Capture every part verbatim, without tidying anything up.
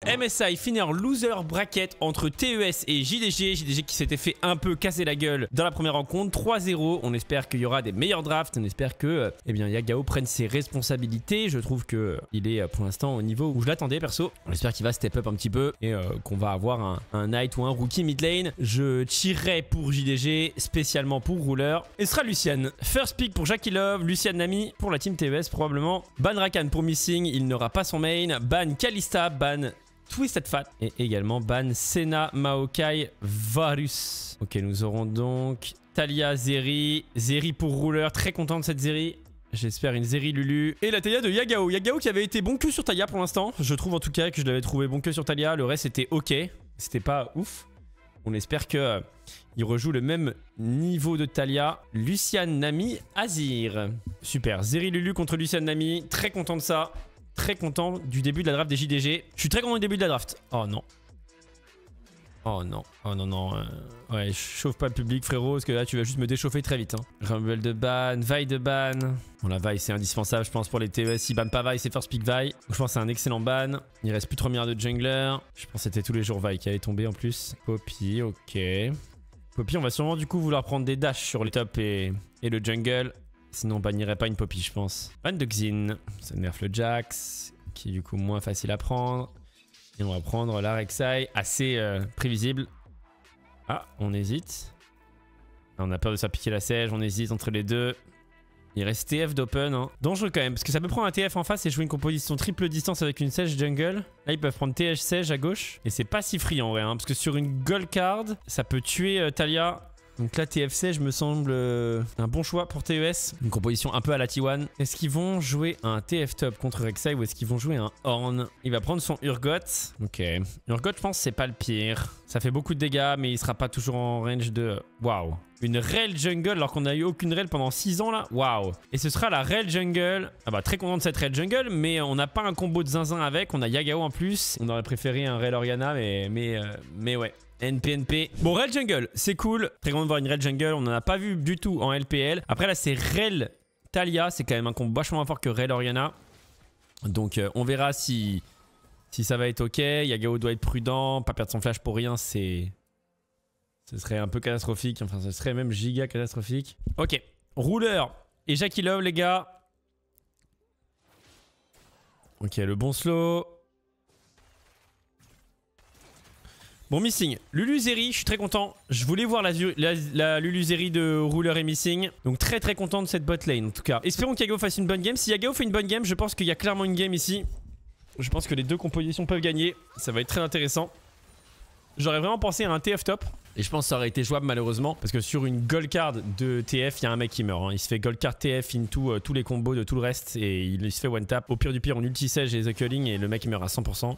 M S I finit en loser bracket entre T E S et J D G. J D G qui s'était fait un peu casser la gueule dans la première rencontre. trois zéro. On espère qu'il y aura des meilleurs drafts. On espère que eh bien, Yagao prenne ses responsabilités. Je trouve qu'il est pour l'instant au niveau où je l'attendais perso. On espère qu'il va step up un petit peu et euh, qu'on va avoir un, un Knight ou un rookie mid lane. Je tirerai pour J D G, spécialement pour Ruler. Et ce sera Lucian. First pick pour Jackie Love, Lucian Nami pour la team T E S probablement. Ban Rakan pour Missing, il n'aura pas son main. Ban Kalista, ban Twisted Fat et également ban Senna, Maokai, Varus. Ok, nous aurons donc Talia, Zeri. Zeri pour Ruler, très content de cette Zeri. J'espère une Zeri Lulu. Et la Talia de Yagao. Yagao qui avait été bon que sur Talia pour l'instant. Je trouve en tout cas que je l'avais trouvé bon que sur Talia. Le reste était ok. C'était pas ouf. On espère que euh, il rejoue le même niveau de Talia. Lucian, Nami, Azir. Super. Zeri Lulu contre Lucian, Nami. Très content de ça. Très content du début de la draft des J D G. Je suis très content du début de la draft. Oh non. Oh non. Oh non, non. Euh... Ouais, chauffe pas le public, frérot, parce que là, tu vas juste me déchauffer très vite. Hein. Rumble de ban, Vi de ban. Bon, la Vi, c'est indispensable, je pense, pour les T E S. Si ban pas Vi, c'est first pick Vi. Donc, je pense que c'est un excellent ban. Il reste plus trois milliards de jungler. Je pense que c'était tous les jours Vi qui allait tomber en plus. Poppy, ok. Poppy, on va sûrement du coup vouloir prendre des dashs sur les top et, et le jungle. Sinon, on bannirait pas une Poppy, je pense. Ban de Xin. Ça nerf le Jax, qui est du coup moins facile à prendre. Et on va prendre la Rek'Sai, assez euh, prévisible. Ah, on hésite. On a peur de se faire piquer la Sage, on hésite entre les deux. Il reste T F d'open. Hein. Dangereux quand même, parce que ça peut prendre un T F en face et jouer une composition triple distance avec une Sage jungle. Là, ils peuvent prendre T H Sage à gauche. Et c'est pas si free en vrai, hein, parce que sur une gold card, ça peut tuer euh, Talia. Donc là, T F Sage me semble euh, un bon choix pour T E S. Une composition un peu à la T un. Est-ce qu'ils vont jouer un T F top contre Rek'Sai ou est-ce qu'ils vont jouer un Horn? Il va prendre son Urgot. Ok. Urgot, je pense, c'est pas le pire. Ça fait beaucoup de dégâts, mais il sera pas toujours en range de... Waouh. Une Rel Jungle alors qu'on a eu aucune Rel pendant six ans là. Waouh. Et ce sera la Rel Jungle. Ah bah très content de cette Rel Jungle, mais on n'a pas un combo de zinzin avec. On a Yagao en plus. On aurait préféré un Rel Orianna, mais, mais, euh, mais ouais. N P N P. Bon, Rel Jungle, c'est cool. Très content de voir une Rel Jungle. On n'en a pas vu du tout en L P L. Après là, c'est Rel Talia. C'est quand même un combo vachement moins fort que Rel Orianna. Donc euh, on verra si, si ça va être ok. Yagao doit être prudent. Pas perdre son flash pour rien, c'est... Ce serait un peu catastrophique. Enfin, ce serait même giga catastrophique. Ok. Ruler et Jackie Love, les gars. Ok, le bon slow. Bon, Missing. Lulu Zeri, je suis très content. Je voulais voir la, la, la Lulu Zeri de Ruler et Missing. Donc très très content de cette bot lane en tout cas. Espérons qu'Yagao fasse une bonne game. Si Yagao fait une bonne game, je pense qu'il y a clairement une game ici. Je pense que les deux compositions peuvent gagner. Ça va être très intéressant. J'aurais vraiment pensé à un T F top. Et je pense que ça aurait été jouable malheureusement. Parce que sur une gold card de T F, il y a un mec qui meurt. Hein. Il se fait gold card T F into euh, tous les combos de tout le reste. Et il, il se fait one tap. Au pire du pire, on ulti Sage et The Culling. Et le mec il meurt à cent pour cent.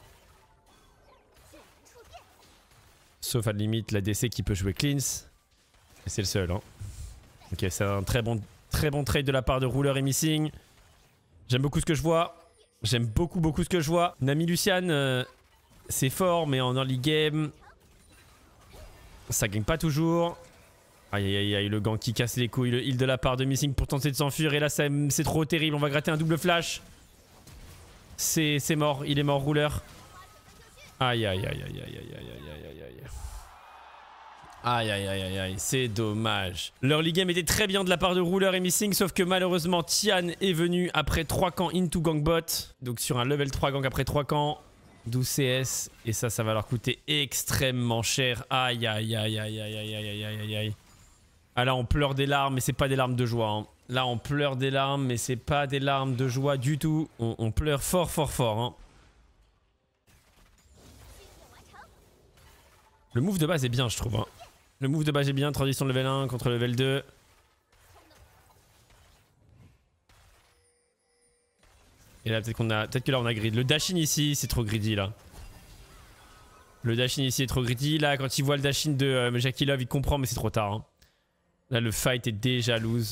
Sauf à la limite la D C qui peut jouer cleanse. Et c'est le seul. Hein. Ok, c'est un très bon, très bon trade de la part de Ruler et Missing. J'aime beaucoup ce que je vois. J'aime beaucoup beaucoup ce que je vois. Nami Lucian, euh, c'est fort, mais en early game, ça gagne pas toujours. Aïe aïe aïe aïe, le gant qui casse les couilles. Le heal de la part de Missing pour tenter de s'enfuir. Et là, c'est trop terrible. On va gratter un double flash. C'est mort. Il est mort, Ruler. Aïe aïe aïe aïe aïe aïe aïe aïe aïe aïe. Aïe aïe aïe aïe aïe, c'est dommage. L'early game était très bien de la part de Ruler et Missing, sauf que malheureusement Tian est venu après trois camps into gangbot. Donc sur un level trois gang après trois camps, douze C S. Et ça, ça va leur coûter extrêmement cher. Aïe aïe aïe aïe aïe aïe aïe aïe aïe aïe. Ah là on pleure des larmes, mais c'est pas des larmes de joie. Hein. Là on pleure des larmes, mais c'est pas des larmes de joie du tout. On, on pleure fort fort fort. Hein. Le move de base est bien, je trouve. Hein. Le move de base est bien, transition de level un contre level deux. Et là, peut-être qu'on a, peut-être que là, on a grid. Le dashin ici, c'est trop greedy, là. Le dashin ici est trop greedy. Là, quand il voit le dashin de euh, Jackie Love, il comprend, mais c'est trop tard. Hein. Là, le fight est déjà loose.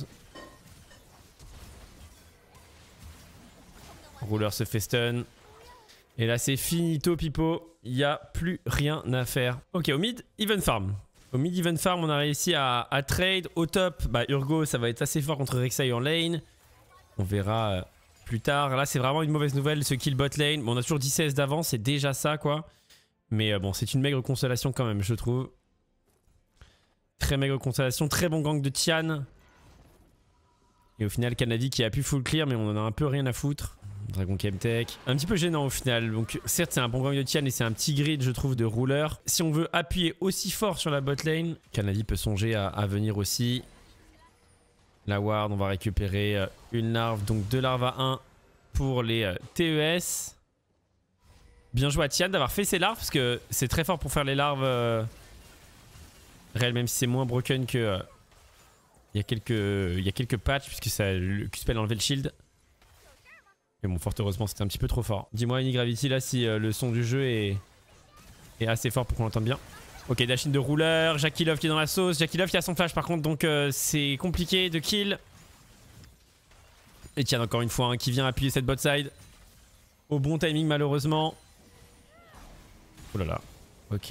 Ruler se fait stun. Et là, c'est finito, pipo. Il n'y a plus rien à faire. Ok, au mid, even farm. Au mid even farm, on a réussi à, à trade. Au top, bah Urgo, ça va être assez fort contre Rek'Sai en lane. On verra plus tard. Là, c'est vraiment une mauvaise nouvelle, ce kill bot lane. Bon, on a toujours dix seize d'avance, c'est déjà ça, quoi. Mais euh, bon, c'est une maigre consolation quand même, je trouve. Très maigre consolation, très bon gank de Tian. Et au final, Kanavi qui a pu full clear, mais on en a un peu rien à foutre. Dragon Chemtech. Un petit peu gênant au final. Donc certes, c'est un bon gank de Tian et c'est un petit grid, je trouve, de rouleur. Si on veut appuyer aussi fort sur la bot lane, Kanavi peut songer à, à venir aussi. La ward, on va récupérer euh, une larve, donc deux larves à un pour les euh, T E S. Bien joué à Tian d'avoir fait ses larves, parce que c'est très fort pour faire les larves euh, réelles, même si c'est moins broken que... Euh, il y a quelques, il y a quelques patchs, puisque ça, le Q-Spell a enlevé le shield. Mais bon, fort heureusement, c'était un petit peu trop fort. Dis-moi, Unigravity, là, si euh, le son du jeu est, est assez fort pour qu'on l'entende bien. Ok, Dashin de rouleur, Jackie Love qui est dans la sauce. Jackie Love qui a son flash, par contre, donc euh, c'est compliqué de kill. Et tiens, encore une fois, hein, qui vient appuyer cette bot side. Au bon timing, malheureusement. Oh là là. Ok.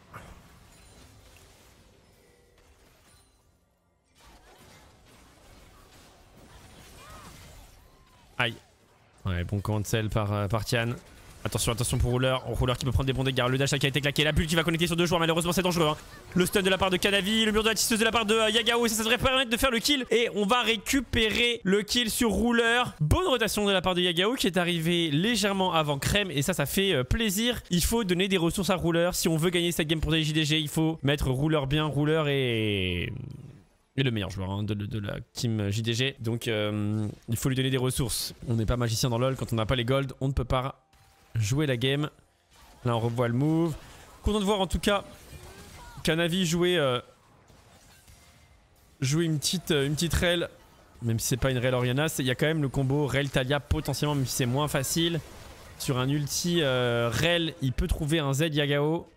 Aïe. Ouais, bon cancel par, euh, par Tian. Attention, attention pour Rouleur. Rouleur qui peut prendre des bons dégâts. Le dash qui a été claqué. La bulle qui va connecter sur deux joueurs. Malheureusement, c'est dangereux. Hein. Le stun de la part de Kanavi. Le mur de la tisseuse de la part de euh, Yagao. Et ça, ça devrait permettre de faire le kill. Et on va récupérer le kill sur Rouleur. Bonne rotation de la part de Yagao qui est arrivé légèrement avant Crème. Et ça, ça fait euh, plaisir. Il faut donner des ressources à Rouleur. Si on veut gagner cette game pour des J D G, il faut mettre Rouleur bien. Rouleur et... Et le meilleur joueur hein, de, de la team J D G. Donc euh, il faut lui donner des ressources. On n'est pas magicien dans LoL. Quand on n'a pas les golds, on ne peut pas jouer la game. Là on revoit le move. Content de voir en tout cas Kanavi jouer, euh, jouer une petite, une petite rel. Même si c'est pas une rel Oriana. Il y a quand même le combo rel Talia potentiellement, même si c'est moins facile. Sur un ulti euh, rel, il peut trouver un Z Yagao.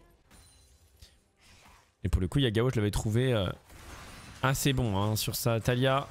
Et pour le coup Yagao je l'avais trouvé... Euh, assez bon hein, sur sa Talia.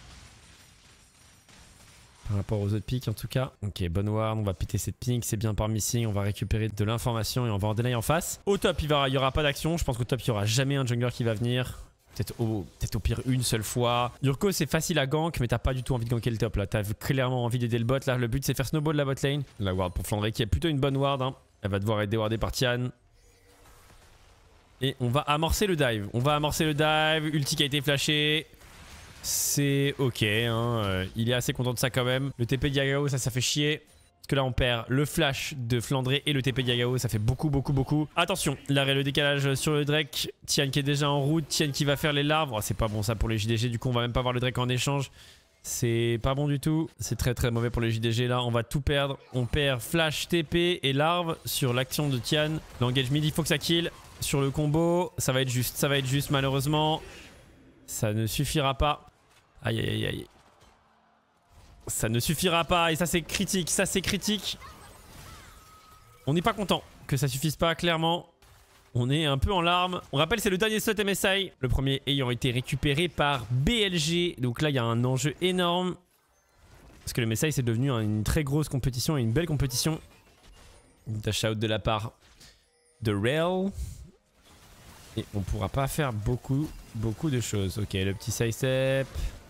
Par rapport aux autres picks en tout cas. Ok, bonne ward, on va péter cette pink, c'est bien par missing, on va récupérer de l'information et on va en deny en face. Au top, il n'y aura pas d'action, je pense qu'au top, il n'y aura jamais un jungler qui va venir. Peut-être au, peut-être au pire une seule fois. Yurko, c'est facile à gank, mais t'as pas du tout envie de ganker le top là. T'as clairement envie d'aider le bot là. Le but, c'est faire snowball la bot lane. La ward pour Flandre qui est plutôt une bonne ward. Hein. Elle va devoir être déwardée par Tian. Et on va amorcer le dive. On va amorcer le dive. Ulti qui a été flashé. C'est ok. Hein. Euh, il est assez content de ça quand même. Le T P de Yagao, ça, ça fait chier. Parce que là, on perd le flash de Flandré et le T P de Yagao. Ça fait beaucoup, beaucoup, beaucoup. Attention, l'arrêt, le décalage sur le Drake. Tian qui est déjà en route. Tian qui va faire les larves. Oh, c'est pas bon ça pour les J D G. Du coup, on va même pas avoir le Drake en échange. C'est pas bon du tout. C'est très, très mauvais pour les J D G. Là, on va tout perdre. On perd flash, T P et larve sur l'action de Tian. L'engage mid, il faut que ça kill. Sur le combo, ça va être juste, ça va être juste malheureusement. Ça ne suffira pas. Aïe aïe aïe aïe. Ça ne suffira pas et ça c'est critique, ça c'est critique. On n'est pas content que ça suffise pas clairement. On est un peu en larmes. On rappelle c'est le dernier slot M S I. Le premier ayant été récupéré par B L G. Donc là il y a un enjeu énorme. Parce que le M S I c'est devenu une très grosse compétition et une belle compétition. Dash out de la part de Rel. Et on pourra pas faire beaucoup, beaucoup de choses. Ok, le petit sidestep.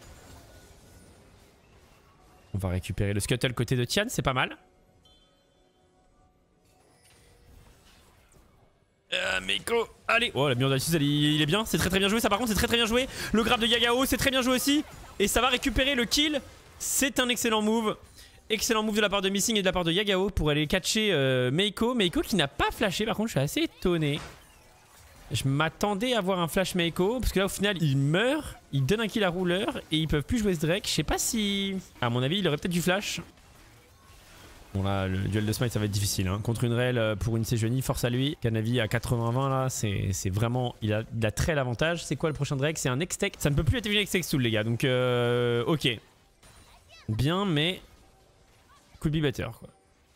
On va récupérer le scuttle côté de Tian, c'est pas mal. Euh, Meiko, allez. Oh, la mur de la il, il est bien, c'est très très bien joué. Ça par contre, c'est très très bien joué. Le grab de Yagao, c'est très bien joué aussi. Et ça va récupérer le kill. C'est un excellent move. Excellent move de la part de Missing et de la part de Yagao pour aller catcher euh, Meiko. Meiko qui n'a pas flashé, par contre, je suis assez étonné. Je m'attendais à voir un flash Meiko parce que là au final il meurt, il donne un kill à rouleur et ils peuvent plus jouer ce Drake. Je sais pas si... À mon avis il aurait peut-être du flash. Bon là le duel de smite ça va être difficile hein. Contre une rel pour une Sejuani, force à lui. Kanavi à quatre-vingts vingt là, c'est vraiment... Il a, il a très l'avantage. C'est quoi le prochain Drake? C'est un Hextech. Ça ne peut plus être une Hextech soul les gars. Donc euh, ok. Bien mais... Could be better quoi.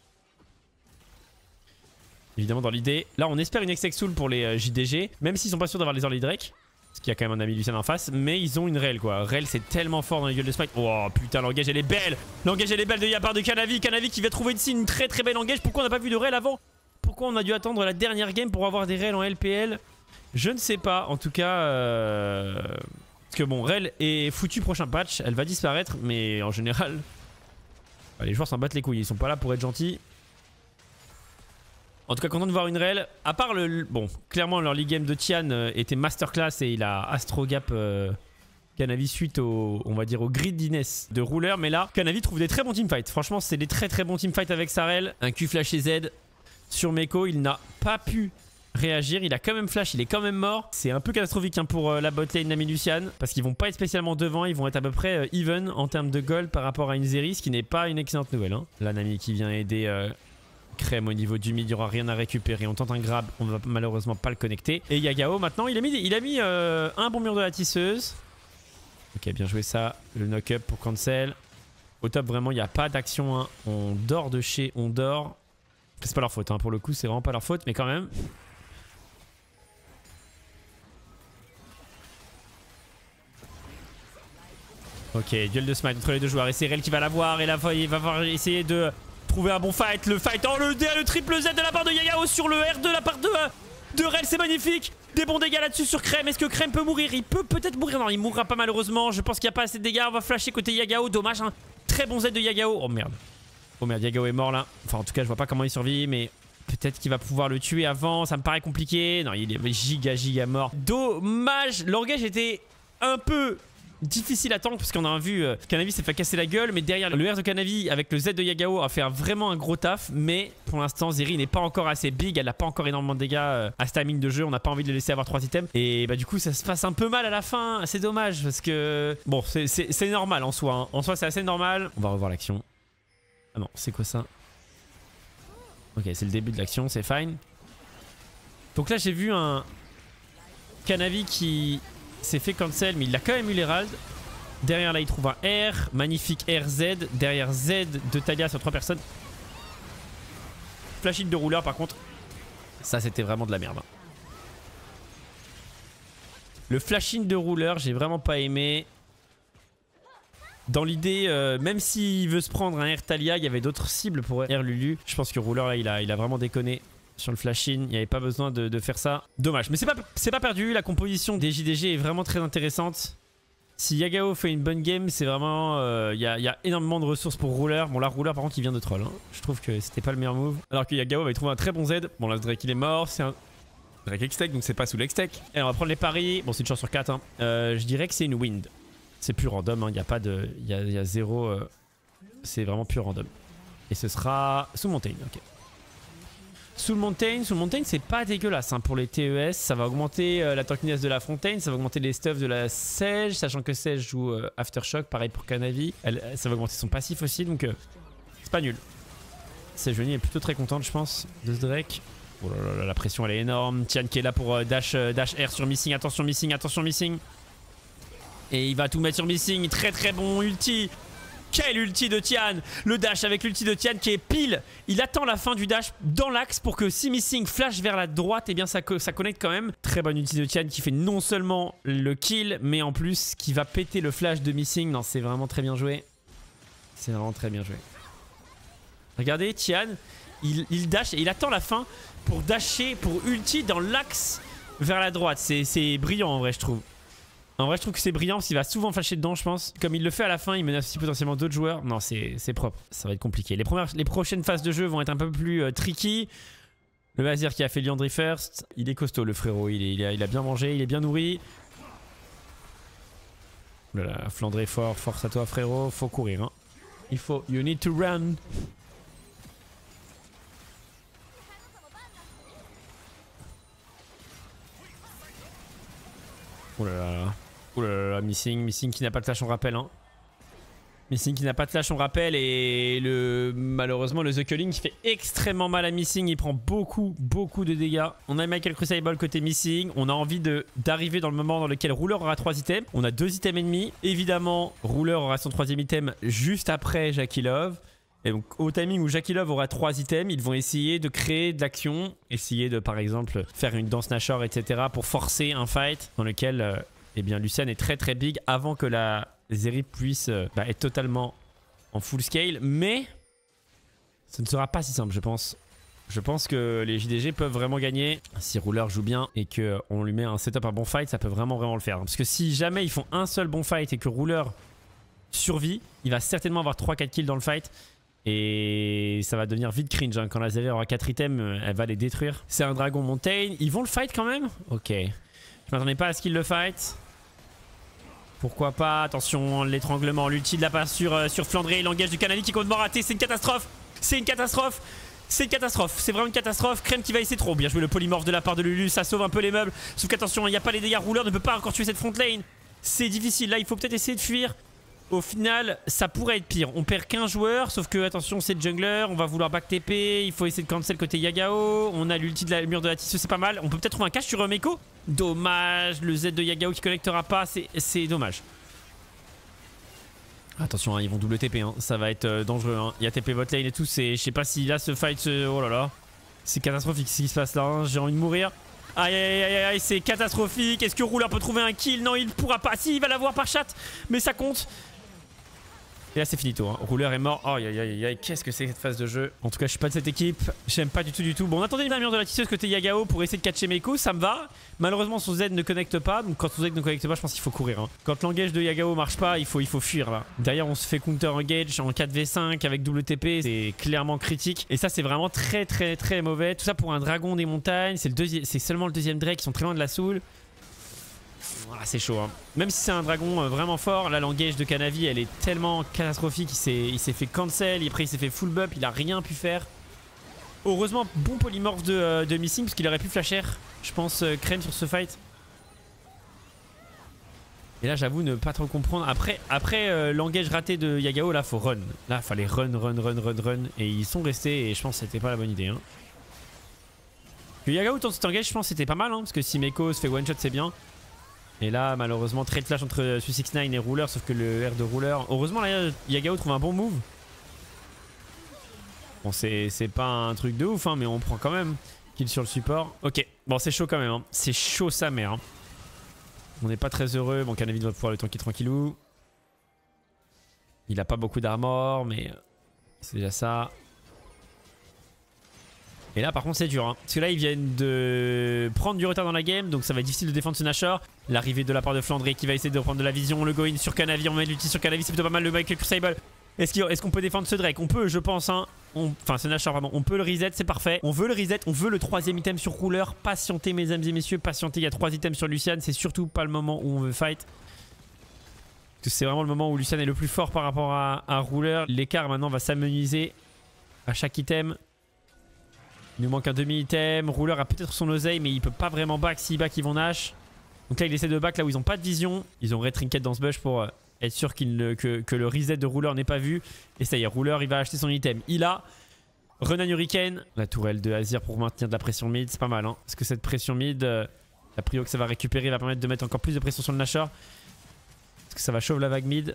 Évidemment dans l'idée. Là on espère une Hextech Soul pour les euh, J D G. Même s'ils sont pas sûrs d'avoir les early Drake. Parce qu'il y a quand même un ami Lucian en face. Mais ils ont une rel quoi. Rel c'est tellement fort dans les gueules de Smite. Oh putain l'engage elle est belle. L'engage elle est belle de la part de Kanavi. Kanavi qui va trouver ici une très très belle engage. Pourquoi on n'a pas vu de rel avant? Pourquoi on a dû attendre la dernière game pour avoir des rels en L P L? Je ne sais pas. En tout cas... Euh... Parce que bon rel est foutue prochain patch. Elle va disparaître. Mais en général... Bah, les joueurs s'en battent les couilles, ils sont pas là pour être gentils. En tout cas, content de voir une Unreal. À part le... Bon, clairement, leur league game de Tian euh, était masterclass et il a Astro Gap euh, Canavi suite au, on va dire, au greediness de Ruler. Mais là, Canavi trouve des très bons teamfights. Franchement, c'est des très très bons teamfights avec Sarel. Un Q flashé Z sur Meko. Il n'a pas pu réagir. Il a quand même flash, il est quand même mort. C'est un peu catastrophique hein, pour euh, la botlane Nami Lucian. Parce qu'ils vont pas être spécialement devant. Ils vont être à peu près euh, even en termes de gold par rapport à une Zeri. Ce qui n'est pas une excellente nouvelle. Hein. La Nami qui vient aider... Euh, Crème au niveau du mid, il n'y aura rien à récupérer. On tente un grab, on va malheureusement pas le connecter. Et Yagao maintenant, il a mis, il a mis euh, un bon mur de la tisseuse. Ok, bien joué ça. Le knock-up pour cancel. Au top, vraiment, il n'y a pas d'action. Hein. On dort de chez, on dort. C'est pas leur faute, hein. Pour le coup, c'est vraiment pas leur faute, mais quand même. Ok, duel de smite entre les deux joueurs. Et c'est Rel qui va l'avoir. Et là, il va falloir essayer de... trouver un bon fight, le fight, oh le D, le triple Z de la part de Yagao sur le R de la part de, de Rel, c'est magnifique. Des bons dégâts là-dessus sur Crème, est-ce que Crème peut mourir? Il peut peut-être mourir, non il mourra pas malheureusement, je pense qu'il n'y a pas assez de dégâts, on va flasher côté Yagao, dommage, hein. Très bon Z de Yagao, oh merde. Oh merde, Yagao est mort là, enfin en tout cas je vois pas comment il survit, mais peut-être qu'il va pouvoir le tuer avant, ça me paraît compliqué, non il est giga giga mort. Dommage, l'engage était un peu... difficile à tank parce qu'on a vu euh, Canavi s'est fait casser la gueule, mais derrière le R de Canavi avec le Z de Yagao a fait un, vraiment un gros taf, mais pour l'instant Zeri n'est pas encore assez big, elle n'a pas encore énormément de dégâts euh, à ce timing de jeu, on n'a pas envie de le laisser avoir trois items et bah du coup ça se passe un peu mal à la fin, c'est dommage parce que bon c'est normal en soi, hein. En soi c'est assez normal. On va revoir l'action. Ah non c'est quoi ça? Ok c'est le début de l'action, c'est fine. Donc là j'ai vu un Canavi qui s'est fait cancel, mais il a quand même eu l'Herald. Derrière là il trouve un R, magnifique R Z. Derrière Z de Talia sur trois personnes. Flash hit de Ruler par contre, ça c'était vraiment de la merde. Le flash in de Ruler j'ai vraiment pas aimé. Dans l'idée, euh, même s'il veut se prendre un R Talia, il y avait d'autres cibles pour R Lulu. Je pense que Ruler là il a, il a vraiment déconné sur le flash-in, il n'y avait pas besoin de, de faire ça. Dommage, mais c'est pas, c'est pas perdu, la composition des J D G est vraiment très intéressante. Si Yagao fait une bonne game, c'est vraiment... Il euh, y, a, y a énormément de ressources pour Ruler. Bon là, Ruler par contre, il vient de troll. Hein. Je trouve que c'était pas le meilleur move. Alors que Yagao avait trouvé un très bon Z. Bon là, ce Drake il est mort, c'est un Drake X-Tech, donc c'est pas sous l'X-Tech. Et on va prendre les paris. Bon, c'est une chance sur quatre. Hein. Euh, je dirais que c'est une wind. C'est plus random, il hein. n'y a pas de... Il y a, y a zéro... Euh... C'est vraiment pur random. Et ce sera sous Mountain, ok. Sous le Mountain, sous le Mountain c'est pas dégueulasse hein, pour les T E S, ça va augmenter euh, la tankiness de la Fontaine, ça va augmenter les stuffs de la Sage, sachant que Sage joue euh, Aftershock, pareil pour Canavi, Elle, ça va augmenter son passif aussi, donc euh, c'est pas nul. Sage est plutôt très contente je pense de ce Drake. Oh là là, la pression elle est énorme, Tian qui est là pour euh, dash, euh, dash R sur Missing, attention Missing, attention Missing. Et il va tout mettre sur Missing, très très bon ulti. Quel ulti de Tian! Le dash avec l'ulti de Tian qui est pile. Il attend la fin du dash dans l'axe pour que si Missing flash vers la droite, et eh bien ça, ça connecte quand même. Très bonne ulti de Tian qui fait non seulement le kill, mais en plus qui va péter le flash de Missing. Non, c'est vraiment très bien joué. C'est vraiment très bien joué. Regardez, Tian, il, il dash et il attend la fin pour dasher, pour ulti dans l'axe vers la droite. C'est brillant en vrai, je trouve. En vrai je trouve que c'est brillant parce qu'il va souvent flasher dedans je pense. Comme il le fait à la fin, il menace aussi potentiellement d'autres joueurs. Non c'est propre, ça va être compliqué. Les, premières, les prochaines phases de jeu vont être un peu plus euh, tricky. Le Vazir qui a fait Liandry first, il est costaud le frérot, il, est, il, a, il a bien mangé, il est bien nourri. Voilà, Flandré fort, force à toi frérot, faut courir hein. Il faut, you need to run. Oh là là. Oh là là, Missing, Missing qui n'a pas de flash on rappelle hein. Missing qui n'a pas de flash on rappelle et le malheureusement le The Culling qui fait extrêmement mal à Missing, il prend beaucoup beaucoup de dégâts. On a Michael Crucible côté Missing, on a envie d'arriver dans le moment dans lequel Ruler aura trois items. On a deux items ennemis, évidemment Ruler aura son troisième item juste après Jackie Love. Et donc au timing où Jackie Love aura trois items, ils vont essayer de créer de l'action, essayer de par exemple faire une danse Nashor etc pour forcer un fight dans lequel euh, eh bien Lucian est très très big avant que la Zeri puisse euh, bah, être totalement en full scale, mais ce ne sera pas si simple je pense. Je pense que les J D G peuvent vraiment gagner si Ruler joue bien et qu'on lui met un setup à bon fight, ça peut vraiment vraiment le faire. Parce que si jamais ils font un seul bon fight et que Ruler survit, il va certainement avoir trois quatre kills dans le fight. Et ça va devenir vite cringe hein. Quand la Azeri aura quatre items, elle va les détruire. C'est un dragon montagne. Ils vont le fight quand même? Ok. Je m'attendais pas à ce qu'ils le fight. Pourquoi pas? Attention, l'étranglement, l'ulti de la passe sur, euh, sur Flandré. Il engage du Canavi qui compte mort raté. C'est une catastrophe. C'est une catastrophe. C'est une catastrophe. C'est vraiment une catastrophe. Crème qui va essayer trop. Bien joué le polymorphe de la part de Lulu. Ça sauve un peu les meubles. Sauf qu'attention, il n'y a pas les dégâts. Rouleur ne peut pas encore tuer cette front lane. C'est difficile. Là, il faut peut-être essayer de fuir. Au final, ça pourrait être pire. On perd quinze joueurs. Sauf que, attention, c'est le jungler. On va vouloir back T P. Il faut essayer de cancel côté Yagao. On a l'ulti de la mur de la tisseuse. C'est pas mal. On peut peut-être trouver un cache sur Meiko. Dommage. Le Z de Yagao qui connectera pas. C'est dommage. Attention, hein, ils vont double T P, hein. Ça va être euh, dangereux. Hein. Il y a T P bot lane et tout. Je sais pas si là ce fight. Se... Oh là là. C'est catastrophique ce qui se passe là. Hein. J'ai envie de mourir. Aïe aïe aïe aïe, c'est catastrophique. Est-ce que Rouleur peut trouver un kill? Non, il ne pourra pas. Si, il va l'avoir par chat. Mais ça compte. Et là, c'est finito. Hein. Rouleur est mort. Oh aïe aïe aïe aïe. Qu'est-ce que c'est cette phase de jeu? En tout cas, je suis pas de cette équipe. J'aime pas du tout, du tout. Bon, on attendait une mur de la tisseuse côté Yagao pour essayer de catcher Meiko. Ça me va. Malheureusement, son Z ne connecte pas. Donc, quand son Z ne connecte pas, je pense qu'il faut courir. Hein. Quand l'engage de Yagao marche pas, il faut, il faut fuir là. Derrière, on se fait counter engage en quatre v cinq avec double T P. C'est clairement critique. Et ça, c'est vraiment très, très, très mauvais. Tout ça pour un dragon des montagnes. C'est le deuxième, c'est seulement le deuxième Drake. Ils sont très loin de la soul. Voilà, c'est chaud. Hein. Même si c'est un dragon euh, vraiment fort, là, l'engage de Canavi, elle est tellement catastrophique. Il s'est fait cancel. Après, il s'est fait full buff. Il a rien pu faire. Heureusement, bon polymorphe de, euh, de Missing, parce qu'il aurait pu flasher, je pense, euh, Crème sur ce fight. Et là, j'avoue ne pas trop comprendre. Après, après euh, l'engage raté de Yagao, là, faut run. Là, fallait run, run, run, run, run. Et ils sont restés, et je pense que c'était pas la bonne idée. Hein. Que Yagao tente cet engage, je pense que c'était pas mal, hein, parce que si Meiko se fait one shot, c'est bien. Et là, malheureusement, trade flash entre Su six nine et Rouleur, sauf que le R de Rouleur. Heureusement, là, Yagao trouve un bon move. Bon, c'est pas un truc de ouf, hein, mais on prend quand même. Kill sur le support. Ok, bon, c'est chaud quand même. Hein. C'est chaud sa mère. Hein. On n'est pas très heureux. Bon, Canavi va pouvoir le tanker tranquillou. Il a pas beaucoup d'armor, mais c'est déjà ça. Et là, par contre, c'est dur. Hein. Parce que là, ils viennent de prendre du retard dans la game. Donc, ça va être difficile de défendre ce Nashor. L'arrivée de la part de Flandré qui va essayer de reprendre de la vision. Le go-in sur Canavi. On met l'ulti sur Canavi. C'est plutôt pas mal. Le Michael Crucible. Est-ce qu'on est qu'on peut défendre ce Drake? On peut, je pense. Hein. On, enfin, ce Nashor, pardon. On peut le reset. C'est parfait. On veut le reset. On veut le troisième item sur Rouleur. Patientez, mesdames et messieurs. Patientez. Il y a trois items sur Lucian. C'est surtout pas le moment où on veut fight. Parce que c'est vraiment le moment où Lucian est le plus fort par rapport à, à Rouleur. L'écart maintenant va s'amenuiser à chaque item. Il nous manque un demi-item. Rouleur a peut-être son oseille, mais il peut pas vraiment back. S'il back, ils vont Nash. Donc là, il essaie de back là où ils ont pas de vision. Ils ont Red-Trinket dans ce bush pour euh, être sûr qu'il ne, que, que le reset de Rouleur n'est pas vu. Et ça y est, Rouleur, il va acheter son item. Il a Renan Hurricane. La tourelle de Azir pour maintenir de la pression mid. C'est pas mal. Hein. Parce que cette pression mid, euh, la prio que ça va récupérer va permettre de mettre encore plus de pression sur le Nashor. Parce que ça va chauffer la vague mid.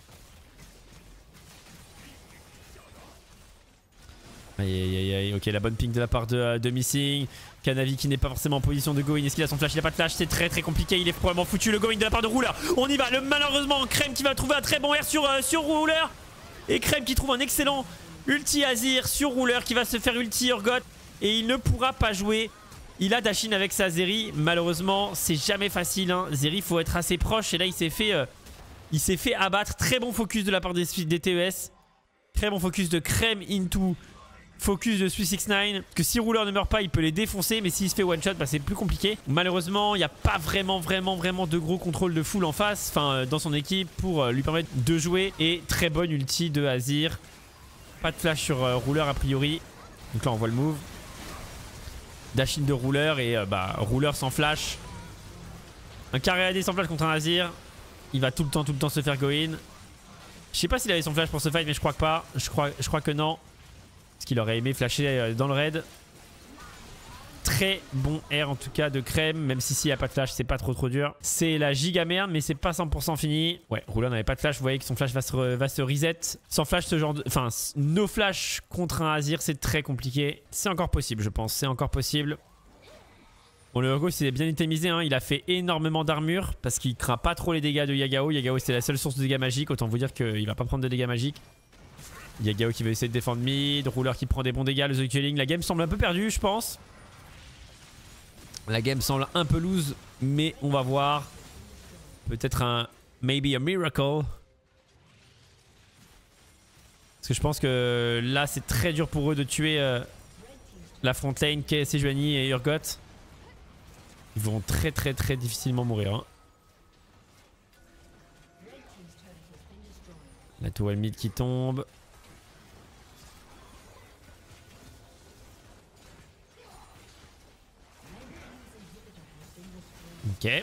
Aïe aïe aïe aïe, ok, la bonne ping de la part de, de Missing. Canavi qui n'est pas forcément en position de go-in. Est-ce qu'il a son flash? Il a pas de flash, c'est très très compliqué. Il est probablement foutu le go-in de la part de Rouleur. On y va, le, malheureusement Crème qui va trouver un très bon R sur, euh, sur Rouleur. Et Crème qui trouve un excellent ulti Azir sur Rouleur qui va se faire ulti Urgot. Et il ne pourra pas jouer. Il a Dashin avec sa Zeri. Malheureusement, c'est jamais facile. Hein. Zeri, faut être assez proche. Et là, il s'est fait, euh, il s'est fait abattre. Très bon focus de la part des, des T E S. Très bon focus de Crème into focus de Su six nine. Parce que si Rouleur ne meurt pas, il peut les défoncer. Mais s'il se fait one shot, bah, c'est plus compliqué. Malheureusement, il n'y a pas vraiment, vraiment, vraiment de gros contrôle de full en face. Enfin, euh, dans son équipe pour euh, lui permettre de jouer. Et très bonne ulti de Azir. Pas de flash sur euh, Rouleur a priori. Donc là, on voit le move. Dashin de Rouleur et euh, bah, Rouleur sans flash. Un carré A D sans flash contre un Azir. Il va tout le temps, tout le temps se faire go in. Je sais pas s'il avait son flash pour ce fight, mais je crois que pas. Je crois, je crois que non. Parce qu'il aurait aimé flasher dans le raid. Très bon R en tout cas de Crème. Même si s'il n'y a pas de flash, c'est pas trop trop dur. C'est la giga merde, mais c'est pas cent pour cent fini. Ouais, Rouleur n'avait pas de flash. Vous voyez que son flash va se, re, va se reset. Sans flash, ce genre de. Enfin, no flash contre un Azir, c'est très compliqué. C'est encore possible, je pense. C'est encore possible. Bon, le Urgot, il est bien itemisé. Hein. Il a fait énormément d'armure parce qu'il craint pas trop les dégâts de Yagao. Yagao, c'est la seule source de dégâts magiques. Autant vous dire qu'il va pas prendre de dégâts magiques. Yagao qui va essayer de défendre mid. Rouleur qui prend des bons dégâts. Le The Killing. La game semble un peu perdue, je pense. La game semble un peu loose, mais on va voir. Peut-être un maybe a miracle. Parce que je pense que là, c'est très dur pour eux de tuer euh, la front lane, K S, Sejuani et Urgot. Ils vont très très très difficilement mourir. Hein. La tourelle mid qui tombe. Ok.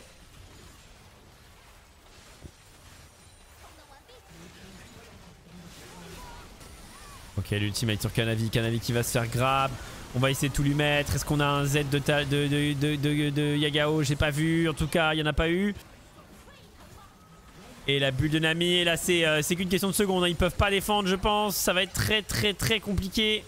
Ok, l'ultimate sur Kanavi. Kanavi qui va se faire grab. On va essayer de tout lui mettre. Est-ce qu'on a un Z de, ta, de, de, de, de, de Yagao? J'ai pas vu. En tout cas, il n'y en a pas eu. Et la bulle de Nami, là, c'est euh, qu'une question de secondes. Hein. Ils peuvent pas défendre, je pense. Ça va être très, très, très compliqué.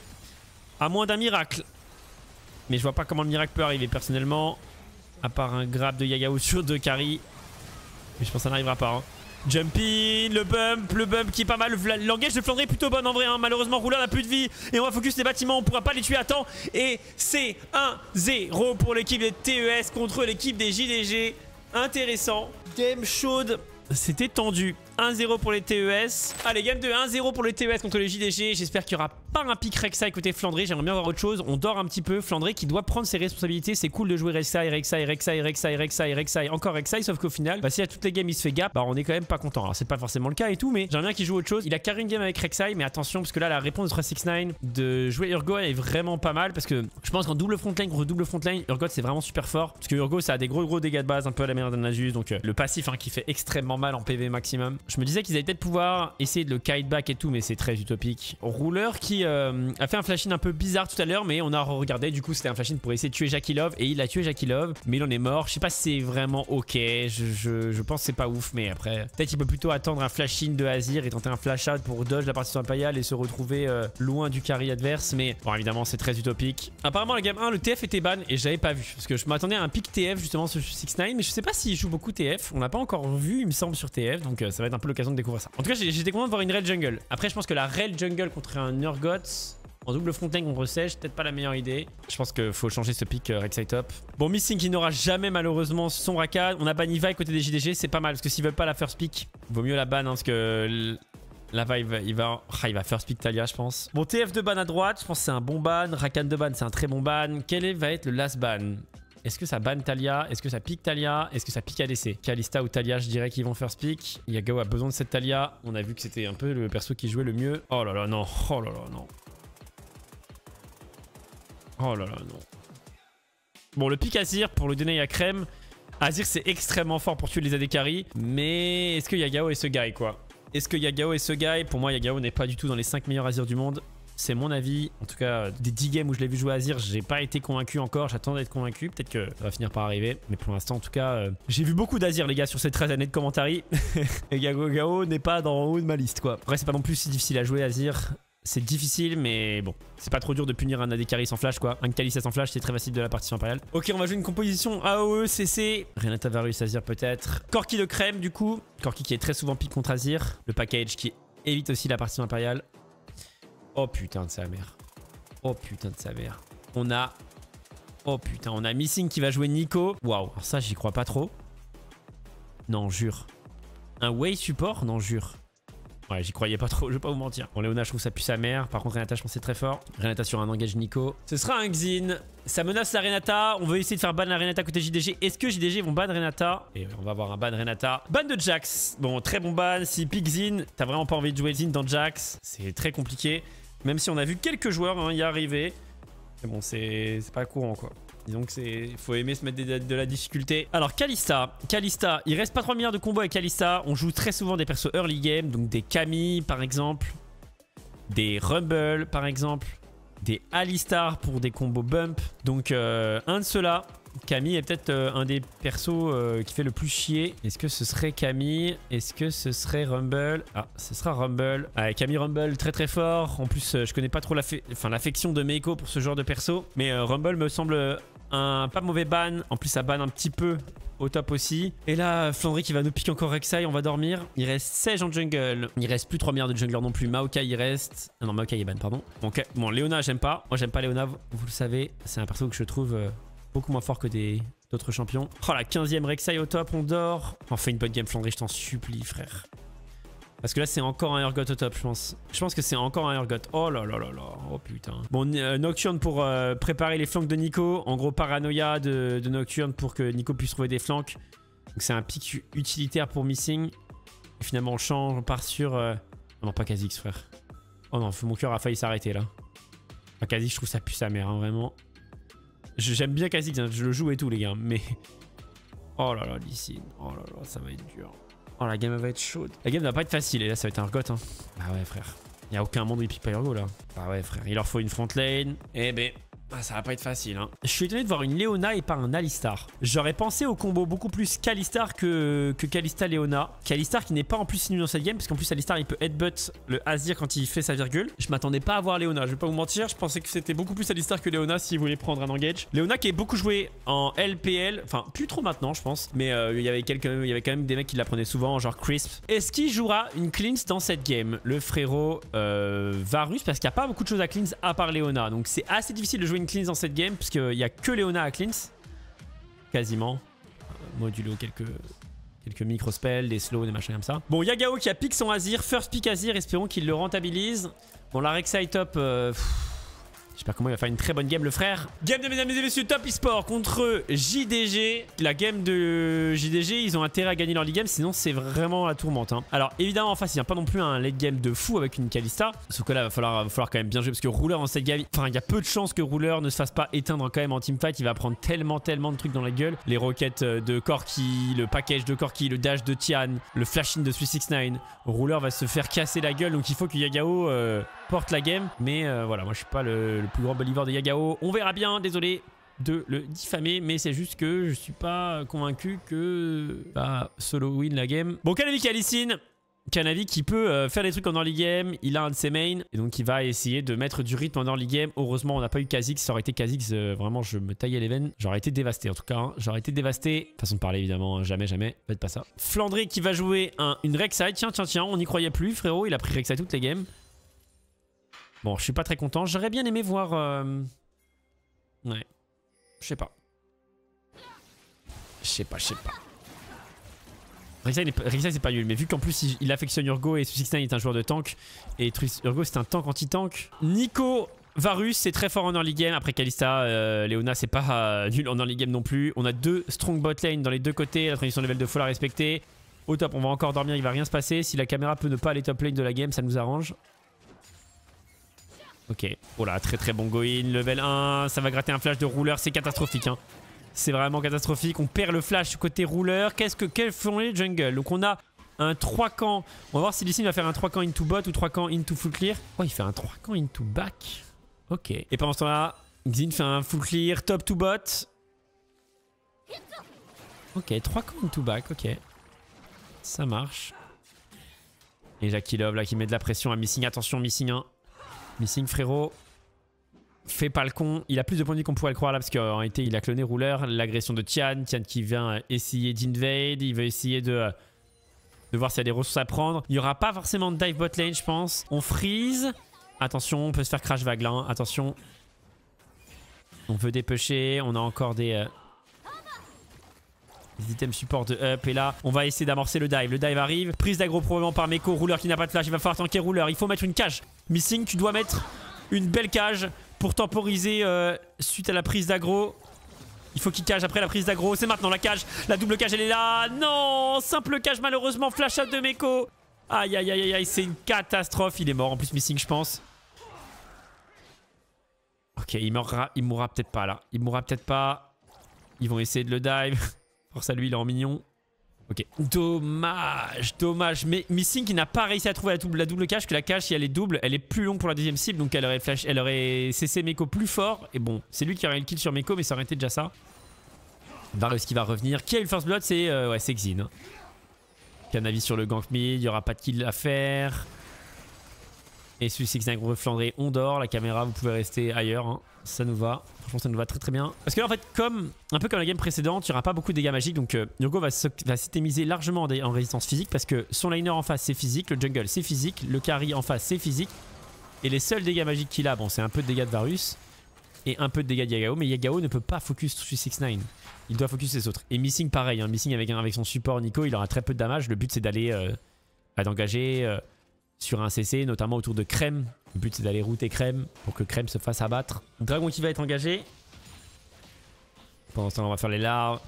À moins d'un miracle. Mais je vois pas comment le miracle peut arriver, personnellement. À part un grab de Yagao sur deux carry. Mais je pense que ça n'arrivera pas. Hein. Jumping, le bump, le bump qui est pas mal. L'engage de Flandre est plutôt bonne en vrai. Hein. Malheureusement, Rouleur n'a plus de vie. Et on va focus les bâtiments. On pourra pas les tuer à temps. Et c'est un zéro pour l'équipe des T E S contre l'équipe des J D G. Intéressant. Game chaude. C'était tendu. un zéro pour les T E S. Allez, game de un zéro pour les T E S contre les J D G. J'espère qu'il n'y aura pas un pic Rek'Sai côté Flandre. J'aimerais bien voir autre chose. On dort un petit peu. Flandre qui doit prendre ses responsabilités. C'est cool de jouer Rek'Sai, Rek'Sai, Rek'Sai, Rek'Sai, Rek'Sai, Rek'Sai, encore Rek'Sai. Sauf qu'au final, bah, si à toutes les games il se fait gap, bah on est quand même pas content. Alors c'est pas forcément le cas et tout, mais j'aimerais bien qu'il joue autre chose. Il a carré une game avec Rek'Sai, mais attention parce que là la réponse de trois six neuf de jouer Urgot est vraiment pas mal parce que je pense qu'en double frontline contre double frontline, Urgot c'est vraiment super fort parce que Urgot ça a des gros gros dégâts de base un peu à la manière d'un Nasus, donc euh, le passif hein, qui fait extrêmement mal en P V maximum. Je me disais qu'ils allaient peut-être pouvoir essayer de le kite back et tout, mais c'est très utopique. Rouleur qui euh, a fait un flash-in un peu bizarre tout à l'heure, mais on a regardé, du coup c'était un flash-in pour essayer de tuer Jackie Love et il a tué Jackie Love, mais il en est mort. Je sais pas si c'est vraiment ok, je, je, je pense que c'est pas ouf, mais après peut-être il peut plutôt attendre un flash-in de Azir et tenter un flash-out pour dodge la partie impériale et se retrouver euh, loin du carry adverse, mais bon évidemment c'est très utopique. Apparemment la game un, le T F était ban et j'avais pas vu, parce que je m'attendais à un pic T F justement sur six neuf, mais je sais pas s'il joue beaucoup T F, on l'a pas encore vu il me semble sur T F, donc euh, ça va être un peu l'occasion de découvrir ça. En tout cas j'étais content de voir une rail jungle. Après je pense que la rail jungle contre un Urgot en double frontline contre Sage, peut-être pas la meilleure idée. Je pense qu'il faut changer ce pick euh, Rek'Sai top. Bon, Missing qui n'aura jamais malheureusement son Raka. On a banni Vi côté des J D G, c'est pas mal parce que s'ils veulent pas la first pick, vaut mieux la ban hein, parce que la Vi il va, il va, oh, il va first pick Talia je pense. Bon, T F de ban à droite, je pense que c'est un bon ban. Rakan de ban, c'est un très bon ban. Quel est, va être le last ban? Est-ce que ça ban Talia? Est-ce que ça pique Talia? Est-ce que ça pique A D C? Kalista ou Talia, je dirais qu'ils vont first pick. Yagao a besoin de cette Talia. On a vu que c'était un peu le perso qui jouait le mieux. Oh là là, non. Oh là là, non. Oh là là, non. Bon, le pick Azir pour le donner à Crème. Azir, c'est extrêmement fort pour tuer les A D carry. Mais est-ce que Yagao est ce guy, quoi? Est-ce que Yagao est ce guy? Pour moi, Yagao n'est pas du tout dans les cinq meilleurs Azir du monde. C'est mon avis. En tout cas, des dix games où je l'ai vu jouer Azir, j'ai pas été convaincu encore. J'attends d'être convaincu. Peut-être que ça va finir par arriver. Mais pour l'instant, en tout cas, euh, j'ai vu beaucoup d'Azir, les gars, sur ces treize années de commentary. Et Yagao n'est pas dans le haut de ma liste, quoi. Après, c'est pas non plus si difficile à jouer Azir. C'est difficile, mais bon, c'est pas trop dur de punir un A D carry sans flash, quoi. Un Kalista sans flash, c'est très facile de la partie impériale. Ok, on va jouer une composition A O E, C C. Renata Varus, Azir peut-être. Corki de Crème, du coup. Corki qui est très souvent pick contre Azir. Le package qui évite aussi la partie impériale. Oh putain de sa mère. Oh putain de sa mère. On a... Oh putain, on a Missing qui va jouer Nico. Waouh, alors ça, j'y crois pas trop. Non, jure. Un Way support? Non, jure. Ouais, j'y croyais pas trop, je vais pas vous mentir. Bon, Léona, je trouve ça pue sa mère. Par contre, Renata, je pense c'est très fort. Renata sur un engage Nico. Ce sera un Xin. Ça menace la Renata. On veut essayer de faire ban la Renata côté J D G. Est-ce que J D G vont ban Renata? Et on va avoir un ban Renata. Ban de Jax. Bon, très bon ban. Si pick Xin, t'as vraiment pas envie de jouer Xin dans Jax. C'est très compliqué. Même si on a vu quelques joueurs hein, y arriver. Mais bon, c'est pas courant, quoi. Disons que c'est... faut aimer se mettre de, de la difficulté. Alors, Kalista. Kalista, il reste pas trois milliards de combos avec Kalista. On joue très souvent des persos early game. Donc des Camille, par exemple. Des Rumble, par exemple. Des Alistar pour des combos bump. Donc, euh, un de ceux-là. Camille est peut-être euh, un des persos euh, qui fait le plus chier. Est-ce que ce serait Camille? Est-ce que ce serait Rumble? Ah, ce sera Rumble. Ah, Camille Rumble, très très fort. En plus, euh, je connais pas trop l'affection de Meiko pour ce genre de perso. Mais euh, Rumble me semble un pas mauvais ban. En plus, ça ban un petit peu au top aussi. Et là, Flandre qui va nous piquer encore Rek'Sai. On va dormir. Il reste Sage en jungle. Il reste plus trois milliards de junglers non plus. Maokai, il reste... Non, non, Maokai est ban, pardon. Donc, bon, Léona, j'aime pas. Moi, j'aime pas Léona. Vous le savez. C'est un perso que je trouve... Euh, beaucoup moins fort que des d'autres champions. Oh la quinzième Rek'Sai au top, on dort. On fait une bonne game Flandre, je t'en supplie frère. Parce que là, c'est encore un Urgot au top, je pense. Je pense que c'est encore un Urgot. Oh là là là là. Oh putain. Bon, euh, Nocturne pour euh, préparer les flanks de Nico. En gros, paranoïa de, de Nocturne pour que Nico puisse trouver des flanks. Donc c'est un pic utilitaire pour Missing. Et finalement, on change, on part sur... Euh... Oh non, pas Kha'Zix, frère. Oh non, mon cœur a failli s'arrêter là. Enfin, Kha'Zix, je trouve ça pue sa mère, hein, vraiment. J'aime bien Kha'Zix, hein, je le joue et tout, les gars. Mais... Oh là là, Lee. Oh là là, ça va être dur. Oh, la game va être chaude. La game va pas être facile et là ça va être un Urgot. Hein. Ah ouais, frère. Il n'y a aucun monde où il pique pas Urgot là. Ah ouais, frère. Il leur faut une front lane. Eh ben, ah, ça va pas être facile. Hein. Je suis étonné de voir une Leona et pas un Alistar. J'aurais pensé au combo beaucoup plus Kalistar que, que Kalista Leona. Kalistar qui n'est pas en plus nul dans cette game, parce qu'en plus Alistar il peut headbutt le Azir quand il fait sa virgule. Je m'attendais pas à voir Leona, je vais pas vous mentir. Je pensais que c'était beaucoup plus Alistar que Leona s'il voulait prendre un engage. Leona qui est beaucoup joué en L P L, enfin plus trop maintenant je pense, mais euh, il y avait quelques, il y avait quand même des mecs qui la prenaient souvent, genre Crisp. Est-ce qu'il jouera une cleanse dans cette game? Le frérot euh, Varus, parce qu'il n'y a pas beaucoup de choses à cleanse à part Leona, donc c'est assez difficile de jouer une cleanse dans cette game parce qu'il n'y a que Leona à cleanse quasiment. Euh, modulo quelques quelques micro spells, des slows, des machins comme ça. Bon, Yagao qui a pick son Azir, first pick Azir, espérons qu'il le rentabilise. Bon, la Rek'Sai top, euh, j'espère comment il va faire une très bonne game le frère. Game de mesdames et messieurs, Top eSport contre J D G. La game de J D G, ils ont intérêt à gagner leur league game, sinon c'est vraiment la tourmente. Hein. Alors évidemment en face, il n'y a pas non plus un late game de fou avec une Kalista. Sauf que là, il va falloir, va falloir quand même bien jouer parce que Ruler en cette game, enfin il y a peu de chances que Ruler ne se fasse pas éteindre quand même en teamfight. Il va prendre tellement tellement de trucs dans la gueule. Les roquettes de Corki, le package de Corki, le dash de Tian, le flash-in de trois cent soixante-dix-neuf. Ruler va se faire casser la gueule, donc il faut que Yagao euh, porte la game. Mais euh, voilà, moi je suis pas le, le plus grand believer de Yagao. On verra bien, désolé de le diffamer, mais c'est juste que je suis pas convaincu que bah, solo win la game. Bon, Kanavi qui a Lee Sin. Kanavi qui peut euh, faire des trucs en early game, il a un de ses mains, et donc il va essayer de mettre du rythme en early game. Heureusement, on n'a pas eu Kha'Zix. Ça aurait été Kha'Zix, euh, vraiment, je me taillais les veines. J'aurais été dévasté en tout cas. Hein. J'aurais été dévasté. Façon de parler, évidemment, hein. jamais, jamais. Faites pas ça. Flandré qui va jouer un, une Rek'Sai. Tiens, tiens, tiens, on n'y croyait plus, frérot. Il a pris Rek'Sai toutes les games. Bon, je suis pas très content. J'aurais bien aimé voir... Euh... Ouais. Je sais pas. Je sais pas, je sais pas. Rek'Sai c'est pas nul, mais vu qu'en plus il, il affectionne Urgot et trois cent soixante-dix est un joueur de tank et Urgot c'est un tank anti-tank. Nico Varus c'est très fort en early game. Après Kalista, euh, Leona c'est pas euh, nul en early game non plus. On a deux strong bot lane dans les deux côtés. La transition level de faut la respecter. Au top, on va encore dormir, il va rien se passer. Si la caméra peut ne pas aller top lane de la game, ça nous arrange. Ok, oh là, très très bon go-in, level un, ça va gratter un flash de Ruler, c'est catastrophique. Hein. C'est vraiment catastrophique, on perd le flash côté Ruler. Qu'est-ce que quels font les jungle? Donc on a un trois camps, on va voir si Lee Sin va faire un trois camps into bot ou trois camps into full clear. Oh, il fait un trois camps into back. Ok, et pendant ce temps-là, Xin fait un full clear, top to bot. Ok, trois camps into back, ok. Ça marche. Et Jackie Love là qui met de la pression à Missing, attention Missing un. Missing frérot, fait pas le con. Il a plus de points de vie qu'on pourrait le croire là parce qu'en réalité il a cloné Ruler. L'agression de Tian, Tian qui vient essayer d'invade. Il veut essayer de, de voir s'il y a des ressources à prendre. Il n'y aura pas forcément de dive bot lane je pense. On freeze. Attention, on peut se faire crash vague là. Hein. Attention. On veut dépêcher. On a encore des... Euh... Les items support de up et là on va essayer d'amorcer le dive. Le dive arrive. Prise d'aggro probablement par Meko. Ruler qui n'a pas de flash. Il va falloir tanker Ruler. Il faut mettre une cage. Missing, tu dois mettre une belle cage pour temporiser euh, suite à la prise d'aggro. Il faut qu'il cage après la prise d'aggro. C'est maintenant la cage. La double cage elle est là. Non, simple cage malheureusement. Flash out de Meko. Aïe aïe aïe aïe. C'est une catastrophe. Il est mort en plus Missing je pense. Ok, il mourra, il mourra peut-être pas là. Il mourra peut-être pas. Ils vont essayer de le dive. Force à lui, il est en mignon. Ok. Dommage, dommage. Mais Missing qui n'a pas réussi à trouver la double, la double cage, que la cage, si elle est double, elle est plus longue pour la deuxième cible. Donc elle aurait, flash, elle aurait cessé Meko plus fort. Et bon, c'est lui qui aurait eu le kill sur Meko, mais ça aurait été déjà ça. Varus qui va revenir. Qui a eu le first blood? C'est euh, ouais, c'est Xin. Hein. Kanavi sur le gank mid, il n'y aura pas de kill à faire. Et celui-ci qui est un gros flandré, on dort. La caméra, vous pouvez rester ailleurs. Hein. Ça nous va. Franchement, ça nous va très très bien. Parce que là, en fait, comme un peu comme la game précédente, il n'y aura pas beaucoup de dégâts magiques. Donc, euh, Urgot va s'étémiser largement en, en résistance physique. Parce que son liner en face, c'est physique. Le jungle, c'est physique. Le carry en face, c'est physique. Et les seuls dégâts magiques qu'il a, bon, c'est un peu de dégâts de Varus. Et un peu de dégâts de Yagao. Mais Yagao ne peut pas focus trois cent soixante-dix-neuf. Il doit focus les autres. Et Missing, pareil. Hein. Missing avec, avec son support Nico, il aura très peu de damage. Le but, c'est d'aller... Euh, à d'engager euh, sur un C C, notamment autour de Crème. Le but c'est d'aller router Crème pour que Crème se fasse abattre. Dragon qui va être engagé. Pendant ce temps on va faire les larves.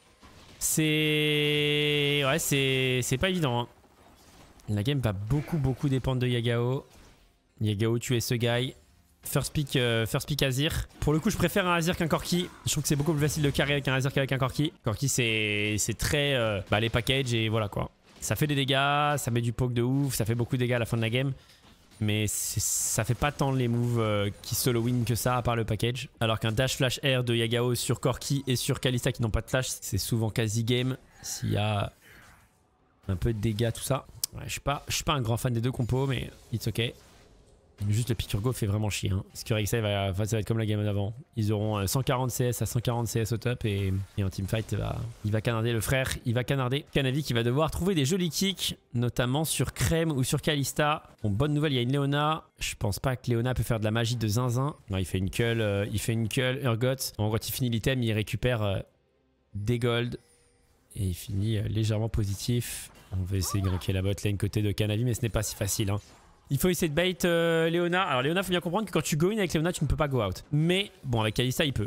C'est... Ouais c'est pas évident hein. La game va beaucoup beaucoup dépendre de Yagao. Yagao tuer ce guy. First pick, euh, first pick Azir. Pour le coup je préfère un Azir qu'un Corki. Je trouve que c'est beaucoup plus facile de carrer avec un Azir qu'avec un Corki. Corki c'est très... Euh, bah, les packages et voilà quoi. Ça fait des dégâts, ça met du poke de ouf, ça fait beaucoup de dégâts à la fin de la game. Mais ça fait pas tant les moves euh, qui solo win que ça à part le package. Alors qu'un dash flash air de Yagao sur Corki et sur Kalista qui n'ont pas de flash, c'est souvent quasi game s'il y a un peu de dégâts tout ça. Ouais, je suis pas, je suis pas un grand fan des deux compos mais it's ok. Juste le Picurgo fait vraiment chier. Hein. Parce que Rek'Sai va, va, ça va être comme la game d'avant. Ils auront cent quarante C S à cent quarante C S au top et, et en teamfight, va, il va canarder le frère. Il va canarder Kanavi qui va devoir trouver des jolis kicks, notamment sur Crème ou sur Kalista. Bon, bonne nouvelle, il y a une Leona. Je pense pas que Leona peut faire de la magie de zinzin. Non, il fait une cull, euh, il fait une cull, Urgot. En gros, il finit l'item, il récupère euh, des gold et il finit euh, légèrement positif. On va essayer de ganker la bot lane côté de Kanavi, mais ce n'est pas si facile. Hein. Il faut essayer de bait euh, Leona. Alors Leona, faut bien comprendre que quand tu go in avec Leona, tu ne peux pas go out. Mais bon, avec Kalista, il peut.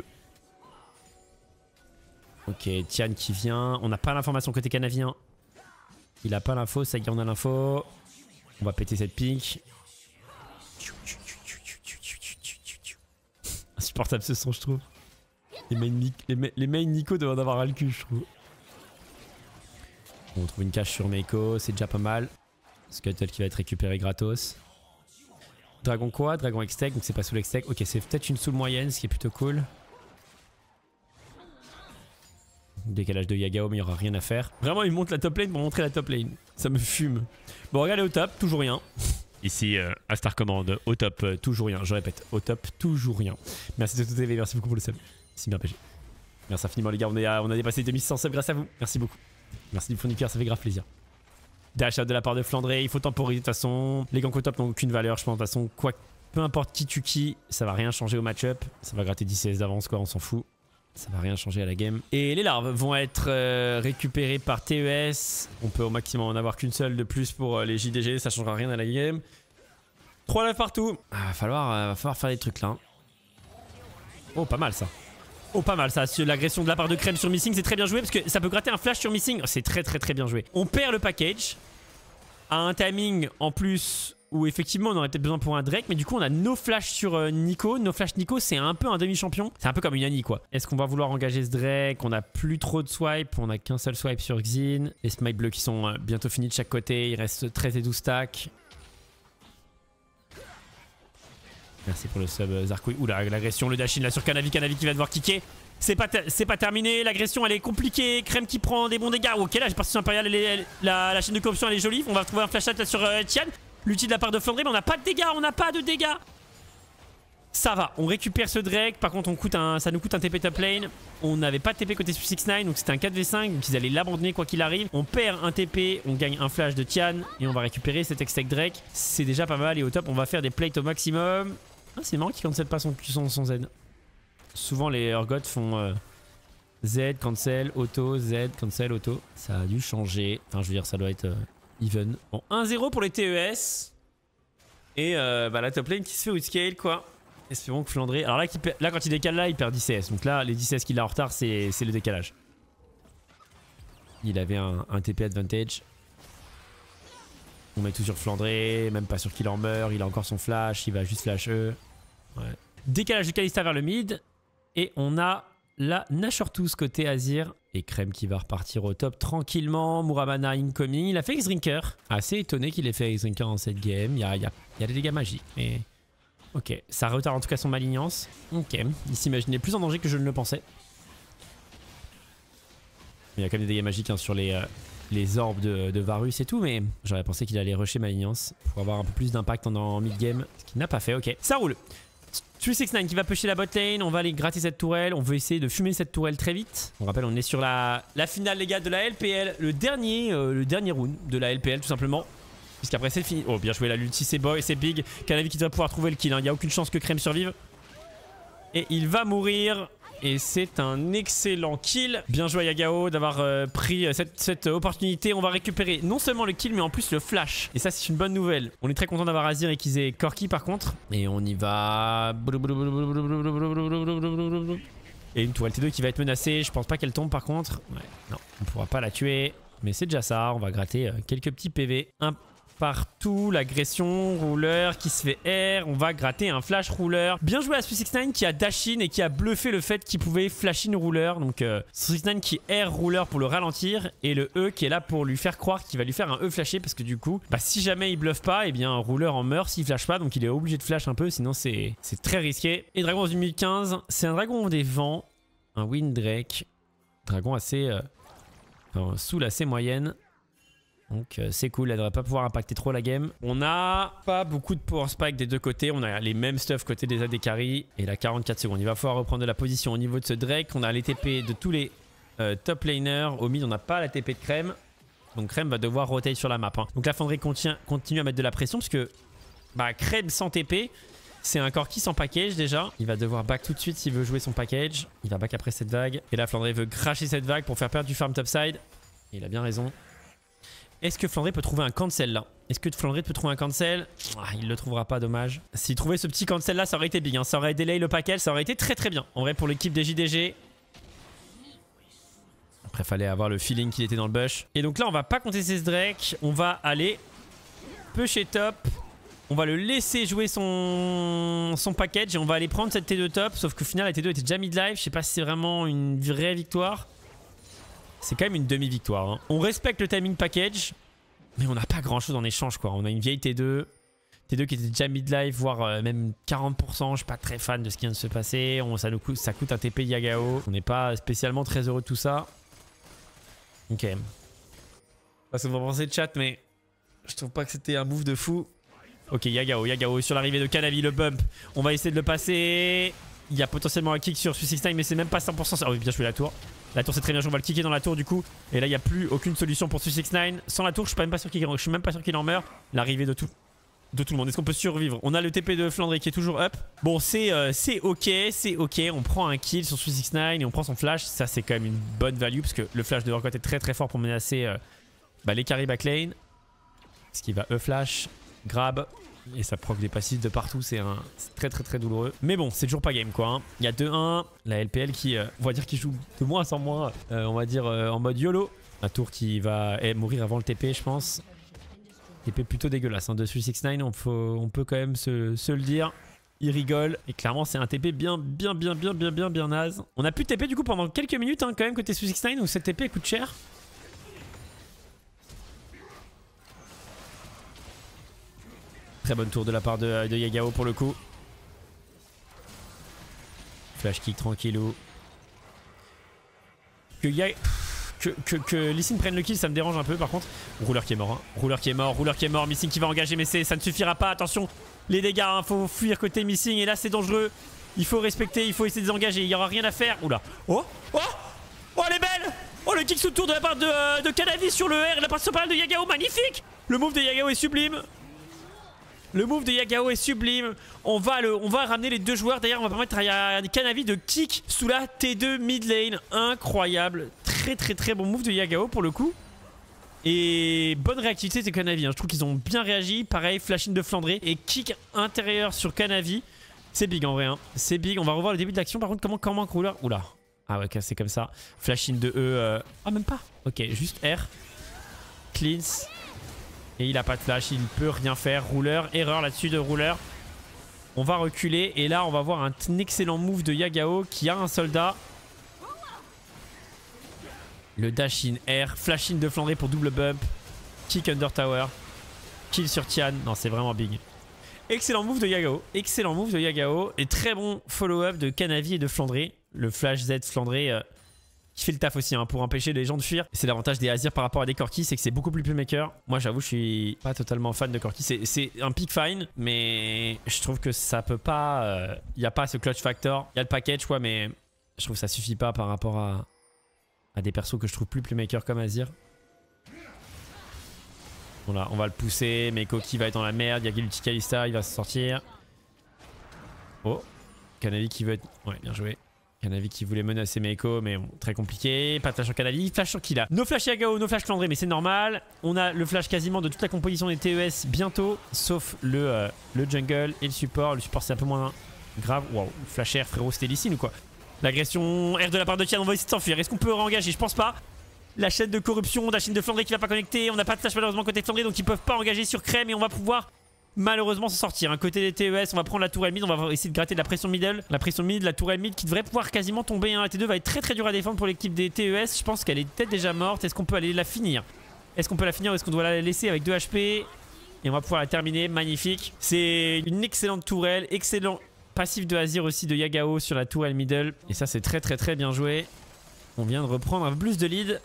Ok, Tian qui vient. On n'a pas l'information côté canavien. Il a pas l'info, ça y est, on a l'info. On va péter cette pique. Insupportable ce son, je trouve. Les main, les, les main Nico doivent en avoir à le cul, je trouve. Bon, on trouve une cache sur Meiko, c'est déjà pas mal. Scuttle qui va être récupéré gratos. Dragon quoi? Dragon Extech, donc c'est pas sous l'Extech. Ok, c'est peut-être une soul moyenne, ce qui est plutôt cool. Décalage de Yagao, mais il n'y aura rien à faire. Vraiment, il monte la top lane pour montrer la top lane. Ça me fume. Bon, regardez au top, toujours rien. Ici, euh, à Star Command, au top, euh, toujours rien. Je répète, au top, toujours rien. Merci de tout T V, merci beaucoup pour le sub. C'est bien P G. Merci infiniment, les gars. On, est à, on a dépassé les deux mille six cents subs grâce à vous. Merci beaucoup. Merci du fond du cœur, ça fait grave plaisir. Dash out de la part de Flandré, il faut temporiser de toute façon. Les ganks au top n'ont aucune valeur, je pense. De toute façon, quoi, peu importe qui tu qui, ça va rien changer au match-up. Ça va gratter dix C S d'avance, quoi, on s'en fout. Ça va rien changer à la game. Et les larves vont être euh, récupérées par T E S. On peut au maximum en avoir qu'une seule de plus pour euh, les J D G, ça changera rien à la game. trois lives partout. Ah, va falloir, euh, va falloir faire des trucs là. Hein. Oh, pas mal ça. Oh, pas mal ça. L'agression de la part de Crème sur Missing, c'est très bien joué parce que ça peut gratter un flash sur Missing. Oh, c'est très très très bien joué. On perd le package à un timing en plus où effectivement on aurait peut-être besoin pour un Drake, mais du coup on a no flash sur euh, Nico. No flash Nico, c'est un peu un demi-champion. C'est un peu comme une Annie quoi. Est-ce qu'on va vouloir engager ce Drake? On a plus trop de swipe. On a qu'un seul swipe sur Xin. Les smites bleus qui sont euh, bientôt finis de chaque côté. Il reste treize et douze stacks. Merci pour le sub euh, Zarkoui. Oula, l'agression, le dash in là sur Kanavi. Kanavi qui va devoir kicker. C'est pas, pas terminé, l'agression elle est compliquée. Crème qui prend des bons dégâts. Ok, là j'ai parti sur Imperial, elle est, la, la chaîne de corruption elle est jolie. On va trouver un flash là sur euh, Tian. L'ulti de la part de Flandré, mais on n'a pas de dégâts, on n'a pas de dégâts. Ça va, on récupère ce Drake. Par contre, on coûte un, ça nous coûte un T P top lane. On n'avait pas de T P côté six neuf, donc c'était un quatre v cinq. Donc ils allaient l'abandonner quoi qu'il arrive. On perd un T P, on gagne un flash de Tian. Et on va récupérer cet Extech Drake. C'est déjà pas mal. Et au top, on va faire des plates au maximum. Ah, c'est marrant qu'il cancel pas son, son, son Z. Souvent, les Urgot font euh, Z, cancel, auto, Z, cancel, auto. Ça a dû changer. Enfin, je veux dire, ça doit être... Euh, even. Bon, un zéro pour les T E S. Et euh, bah, la top lane qui se fait outscale quoi. Espérons que Flandré... Alors là, là, quand il décale là, il perd dix C S. Donc là, les dix C S qu'il a en retard, c'est le décalage. Il avait un, un T P advantage. On met tout sur Flandré, même pas sûr qu'il en meurt. Il a encore son flash, il va juste flash E. Ouais. Décalage de Kalista vers le mid. Et on a la Nashortooth côté Azir. Et Crème qui va repartir au top tranquillement. Muramana incoming. Il a fait X-Drinker. Assez étonné qu'il ait fait X-Drinker en cette game. Il y a, il y a, il y a des dégâts magiques. Mais ok. Ça retarde en tout cas son malignance. Ok. Il s'imaginait plus en danger que je ne le pensais. Il y a quand même des dégâts magiques hein, sur les, euh, les orbes de, de Varus et tout. Mais j'aurais pensé qu'il allait rusher malignance pour avoir un peu plus d'impact en, en mid-game. Ce qu'il n'a pas fait. Ok. Ça roule. trois six neuf qui va pusher la bot lane, on va aller gratter cette tourelle, on veut essayer de fumer cette tourelle très vite. On rappelle, on est sur la, la finale les gars de la L P L, le dernier, euh, le dernier round de la L P L tout simplement. Puisqu'après c'est fini. Oh bien joué la l'ulti, c'est boy, c'est big. Kanavi qui doit pouvoir trouver le kill, il hein. n'y a aucune chance que Crème survive. Et il va mourir. Et c'est un excellent kill. Bien joué à Yagao d'avoir euh, pris cette, cette opportunité. On va récupérer non seulement le kill mais en plus le flash. Et ça c'est une bonne nouvelle. On est très content d'avoir Azir et qu'ils aient Corki par contre. Et on y va. Et une toile T deux qui va être menacée. Je pense pas qu'elle tombe par contre. Ouais, non, on pourra pas la tuer. Mais c'est déjà ça. On va gratter quelques petits P V. Un partout, l'agression, rouleur qui se fait R, on va gratter un flash rouleur. Bien joué à Swiss six neuf qui a dash in et qui a bluffé le fait qu'il pouvait flash in rouleur. Donc euh, Swiss six neuf qui R rouleur pour le ralentir et le E qui est là pour lui faire croire qu'il va lui faire un E flashé parce que du coup, bah, si jamais il bluffe pas, et eh bien un rouleur en meurt s'il flash pas, donc il est obligé de flash un peu, sinon c'est très risqué. Et dragon en deux mille quinze, c'est un dragon des vents, un Windrake, dragon assez euh, enfin, soul assez moyenne. Donc euh, c'est cool, elle devrait pas pouvoir impacter trop la game. On n'a pas beaucoup de power spike des deux côtés. On a les mêmes stuff côté des A D carry. Et là quarante-quatre secondes. Il va falloir reprendre de la position au niveau de ce Drake. On a les T P de tous les euh, top laners. Au mid on n'a pas la T P de Crème. Donc Crème va devoir rotate sur la map. Hein. Donc la Flandrée continue, continue à mettre de la pression. Parce que bah, Crème sans T P, c'est un Corki sans package déjà. Il va devoir back tout de suite s'il veut jouer son package. Il va back après cette vague. Et là Flandrée veut cracher cette vague pour faire perdre du farm topside. Et il a bien raison. Est-ce que Flandrée peut trouver un cancel là? Est-ce que Flandrée peut trouver un cancel? Ah, il le trouvera pas, dommage. S'il trouvait ce petit cancel là, ça aurait été big. Hein. Ça aurait delay le package, ça aurait été très très bien. En vrai, pour l'équipe des J D G. Après, fallait avoir le feeling qu'il était dans le bush. Et donc là, on va pas contester ce Drake. On va aller pusher top. On va le laisser jouer son, son package et on va aller prendre cette T deux top. Sauf qu'au final, la T deux était déjà mid-life. Je sais pas si c'est vraiment une vraie victoire. C'est quand même une demi-victoire. Hein. On respecte le timing package, mais on n'a pas grand-chose en échange. Quoi. On a une vieille T deux. T deux qui était déjà mid-life, voire euh, même quarante pour cent. Je suis pas très fan de ce qui vient de se passer. On, ça, nous coûte, ça coûte un T P Yagao. On n'est pas spécialement très heureux de tout ça. Ok. Je sais pas ce que vous en pensez de chat, mais je trouve pas que c'était un move de fou. Ok, Yagao, Yagao sur l'arrivée de Canavi, le bump. On va essayer de le passer. Il y a potentiellement un kick sur Swiss six neuf, mais c'est même pas cent pour cent. Oh, bien joué la tour. La tour c'est très bien joué, on va le kicker dans la tour du coup. Et là il n'y a plus aucune solution pour Swiss six neuf. Sans la tour je suis même pas sûr qu'il je suis même pas sûr qu'il en meurt. L'arrivée de tout, de tout le monde. Est-ce qu'on peut survivre? On a le T P de Flandrée qui est toujours up. Bon c'est euh, c'est ok, c'est ok. On prend un kill sur Swiss six neuf et on prend son flash. Ça c'est quand même une bonne value parce que le flash de Urgot est très très fort pour menacer euh, bah, les carry backlane. Ce qui va E-flash, grab. Et ça proc des passifs de partout, c'est très très très douloureux. Mais bon, c'est toujours pas game quoi. Hein. Il y a deux un, la L P L qui, euh, on va dire, qui joue de moins en moins, euh, on va dire euh, en mode YOLO. La tour qui va eh, mourir avant le T P, je pense. T P plutôt dégueulasse. Hein. De Swiss six neuf, on, faut, on peut quand même se, se le dire. Il rigole. Et clairement, c'est un T P bien, bien, bien, bien, bien, bien, bien naze. On a plus de T P du coup pendant quelques minutes hein, quand même côté Swiss six neuf, où cette T P coûte cher. Très bonne tour de la part de, de Yagao pour le coup. Flash kick tranquillou. Que, ya... que, que, que Lee Sin prenne le kill, ça me dérange un peu par contre. Rouleur qui est mort. Hein. Rouleur qui est mort. Rouleur qui est mort. Missing qui va engager, mais ça ne suffira pas. Attention, les dégâts. Hein, faut fuir côté Missing. Et là, c'est dangereux. Il faut respecter. Il faut essayer de désengager. Il n'y aura rien à faire. Oula. Oh Oh Oh, elle est belle. Oh, le kick sous tour de la part de, de Canavi sur le R. Et la part sur de Yagao. Magnifique. Le move de Yagao est sublime. Le move de Yagao est sublime. On va, le, on va ramener les deux joueurs. D'ailleurs, on va permettre à Canavi de kick sous la T deux mid lane. Incroyable. Très très très bon move de Yagao pour le coup. Et bonne réactivité de Canavi. Hein. Je trouve qu'ils ont bien réagi. Pareil, flashing de Flandrée. Et kick intérieur sur Canavi. C'est big en vrai. Hein. C'est big. On va revoir le début de l'action. Par contre, comment comment rouleur. Oula. Ah ouais, c'est comme ça. Flashing de E. Euh... Ah, même pas. Ok, juste R. Cleans. Et il a pas de flash, il ne peut rien faire. Rouleur, erreur là-dessus de rouleur. On va reculer et là on va voir un excellent move de Yagao qui a un soldat. Le dash in R, flash in de Flandrée pour double bump. Kick under tower. Kill sur Tian. Non, c'est vraiment big. Excellent move de Yagao. Excellent move de Yagao. Et très bon follow-up de Canavi et de Flandrée. Le flash Z Flandrée. Euh, qui fait le taf aussi hein, pour empêcher les gens de fuir. C'est l'avantage des Azir par rapport à des Corki, c'est que c'est beaucoup plus playmaker. Moi j'avoue je suis pas totalement fan de Corki. C'est un pick fine, mais je trouve que ça peut pas... Il euh, n'y a pas ce clutch factor. Il y a le package quoi, mais je trouve que ça suffit pas par rapport à, à des persos que je trouve plus playmaker comme Azir. Voilà, on va le pousser, mais Koki va être dans la merde. Il y a l'ulti Kalista, il va se sortir. Oh, Canavi qui veut être... Ouais, bien joué. Kanavi qui voulait menacer Meiko, mais bon, très compliqué. Pas de flash sur Kanavi, flash sur Killa. No flash Yagao, no flash Flandré, mais c'est normal. On a le flash quasiment de toute la composition des T E S bientôt, sauf le, euh, le jungle et le support. Le support c'est un peu moins grave. Waouh, flash air frérot, c'était Lee Sin ou quoi? L'agression R de la part de Tian, on va essayer de s'enfuir. Est-ce qu'on peut réengager? Je pense pas. La chaîne de corruption, la chaîne de Flandré qui va pas connecter. On n'a pas de flash malheureusement côté Flandré, donc ils peuvent pas engager sur Crème et on va pouvoir malheureusement s'en sortir. Un côté des T E S, on va prendre la tourelle mid, on va essayer de gratter de la pression middle. La pression mid, la tourelle mid qui devrait pouvoir quasiment tomber. Hein. La T deux va être très très dure à défendre pour l'équipe des T E S. Je pense qu'elle est peut-être déjà morte. Est-ce qu'on peut aller la finir? Est-ce qu'on peut la finir ou est-ce qu'on doit la laisser avec deux H P? Et on va pouvoir la terminer. Magnifique. C'est une excellente tourelle. Excellent passif de Azir aussi de Yagao sur la tourelle middle. Et ça c'est très très très bien joué. On vient de reprendre un peu plus de lead.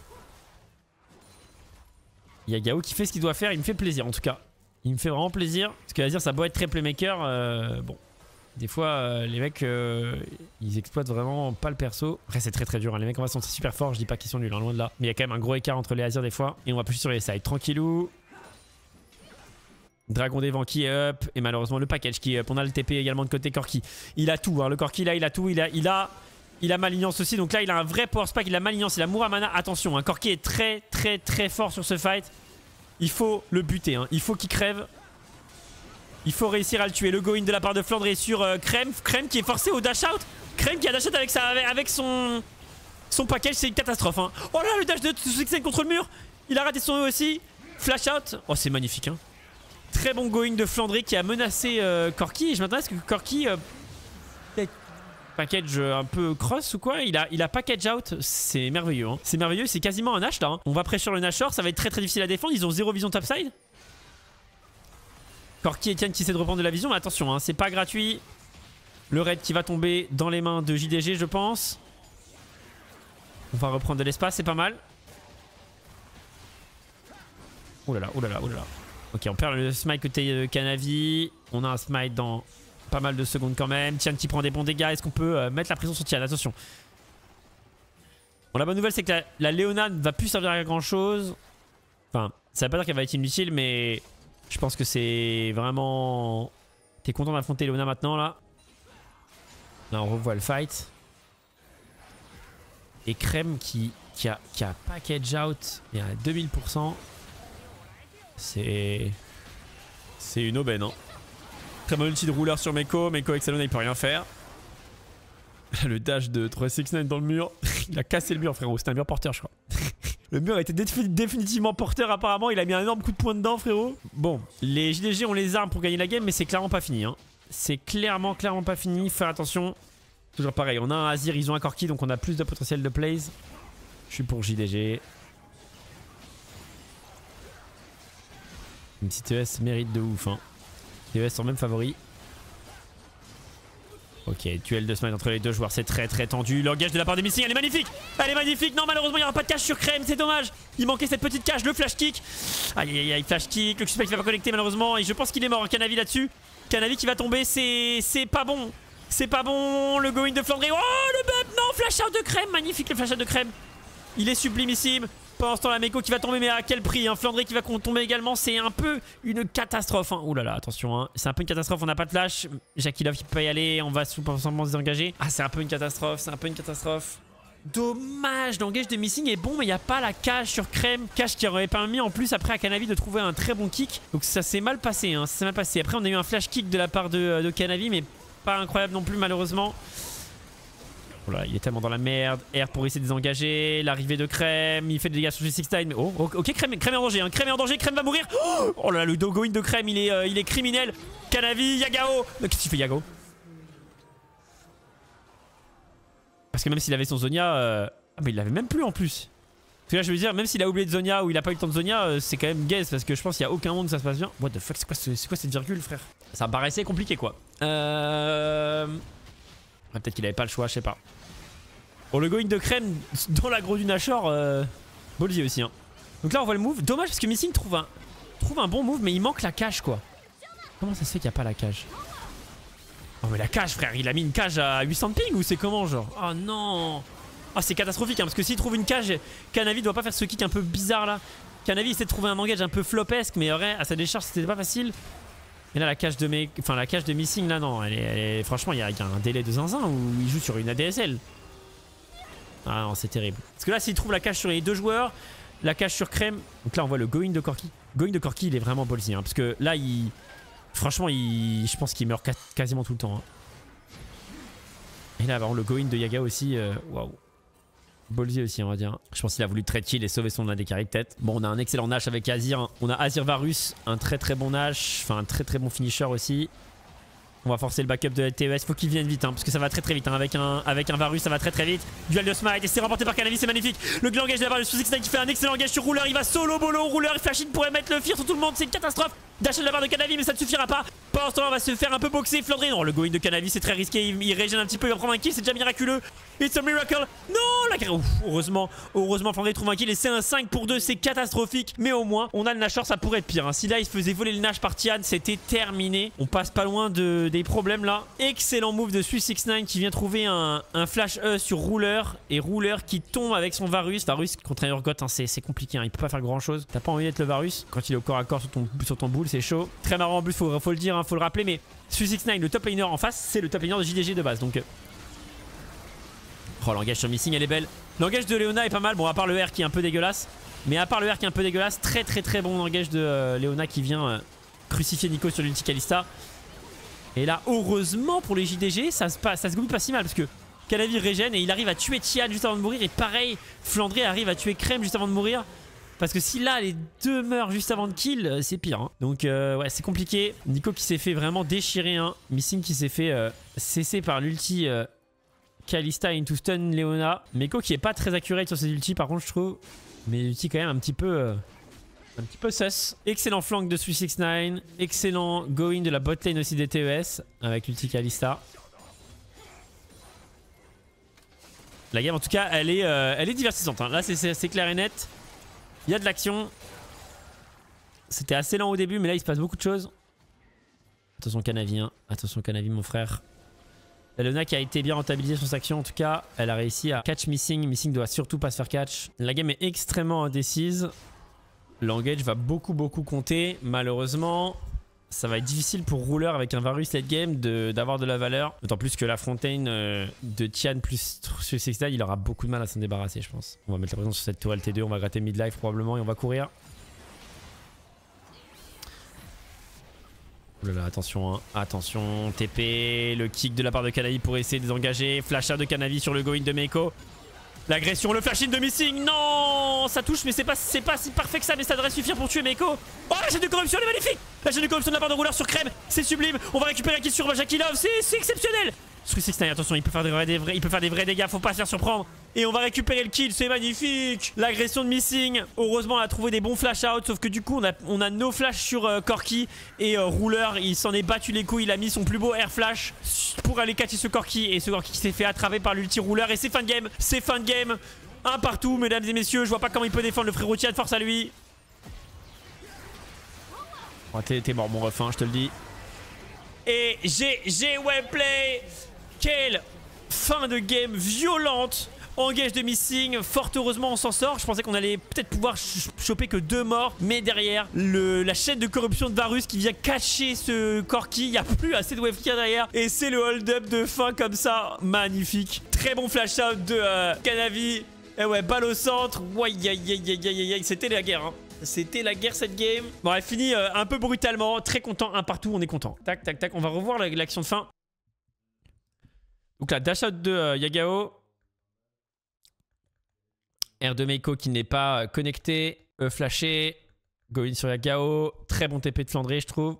Yagao qui fait ce qu'il doit faire. Il me fait plaisir en tout cas. Il me fait vraiment plaisir. Parce que Azir, ça doit être très playmaker. Euh, bon, des fois, euh, les mecs, euh, ils exploitent vraiment pas le perso. Après, c'est très très dur. Hein. Les mecs en face sont super forts. Je dis pas qu'ils sont nuls, hein, loin de là. Mais il y a quand même un gros écart entre les Azir des fois. Et on va plus sur les sides. Tranquillou. Dragon des vents qui est up. Et malheureusement, le package qui est up. On a le T P également de côté Corki. Il a tout. Hein. Le Corki là, il a tout. Il a, il a, il a Malignance aussi. Donc là, il a un vrai power spike. Il a Malignance. Il a Muramana. Attention, hein. Corki est très très très fort sur ce fight. Il faut le buter, hein. Il faut qu'il crève. Il faut réussir à le tuer. Le go-in de la part de Flandré sur euh, Crème. Crème qui est forcé au dash out. Crème qui a dash out avec, sa, avec son, son package. C'est une catastrophe. Hein. Oh là, le dash de Sixen contre le mur. Il a raté son E aussi. Flash out. Oh, c'est magnifique. Hein. Très bon going de Flandré qui a menacé euh, Corki. Et je m'attendais à ce que Corki... Euh, package un peu cross ou quoi, il a, il a package out, c'est merveilleux, hein. C'est merveilleux, c'est quasiment un Nash là, hein. On va pressure le Nashor, ça va être très très difficile à défendre, ils ont zéro vision topside. Corki et Tian qui essaient de reprendre de la vision, mais attention, hein, c'est pas gratuit. Le raid qui va tomber dans les mains de J D G je pense. On va reprendre de l'espace, c'est pas mal. Oh là là, oh là là, oh là là. Ok, on perd le smite côté Kanavi, on a un smite dans... pas mal de secondes quand même. Tian qui prend des bons dégâts. Est-ce qu'on peut euh, mettre la pression sur Tian? Attention. Bon, la bonne nouvelle, c'est que la, la Léona ne va plus servir à grand chose. Enfin, ça veut pas dire qu'elle va être inutile, mais je pense que c'est vraiment... T'es content d'affronter Léona maintenant, là. Là, on revoit le fight. Et Crème qui, qui, a, qui a package out et à deux mille pour cent. C'est... C'est une aubaine, hein. Très bon ulti de rouleur sur Meiko. Meiko avec Salona il peut rien faire. Le dash de trois cent soixante-dix-neuf dans le mur. Il a cassé le mur frérot. C'était un mur porteur je crois. Le mur était définitivement porteur apparemment. Il a mis un énorme coup de poing dedans frérot. Bon, les J D G ont les armes pour gagner la game mais c'est clairement pas fini. Hein. C'est clairement clairement pas fini. Faire attention. Toujours pareil. On a un Azir, ils ont un Corki donc on a plus de potentiel de plays. Je suis pour J D G. Une petite T E S mérite de ouf hein. T E S sont même favoris. Ok, duel de smite entre les deux joueurs, c'est très très tendu. L'engage de la part des Missing, elle est magnifique. Elle est magnifique. Non, malheureusement, il n'y aura pas de cache sur Crème, c'est dommage. Il manquait cette petite cache, le flash kick. Aïe aïe aïe, flash kick. Le suspect qui va pas connecter malheureusement. Et je pense qu'il est mort. Kanavi là-dessus. Kanavi qui va tomber, c'est c'est pas bon. C'est pas bon. Le going de Flandré. Oh, le bump. Non, flash out de Crème. Magnifique le flash out de Crème. Il est sublimissime. Pendant ce temps, la Meiko qui va tomber, mais à quel prix hein. Flandré qui va tomber également, c'est un peu une catastrophe. Hein. Ouh là là, attention, hein. C'est un peu une catastrophe. On n'a pas de flash. Jakilov qui peut pas y aller. On va simplement se désengager. Ah, c'est un peu une catastrophe. C'est un peu une catastrophe. Dommage. L'engage de Missing est bon, mais il n'y a pas la cage sur Crème. Cage qui aurait permis en plus après à Kanavi de trouver un très bon kick. Donc ça s'est mal passé. Hein. Ça s'est mal passé. Après, on a eu un flash kick de la part de, de Kanavi, mais pas incroyable non plus, malheureusement. Oh là, il est tellement dans la merde. R pour essayer de désengager. L'arrivée de Crème. Il fait des dégâts sur G six Time. Mais oh, ok, Crème, Crème est en danger. Hein. Crème est en danger. Crème va mourir. Oh là là, le dogo-in de Crème, il est, euh, il est criminel. Kanavi, Yagao. Qu'est-ce que tu fais, Yagao? Parce que même s'il avait son Zonia. Euh... Ah, mais il l'avait même plus en plus. Parce que là, je veux dire, même s'il a oublié de Zonia ou il a pas eu le temps de Zonia, euh, c'est quand même gaze. Parce que je pense qu'il n'y a aucun monde où ça se passe bien. What the fuck, c'est quoi, ce, quoi cette virgule, frère? Ça me paraissait compliqué, quoi. Euh. Ouais, peut-être qu'il avait pas le choix, je sais pas. Bon, le going de Crème dans l'aggro du Nashor, euh, ballsy aussi. Hein. Donc là, on voit le move. Dommage parce que Missing trouve un, trouve un bon move, mais il manque la cage, quoi. Comment ça se fait qu'il n'y a pas la cage? Oh, mais la cage, frère, il a mis une cage à huit cents ping ou c'est comment, genre? Oh non. Ah, oh, c'est catastrophique, hein, parce que s'il trouve une cage, Kanavi doit pas faire ce kick un peu bizarre là. Kanavi essaie de trouver un engage un peu flopesque, mais vrai, à sa décharge, c'était pas facile. Et là la cage de mes... enfin la cage de Missing là non elle est, elle est... franchement il y, y a un délai de zinzin où il joue sur une A D S L. Ah non, c'est terrible. Parce que là, s'il trouve la cage sur les deux joueurs, la cage sur Crème. Donc là, on voit le going de Corki. Going de Corki, il est vraiment ballsy. Hein, parce que là, il... Franchement, il... je pense qu'il meurt quasiment tout le temps. Hein. Et là, vraiment, le going de Yagao aussi. Waouh. Wow. Ballsy aussi, on va dire. Je pense qu'il a voulu trade kill et sauver son A D carry peut-être. Bon, on a un excellent Nash avec Azir. On a Azir Varus, un très très bon Nash. Enfin, un très très bon finisher aussi. On va forcer le backup de T E S. Faut qu'il vienne vite, hein, parce que ça va très très vite. Hein. Avec, un, avec un Varus, ça va très très vite. Duel de smite et c'est remporté par Canavi, c'est magnifique. Le gland engage de la part de six six nine qui fait un excellent engage sur Ruler. Il va solo bolo. Ruler, Flashin pourrait mettre le fear sur tout le monde. C'est une catastrophe. Dash de la part de Canavi, mais ça ne suffira pas. Pendant ce temps, on va se faire un peu boxer. Flandré, non, le going de Canavi, c'est très risqué. Il, il régène un petit peu, il va prendre un kill, c'est déjà miraculeux. It's a miracle. Non, la Ouf, heureusement, heureusement, Flandré trouve un kill et c'est un cinq pour deux. C'est catastrophique, mais au moins, on a le Nashor, ça pourrait être pire. Hein. Si là, il se faisait voler le Nash par Tian, c'était terminé. On passe pas loin de, des problèmes là. Excellent move de six six nine qui vient trouver un, un flash E sur Ruler. Et Ruler qui tombe avec son Varus. Varus contre un Urgot, hein, c'est compliqué. Hein. Il peut pas faire grand chose. T'as pas envie d'être le Varus quand il est au corps à corps sur ton, sur ton boule, c'est chaud. Très marrant en plus, faut, faut le dire, hein, faut le rappeler. Mais six six nine, le top laner en face, c'est le top laner de J D G de base. Donc. Oh, l'engage sur Missing, elle est belle. L'engage de Leona est pas mal. Bon, à part le R qui est un peu dégueulasse. Mais à part le R qui est un peu dégueulasse, très très très bon engage de euh, Leona qui vient euh, crucifier Nico sur l'ulti Kalista. Et là, heureusement pour les J D G, ça se passe, ça se goûte pas si mal parce que Canavi régène et il arrive à tuer Tian juste avant de mourir. Et pareil, Flandré arrive à tuer Crème juste avant de mourir. Parce que si là, les deux meurent juste avant de kill, c'est pire. Hein. Donc, euh, ouais, c'est compliqué. Nico qui s'est fait vraiment déchirer. Hein. Missing qui s'est fait euh, cesser par l'ulti euh, Kalista into stun Leona. Meko qui est pas très accurate sur ses ultis, par contre, je trouve. Mais l'ulti quand même un petit peu... Euh, Un petit peu sus. Excellent flank de six six nine. Excellent going de la bot lane aussi des T E S. Avec l'ulti Kalista. La game en tout cas elle est, euh, elle est divertissante. Hein. Là c'est clair et net. Il y a de l'action. C'était assez lent au début mais là il se passe beaucoup de choses. Attention Canavi. Hein. Attention Canavi mon frère. La Leona qui a été bien rentabilisée sur son action en tout cas. Elle a réussi à catch Missing. Missing doit surtout pas se faire catch. La game est extrêmement indécise. L'engage va beaucoup beaucoup compter. Malheureusement, ça va être difficile pour Ruler avec un Varus late game d'avoir de, de la valeur. D'autant plus que la Fontaine euh, de Tian plus six six nine, il aura beaucoup de mal à s'en débarrasser, je pense. On va mettre la pression sur cette tour L T deux. On va gratter mid-life probablement et on va courir. Oh là là, attention, hein. Attention, T P, le kick de la part de Canavi pour essayer de désengager. Flash de Canavi sur le go-in de Meko. L'agression, le flash in de Missing, non, ça touche mais c'est pas, pas si parfait que ça, mais ça devrait suffire pour tuer Meko. Oh, la chaîne de corruption, elle est magnifique. La chaîne de corruption de la part de Ruler sur Crème, c'est sublime. On va récupérer la kill sur Jackie Love, c'est exceptionnel. six six nine, attention, il peut faire des vrais, des vrais, il peut faire des vrais dégâts, faut pas se faire surprendre. Et on va récupérer le kill, c'est magnifique. L'agression de Missing, heureusement on a trouvé des bons flash out, sauf que du coup on a, on a no flash sur euh, Corki. Et euh, Ruler, il s'en est battu les couilles, il a mis son plus beau air flash pour aller catcher ce Corki. Et ce Corki qui s'est fait attraper par l'ulti Ruler. Et c'est fin de game, c'est fin de game. Un partout, mesdames et messieurs. Je vois pas comment il peut défendre le frérot Tian. Force à lui. Oh, t'es mort, mon ref, hein, je te le dis. Et G G Webplay. Quelle fin de game violente. Engage de Missing. Fort heureusement, on s'en sort. Je pensais qu'on allait peut-être pouvoir ch choper que deux morts. Mais derrière, le, la chaîne de corruption de Varus qui vient cacher ce Corki. Il n'y a plus assez de wave clear derrière. Et c'est le hold-up de fin comme ça. Magnifique. Très bon flash out de euh, Canavi. Et ouais, balle au centre. Ouais, aïe, aïe, aïe, aïe, aïe. C'était la guerre. Hein. C'était la guerre cette game. Bon, elle finit euh, un peu brutalement. Très content. Un partout, on est content. Tac, tac, tac. On va revoir l'action de fin. Donc la dash out de euh, Yagao. R de Meiko qui n'est pas connecté. E flashé. Go in sur Yagao. Très bon T P de Flandré, je trouve.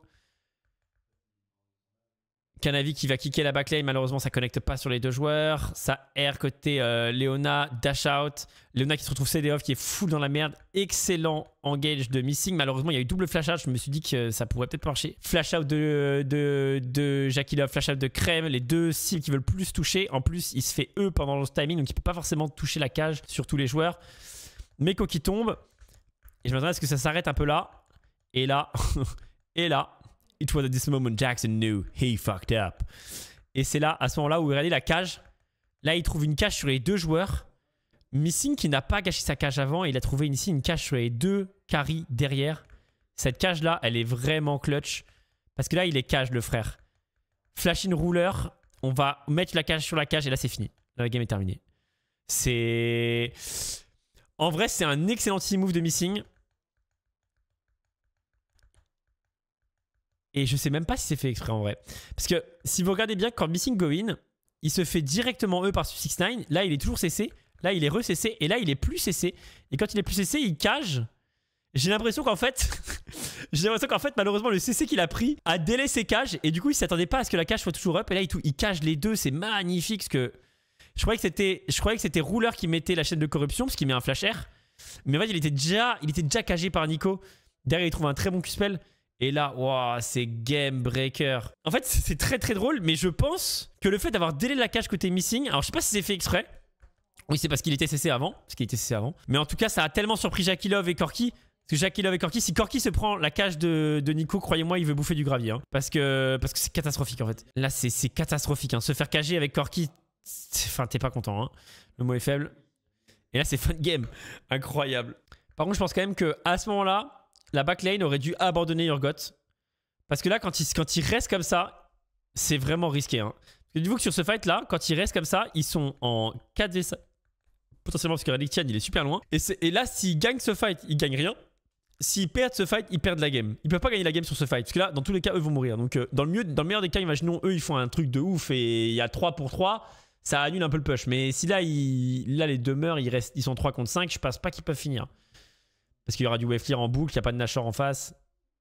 Canavi qui va kicker la backlane. Malheureusement, ça connecte pas sur les deux joueurs. Ça R côté euh, Leona. Dash out. Leona qui se retrouve C D off, qui est full dans la merde. Excellent engage de Missing. Malheureusement, il y a eu double flash out. Je me suis dit que ça pourrait peut-être marcher. Flash out de, de, de Jackie Love. Flash out de Crème. Les deux cibles qui veulent plus toucher. En plus, il se fait E pendant le timing. Donc, il peut pas forcément toucher la cage sur tous les joueurs. Meko qui tombe. Et je m'attendais à ce que ça s'arrête un peu là. Et là. Et là. It was at this moment Jackson knew he fucked up. Et c'est là, à ce moment-là, où regardez la cage. Là, il trouve une cage sur les deux joueurs. Missing qui n'a pas gâché sa cage avant. Il a trouvé ici une cage sur les deux carries derrière. Cette cage-là, elle est vraiment clutch. Parce que là, il est cage, le frère. Flash in Ruler. On va mettre la cage sur la cage et là, c'est fini. Là, la game est terminée. C'est... En vrai, c'est un excellent team move de Missing. Et je sais même pas si c'est fait exprès en vrai. Parce que si vous regardez bien, quand Missing go in, il se fait directement E par six six neuf. Là, il est toujours C C. Là, il est re-C C. Et là, il est plus C C. Et quand il est plus C C, il cage. J'ai l'impression qu'en fait... J'ai l'impression qu'en fait, malheureusement, le C C qu'il a pris a délai ses cages. Et du coup, il s'attendait pas à ce que la cage soit toujours up. Et là, il, il cage les deux. C'est magnifique. Parce que je croyais que c'était je croyais que c'était Ruler qui mettait la chaîne de corruption. Parce qu'il met un flash air. Mais en fait, il était déjà, il était déjà cagé par Nico. Derrière, il trouve un très bon Q-spell. Et là, wow, c'est game breaker. En fait, c'est très très drôle, mais je pense que le fait d'avoir délai la cage côté Missing, alors je sais pas si c'est fait exprès. Oui, c'est parce qu'il était C C avant, parce qu'il était C C avant. Mais en tout cas, ça a tellement surpris Jackie Love et Corki. Parce que Jackie Love et Corki, si Corki se prend la cage de, de Nico, croyez-moi, il veut bouffer du gravier. Hein. Parce que parce que c'est catastrophique en fait. Là, c'est catastrophique. Hein. Se faire cager avec Corki, enfin, t'es pas content. Hein. Le mot est faible. Et là, c'est fun game. Incroyable. Par contre, je pense quand même qu'à ce moment-là, la backlane aurait dû abandonner Urgot. Parce que là, quand il, quand il reste comme ça, c'est vraiment risqué. Hein. Dites-vous que sur ce fight-là, quand il reste comme ça, ils sont en quatre v cinq. Potentiellement parce que Relictian, il est super loin. Et, est, et là, s'ils gagnent ce fight, ils gagnent rien. S'ils perdent ce fight, ils perdent la game. Ils peuvent pas gagner la game sur ce fight. Parce que là, dans tous les cas, eux vont mourir. Donc, euh, dans, le mieux, dans le meilleur des cas, imaginons, eux, ils font un truc de ouf et il y a trois pour trois. Ça annule un peu le push. Mais si là, il, là les deux meurent, ils, restent, ils sont trois contre cinq, je pense pas qu'ils peuvent finir. Parce qu'il y aura du wave clear en boucle, il n'y a pas de Nashor en face.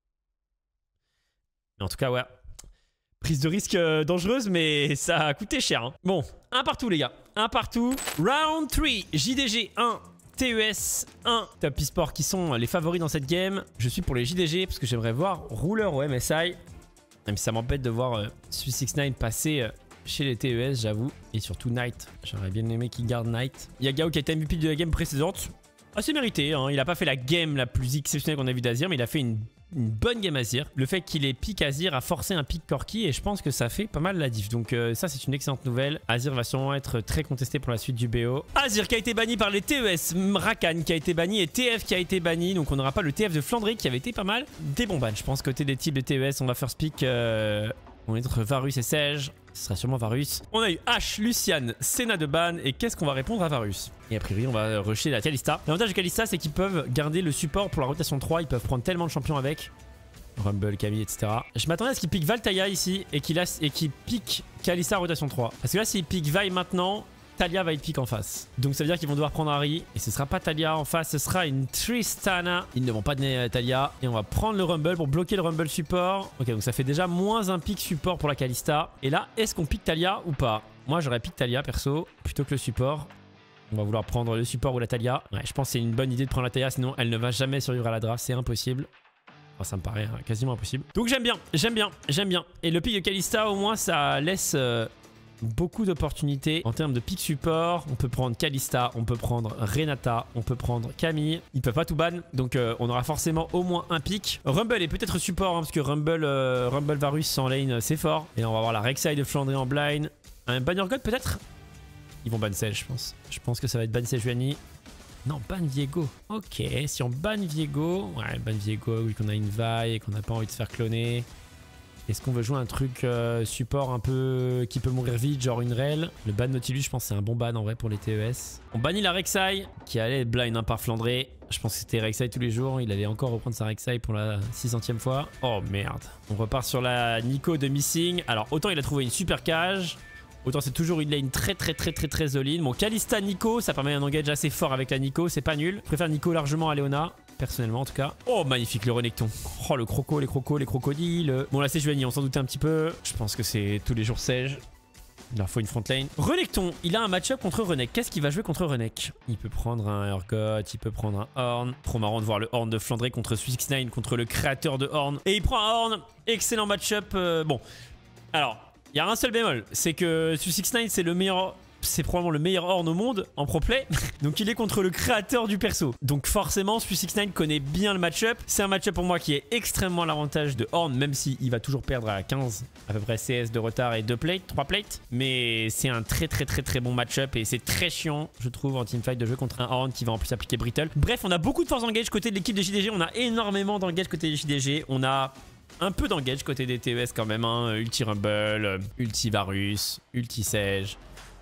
Mais en tout cas, ouais. Prise de risque euh, dangereuse, mais ça a coûté cher. Hein. Bon, un partout, les gars. Un partout. Round trois. J D G un. T E S un. Top eSport qui sont les favoris dans cette game. Je suis pour les J D G parce que j'aimerais voir Ruler au M S I. Même si ça m'embête de voir euh, six six neuf passer euh, chez les T E S, j'avoue. Et surtout Knight. J'aurais bien aimé qu'il garde Knight. Il y a Gao qui a été M V P de la game précédente. Assez mérité, hein. Il a pas fait la game la plus exceptionnelle qu'on a vue d'Azir, mais il a fait une, une bonne game Azir. Le fait qu'il ait pick Azir a forcé un pick Corki et je pense que ça fait pas mal la diff. Donc euh, ça c'est une excellente nouvelle. Azir va sûrement être très contesté pour la suite du B O. Azir qui a été banni par les T E S, Rakan qui a été banni et T F qui a été banni. Donc on n'aura pas le T F de Flandry qui avait été pas mal. Des bons bans, je pense côté des types de T E S, on va first pick. Euh... On est entre Varus et Sage. Ce sera sûrement Varus. On a eu H, Lucian, Senna de ban. Et qu'est-ce qu'on va répondre à Varus? Et a priori, on va rusher la Kalista. L'avantage de Kalista, c'est qu'ils peuvent garder le support pour la rotation trois. Ils peuvent prendre tellement de champions avec. Rumble, Camille, et cetera. Je m'attendais à ce qu'il pique Valtaya ici et qu'il qu pique Kalista rotation trois. Parce que là, s'il pique Vi maintenant, Talia va être pique en face. Donc ça veut dire qu'ils vont devoir prendre Harry. Et ce sera pas Talia en face, ce sera une Tristana. Ils ne vont pas donner Talia. Et on va prendre le Rumble pour bloquer le Rumble support. Ok, donc ça fait déjà moins un pick support pour la Kalista. Et là, est-ce qu'on pique Talia ou pas? Moi, j'aurais pique Talia perso, plutôt que le support. On va vouloir prendre le support ou la Talia. Ouais, je pense que c'est une bonne idée de prendre la Talia, sinon elle ne va jamais survivre à la draft, c'est impossible. Enfin, ça me paraît quasiment impossible. Donc j'aime bien, j'aime bien, j'aime bien. Et le pick de Kalista, au moins, ça laisse... Euh, beaucoup d'opportunités en termes de pick support. On peut prendre Kalista, on peut prendre Renata, on peut prendre Camille. Ils peuvent pas tout ban, donc euh, on aura forcément au moins un pick. Rumble est peut-être support, hein, parce que Rumble, euh, Rumble Varus en lane, c'est fort. Et on va avoir la Rek'Sai de Flandry en blind. Un ban Urgot peut-être? Ils vont ban Sage, je pense. Je pense que ça va être ban Sejuani. Non, ban Viego. Ok, si on ban Viego... Ouais, ban Viego, vu qu'on a une vaille et qu'on n'a pas envie de se faire cloner. Est-ce qu'on veut jouer un truc euh, support un peu qui peut mourir vite, genre une rel? Le ban Nautilus, je pense que c'est un bon ban en vrai pour les T E S. On bannit la Rek'Sai, qui allait être blind hein, par Flandré. Je pense que c'était Rek'Sai tous les jours. Il allait encore reprendre sa Rek'Sai pour la six centième fois. Oh merde. On repart sur la Nico de Missing. Alors autant il a trouvé une super cage, autant c'est toujours une lane très très très très très all-in. Bon, Kalista Nico, ça permet un engage assez fort avec la Nico, c'est pas nul. Je préfère Nico largement à Léona. Personnellement en tout cas. Oh magnifique le Renekton. Oh le croco, les crocos, les crocodiles. Bon là c'est Sejuani, on s'en doutait un petit peu. Je pense que c'est tous les jours Sage. Il leur faut une front lane. Renekton, il a un match-up contre Renek. Qu'est-ce qu'il va jouer contre Renek? Il peut prendre un Urgot, il peut prendre un Horn. Trop marrant de voir le Horn de Flandré contre six six neuf, contre le créateur de Horn. Et il prend un Horn. Excellent match-up. Euh, bon. Alors, il y a un seul bémol. C'est que six six neuf c'est le meilleur... C'est probablement le meilleur Horn au monde en pro play. Donc il est contre le créateur du perso. Donc forcément, six six neuf connaît bien le match-up. C'est un match-up pour moi qui est extrêmement à l'avantage de Horn, même s'il va toujours perdre à quinze à peu près C S de retard et deux plates, trois plates. Mais c'est un très très très très bon match-up et c'est très chiant, je trouve, en teamfight de jouer contre un Horn qui va en plus appliquer Brittle. Bref, on a beaucoup de force engage côté de l'équipe de J D G. On a énormément d'engage côté de J D G. On a un peu d'engage côté des T E S quand même. Hein. Ulti Rumble, Ulti Varus, Ulti Sage.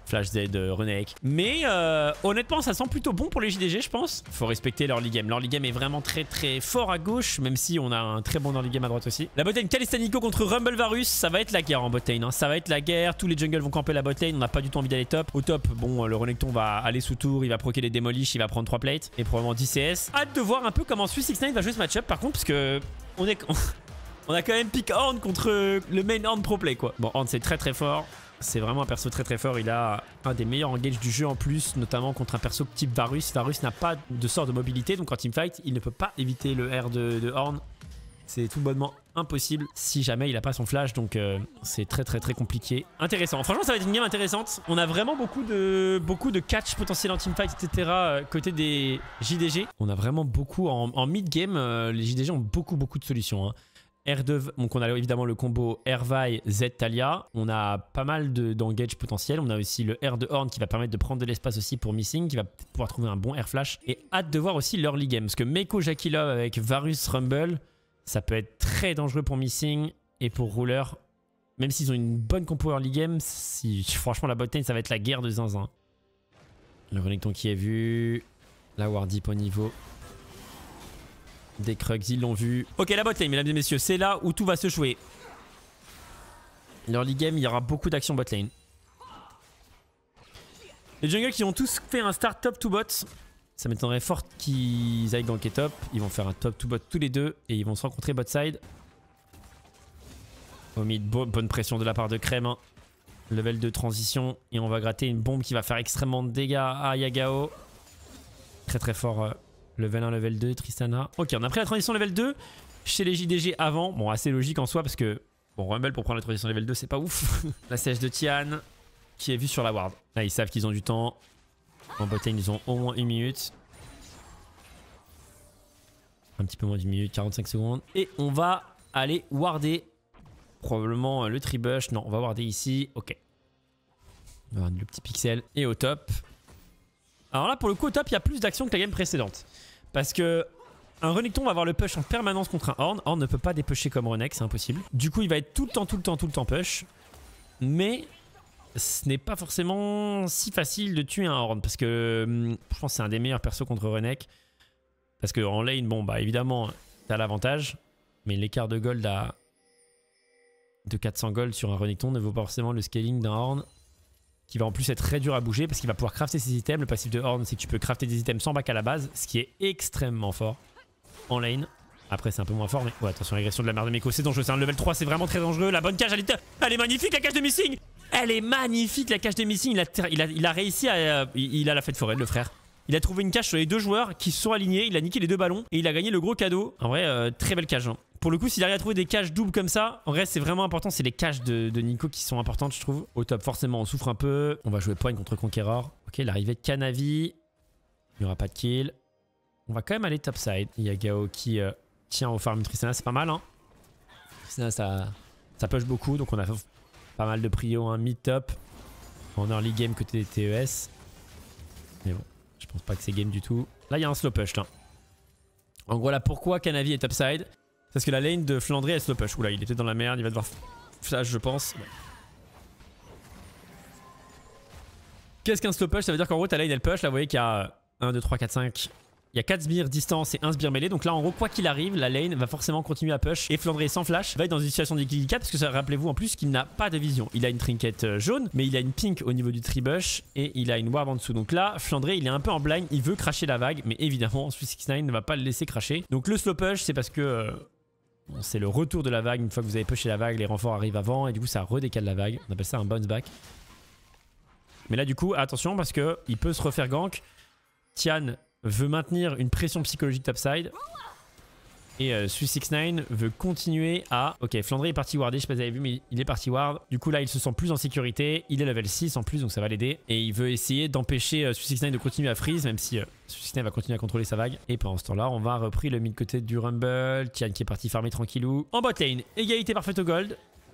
Flash Z, euh, Renek. Mais euh, honnêtement, ça sent plutôt bon pour les J D G, je pense. Faut respecter leur league game. Leur league game est vraiment très très fort à gauche, même si on a un très bon early game à droite aussi. La botlane Kalistanico contre Rumble Varus, ça va être la guerre en botlane. Hein. Ça va être la guerre. Tous les jungles vont camper la botlane. On n'a pas du tout envie d'aller top. Au top, bon, le Renekton va aller sous tour. Il va proquer les Demolish. Il va prendre trois plates et probablement dix C S. Hâte de voir un peu comment Swiss six nine va jouer ce match-up par contre, parce que on est. On a quand même pick Horn contre le main Horn pro play quoi. Bon, Horn c'est très très fort. C'est vraiment un perso très très fort. Il a un des meilleurs engages du jeu en plus, notamment contre un perso type Varus. Varus n'a pas de sort de mobilité, donc en teamfight, il ne peut pas éviter le R de, de Horn. C'est tout bonnement impossible si jamais il n'a pas son flash, donc euh, c'est très très très compliqué. Intéressant. Franchement, ça va être une game intéressante. On a vraiment beaucoup de, beaucoup de catch potentiel en teamfight, et cetera. Euh, côté des J D G. On a vraiment beaucoup en, en mid-game. Euh, les J D G ont beaucoup beaucoup de solutions. Hein. R deux, donc on a évidemment le combo R-Vi, Z-Talia. On a pas mal d'engage potentiel. On a aussi le R de Horn qui va permettre de prendre de l'espace aussi pour Missing, qui va peut-être pouvoir trouver un bon R flash. Et hâte de voir aussi l'early game. Parce que Meiko Jackie Love avec Varus Rumble, ça peut être très dangereux pour Missing et pour Ruler. Même s'ils ont une bonne compo early game, si, franchement la botlane ça va être la guerre de zinzin. Le Renekton qui est vu. La Wardip au niveau. Des Krugs, ils l'ont vu. Ok, la botlane, mesdames et messieurs, c'est là où tout va se jouer. L'early game, il y aura beaucoup d'actions botlane. Les jungles qui ont tous fait un start top to bot. Ça m'étonnerait fort qu'ils aillent ganker top. Ils vont faire un top to bot tous les deux et ils vont se rencontrer bot side. Au mid, bonne pression de la part de Crème. Hein. Level de transition et on va gratter une bombe qui va faire extrêmement de dégâts à Yagao. Très très fort. Euh, Level un, level deux, Tristana. Ok, on a pris la transition level deux chez les J D G avant. Bon, assez logique en soi parce que... Bon, Rumble pour prendre la transition level deux, c'est pas ouf. La sèche de Tian qui est vue sur la ward. Là, ils savent qu'ils ont du temps. En botlane, ils ont au moins une minute. Un petit peu moins d'une minute, quarante-cinq secondes. Et on va aller warder. Probablement le tribush. Non, on va warder ici. Ok. On va warder le petit pixel. Et au top... Alors là, pour le coup, au top, il y a plus d'action que la game précédente. Parce que un Renekton va avoir le push en permanence contre un Horn. Horn ne peut pas dépusher comme Renek, c'est impossible. Du coup, il va être tout le temps, tout le temps, tout le temps push. Mais ce n'est pas forcément si facile de tuer un Horn. Parce que je pense que c'est un des meilleurs persos contre Renek. Parce qu'en lane, bon, bah évidemment, t'as l'avantage. Mais l'écart de gold à de quatre cents gold sur un Renekton ne vaut pas forcément le scaling d'un Horn. Qui va en plus être très dur à bouger parce qu'il va pouvoir crafter ses items. Le passif de Horn, c'est que tu peux crafter des items sans back à la base, ce qui est extrêmement fort en lane. Après, c'est un peu moins fort, mais ouais, attention, régression de la merde de Meiko, c'est dangereux. C'est un level trois, c'est vraiment très dangereux. La bonne cage, elle est, elle est magnifique, la cage de Missing. Elle est magnifique, la cage de Missing. Il a, il a, il a réussi à. Il, il a la fête forêt, le frère. Il a trouvé une cage sur les deux joueurs qui se sont alignés. Il a niqué les deux ballons et il a gagné le gros cadeau. En vrai, euh, très belle cage. Hein. Pour le coup, s'il arrive à trouver des cages doubles comme ça, en vrai, c'est vraiment important. C'est les cages de, de Nico qui sont importantes, je trouve. Au top, forcément, on souffre un peu. On va jouer point contre Conqueror. Ok, l'arrivée de Canavi. Il n'y aura pas de kill. On va quand même aller topside. Il y a Gao qui euh, tient au farm Tristana. C'est pas mal, hein. Tristana, ça, ça push beaucoup. Donc, on a pas mal de prio, hein, mid-top. En early game côté des T E S. Mais bon. Je pense pas que c'est game du tout. Là, il y a un slow push, là. En gros, là, pourquoi Canavi est topside? Parce que la lane de Flandré est slow push. Oula, il était dans la merde. Il va devoir flash, je pense. Ouais. Qu'est-ce qu'un slow push? Ça veut dire qu'en gros, ta lane, elle push. Là, vous voyez qu'il y a un, deux, trois, quatre, cinq... Il y a quatre sbires distance et un sbire mêlé. Donc là, en gros, quoi qu'il arrive, la lane va forcément continuer à push. Et Flandré sans flash va être dans une situation délicate parce que ça, rappelez-vous en plus qu'il n'a pas de vision. Il a une trinket jaune, mais il a une pink au niveau du tribush et il a une ward en dessous. Donc là, Flandré, il est un peu en blind. Il veut cracher la vague, mais évidemment, Swiss six nine ne va pas le laisser cracher. Donc le slow push, c'est parce que euh, c'est le retour de la vague. Une fois que vous avez pushé la vague, les renforts arrivent avant et du coup, ça redécale la vague. On appelle ça un bounce back. Mais là, du coup, attention parce que il peut se refaire gank. Tian veut maintenir une pression psychologique topside. Et euh, Swiss six nine veut continuer à... Ok, Flandré est parti warder, je sais pas si vous avez vu, mais il est parti ward. Du coup là, il se sent plus en sécurité. Il est level six en plus, donc ça va l'aider. Et il veut essayer d'empêcher euh, Swiss six nine de continuer à freeze, même si euh, Swiss six nine va continuer à contrôler sa vague. Et pendant ce temps-là, on va repris le mid-côté du Rumble. Tian qui est parti farmer tranquillou. En bot lane, égalité parfaite au gold.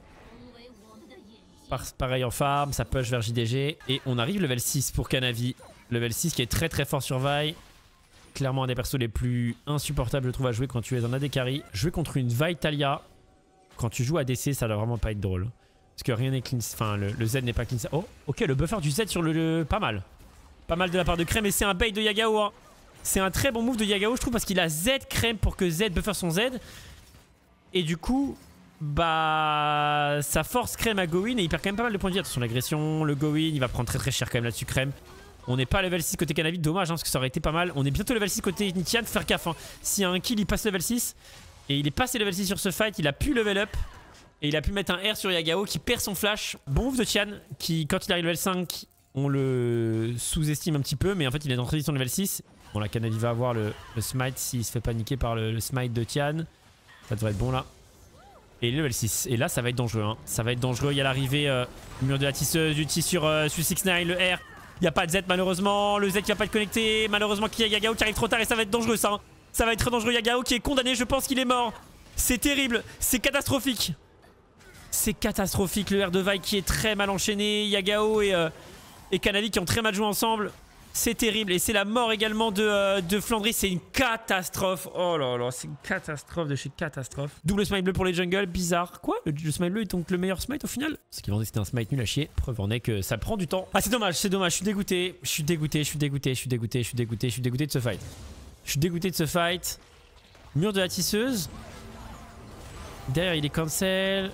Par pareil en farm, ça push vers J D G. Et on arrive level six pour Canavi. Level six qui est très très fort sur Vi. Clairement un des persos les plus insupportables je trouve à jouer quand tu es en A D carry. Jouer contre une Vi Talia quand tu joues A D C, ça doit vraiment pas être drôle. Parce que rien n'est clean. Enfin, le, le Z n'est pas clean. Oh, ok, le buffer du Z sur le, le... Pas mal. Pas mal de la part de Crème. Et c'est un bait de Yagao. Hein. C'est un très bon move de Yagao, je trouve, parce qu'il a Z Crème pour que Z buffer son Z. Et du coup, bah... ça force Crème à go in et il perd quand même pas mal de points de vie. Attention, l'agression, le go in, il va prendre très très cher quand même là-dessus, Crème. On n'est pas level six côté Canavi, dommage, hein, parce que ça aurait été pas mal. On est bientôt level six côté Tian, faut faire gaffe. Hein. S'il y a un kill, il passe level six. Et il est passé level six sur ce fight, il a pu level up. Et il a pu mettre un R sur Yagao qui perd son flash. Bon move de Tian, qui quand il arrive level cinq, on le sous-estime un petit peu, mais en fait il est en transition level six. Bon, la Canavi va avoir le, le smite s'il se fait paniquer par le, le smite de Tian. Ça devrait être bon là. Et il est level six. Et là, ça va être dangereux. Hein. Ça va être dangereux. Il y a l'arrivée euh, mur de la tisseuse, ulti sur, euh, sur six neuf, le R. Il n'y a pas de Z malheureusement. Le Z qui va pas être connecté. Malheureusement, qu'il y a Yagao qui arrive trop tard et ça va être dangereux ça. Hein. Ça va être très dangereux. Yagao qui est condamné. Je pense qu'il est mort. C'est terrible. C'est catastrophique. C'est catastrophique. Le R de Vi qui est très mal enchaîné. Yagao et, euh, et Canavi qui ont très mal joué ensemble. C'est terrible. Et c'est la mort également de, euh, de Flandry. C'est une catastrophe. Oh là là, c'est une catastrophe de chez catastrophe. Double smite bleu pour les jungles. Bizarre. Quoi? Le, le smite bleu est donc le meilleur smite au final? Ce qui vendait c'était un smite nul à chier. Preuve en est que ça prend du temps. Ah, c'est dommage, c'est dommage. Je suis dégoûté. Je suis dégoûté, je suis dégoûté, je suis dégoûté, je suis dégoûté, je suis dégoûté de ce fight. Je suis dégoûté de ce fight. Mur de la tisseuse. Derrière, il est cancel.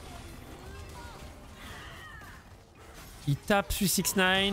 Il tape sur six neuf.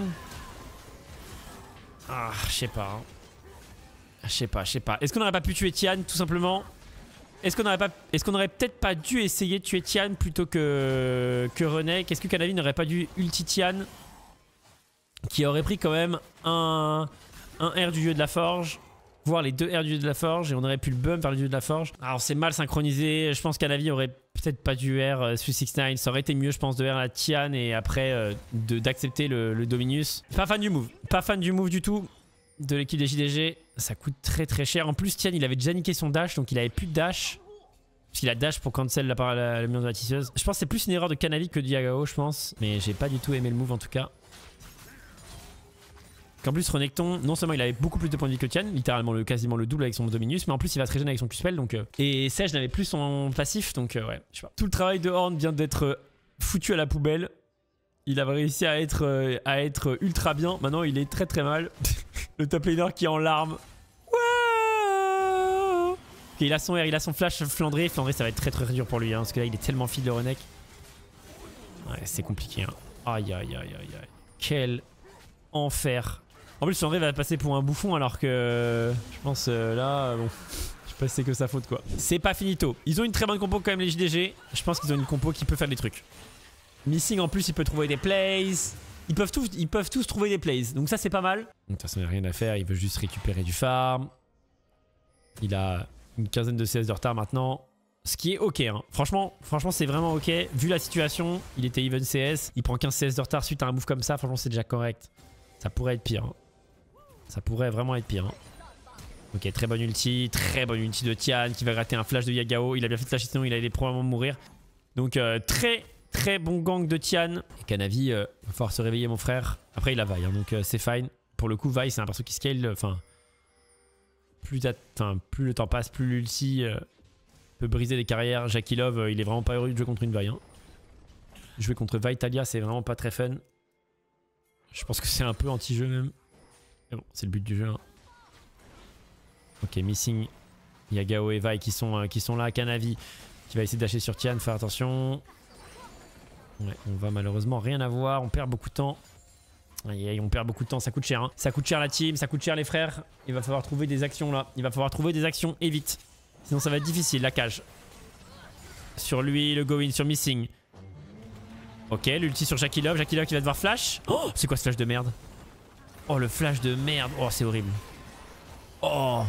Ah, je sais pas. Hein. Je sais pas, je sais pas. Est-ce qu'on aurait pas pu tuer Tian, tout simplement? Est-ce qu'on aurait pas, est-ce qu'on aurait peut-être pas dû essayer de tuer Tian plutôt que que René? Qu'est-ce que Canavi n'aurait pas dû ulti Tian, qui aurait pris quand même un un R du dieu de la forge, voire les deux R du dieu de la forge, et on aurait pu le bump vers le dieu de la forge. Alors c'est mal synchronisé. Je pense qu'Canavi aurait peut-être pas dû R euh, sur six neuf. Ça aurait été mieux, je pense, de R la Tian et après euh, d'accepter le, le Dominus. Pas fan du move. Pas fan du move du tout de l'équipe des J D G. Ça coûte très très cher. En plus, Tian, il avait déjà niqué son dash, donc il avait plus de dash. Parce qu'il a dash pour cancel la, la, la, le mur de la tisseuse. Je pense que c'est plus une erreur de Canavi que de Yagao, je pense. Mais j'ai pas du tout aimé le move en tout cas. En plus, Renekton, non seulement il avait beaucoup plus de points de vie que Tian, littéralement le, quasiment le double avec son Dominus, mais en plus il va très jeune avec son Q-spell. Donc, euh, et Sage n'avait plus son passif, donc euh, ouais, je sais pas. Tout le travail de Horn vient d'être euh, foutu à la poubelle. Il avait réussi à être, euh, à être ultra bien. Maintenant, il est très très mal. Le top laner qui est en larmes. Wow, ok, il a son R, il a son flash Flandré. Flandré, ça va être très très dur pour lui, hein, parce que là, il est tellement feed le Renek. Ouais, c'est compliqué. Hein. Aïe aïe aïe aïe aïe. Quel enfer. En plus, Flandré va passer pour un bouffon alors que je pense euh, là, bon, je sais pas si c'est que sa faute quoi. C'est pas finito. Ils ont une très bonne compo quand même les J D G. Je pense qu'ils ont une compo qui peut faire des trucs. Missing en plus, il peut trouver des plays. Ils peuvent tous, ils peuvent tous trouver des plays. Donc ça c'est pas mal. De toute façon, il n'y a rien à faire. Il veut juste récupérer du farm. Il a une quinzaine de C S de retard maintenant. Ce qui est ok. Hein. Franchement, franchement c'est vraiment ok. Vu la situation, il était even C S. Il prend quinze C S de retard suite à un move comme ça. Franchement, c'est déjà correct. Ça pourrait être pire. Hein. Ça pourrait vraiment être pire. Hein. Ok, très bonne ulti. Très bonne ulti de Tian qui va gratter un flash de Yagao. Il a bien fait de flasher sinon il allait probablement mourir. Donc euh, très très bon gang de Tian. Et Canavi, euh, va falloir se réveiller mon frère. Après il a Vi, hein, donc euh, c'est fine. Pour le coup, Vi c'est un perso qui scale. Enfin, plus, plus le temps passe, plus l'ulti euh, peut briser des carrières. Jackie Love, euh, il est vraiment pas heureux de jouer contre une Vi. Hein. Jouer contre Vi Talia, c'est vraiment pas très fun. Je pense que c'est un peu anti-jeu même. Mais bon, c'est le but du jeu. Hein. Ok, missing. Yagao et Vi qui sont, euh, qui sont là. Canavi qui va essayer de dasher sur Tian. Faire attention. Ouais, on va malheureusement rien avoir. On perd beaucoup de temps. Aïe, aïe, on perd beaucoup de temps. Ça coûte cher. Hein. Ça coûte cher la team. Ça coûte cher les frères. Il va falloir trouver des actions là. Il va falloir trouver des actions et vite. Sinon ça va être difficile. La cage. Sur lui, le go-in sur missing. Ok, l'ulti sur Jackie Love. Jackie Love qui va devoir flash. Oh, c'est quoi ce flash de merde? Oh, le flash de merde. Oh, c'est horrible. Oh.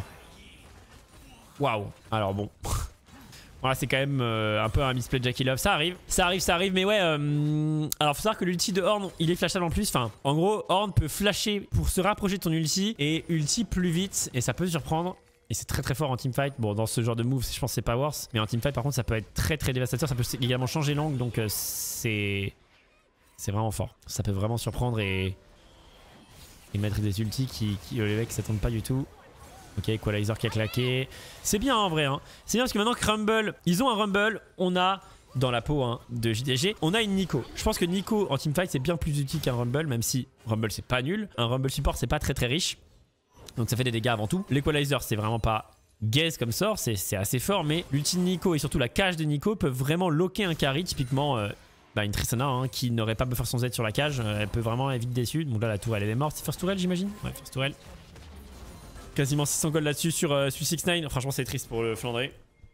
Waouh. Alors bon. Voilà, c'est quand même euh, un peu un misplay de Jackie Love. Ça arrive. Ça arrive, ça arrive. Mais ouais. Euh... Alors, faut savoir que l'ulti de Horn, il est flashable en plus. Enfin, en gros, Horn peut flasher pour se rapprocher de ton ulti et ulti plus vite. Et ça peut surprendre. Et c'est très très fort en teamfight. Bon, dans ce genre de move, je pense que c'est pas worse. Mais en teamfight, par contre, ça peut être très très dévastateur. Ça peut également changer l'angle. Donc, euh, c'est. C'est vraiment fort. Ça peut vraiment surprendre et. Et mettre des ultis qui, qui les mecs s'attendent pas du tout. Ok, Equalizer qui a claqué. C'est bien en vrai. Hein. C'est bien parce que maintenant que Rumble, ils ont un Rumble. On a dans la peau hein, de J D G. On a une Nico. Je pense que Nico en teamfight c'est bien plus utile qu'un Rumble, même si Rumble c'est pas nul. Un Rumble support c'est pas très très riche. Donc ça fait des dégâts avant tout. L'Equalizer c'est vraiment pas gaze comme sort, c'est assez fort. Mais l'ulti de Nico et surtout la cage de Nico peuvent vraiment loquer un carry. Typiquement euh, bah une Tristana hein, qui n'aurait pas buffer son Z sur la cage. Euh, elle peut vraiment être vite déçue. Donc là la tourelle elle est morte. C'est first tourelle j'imagine. Ouais first tourelle. Quasiment six cents gold là-dessus sur, euh, sur six neuf. Franchement c'est triste pour le Flandré.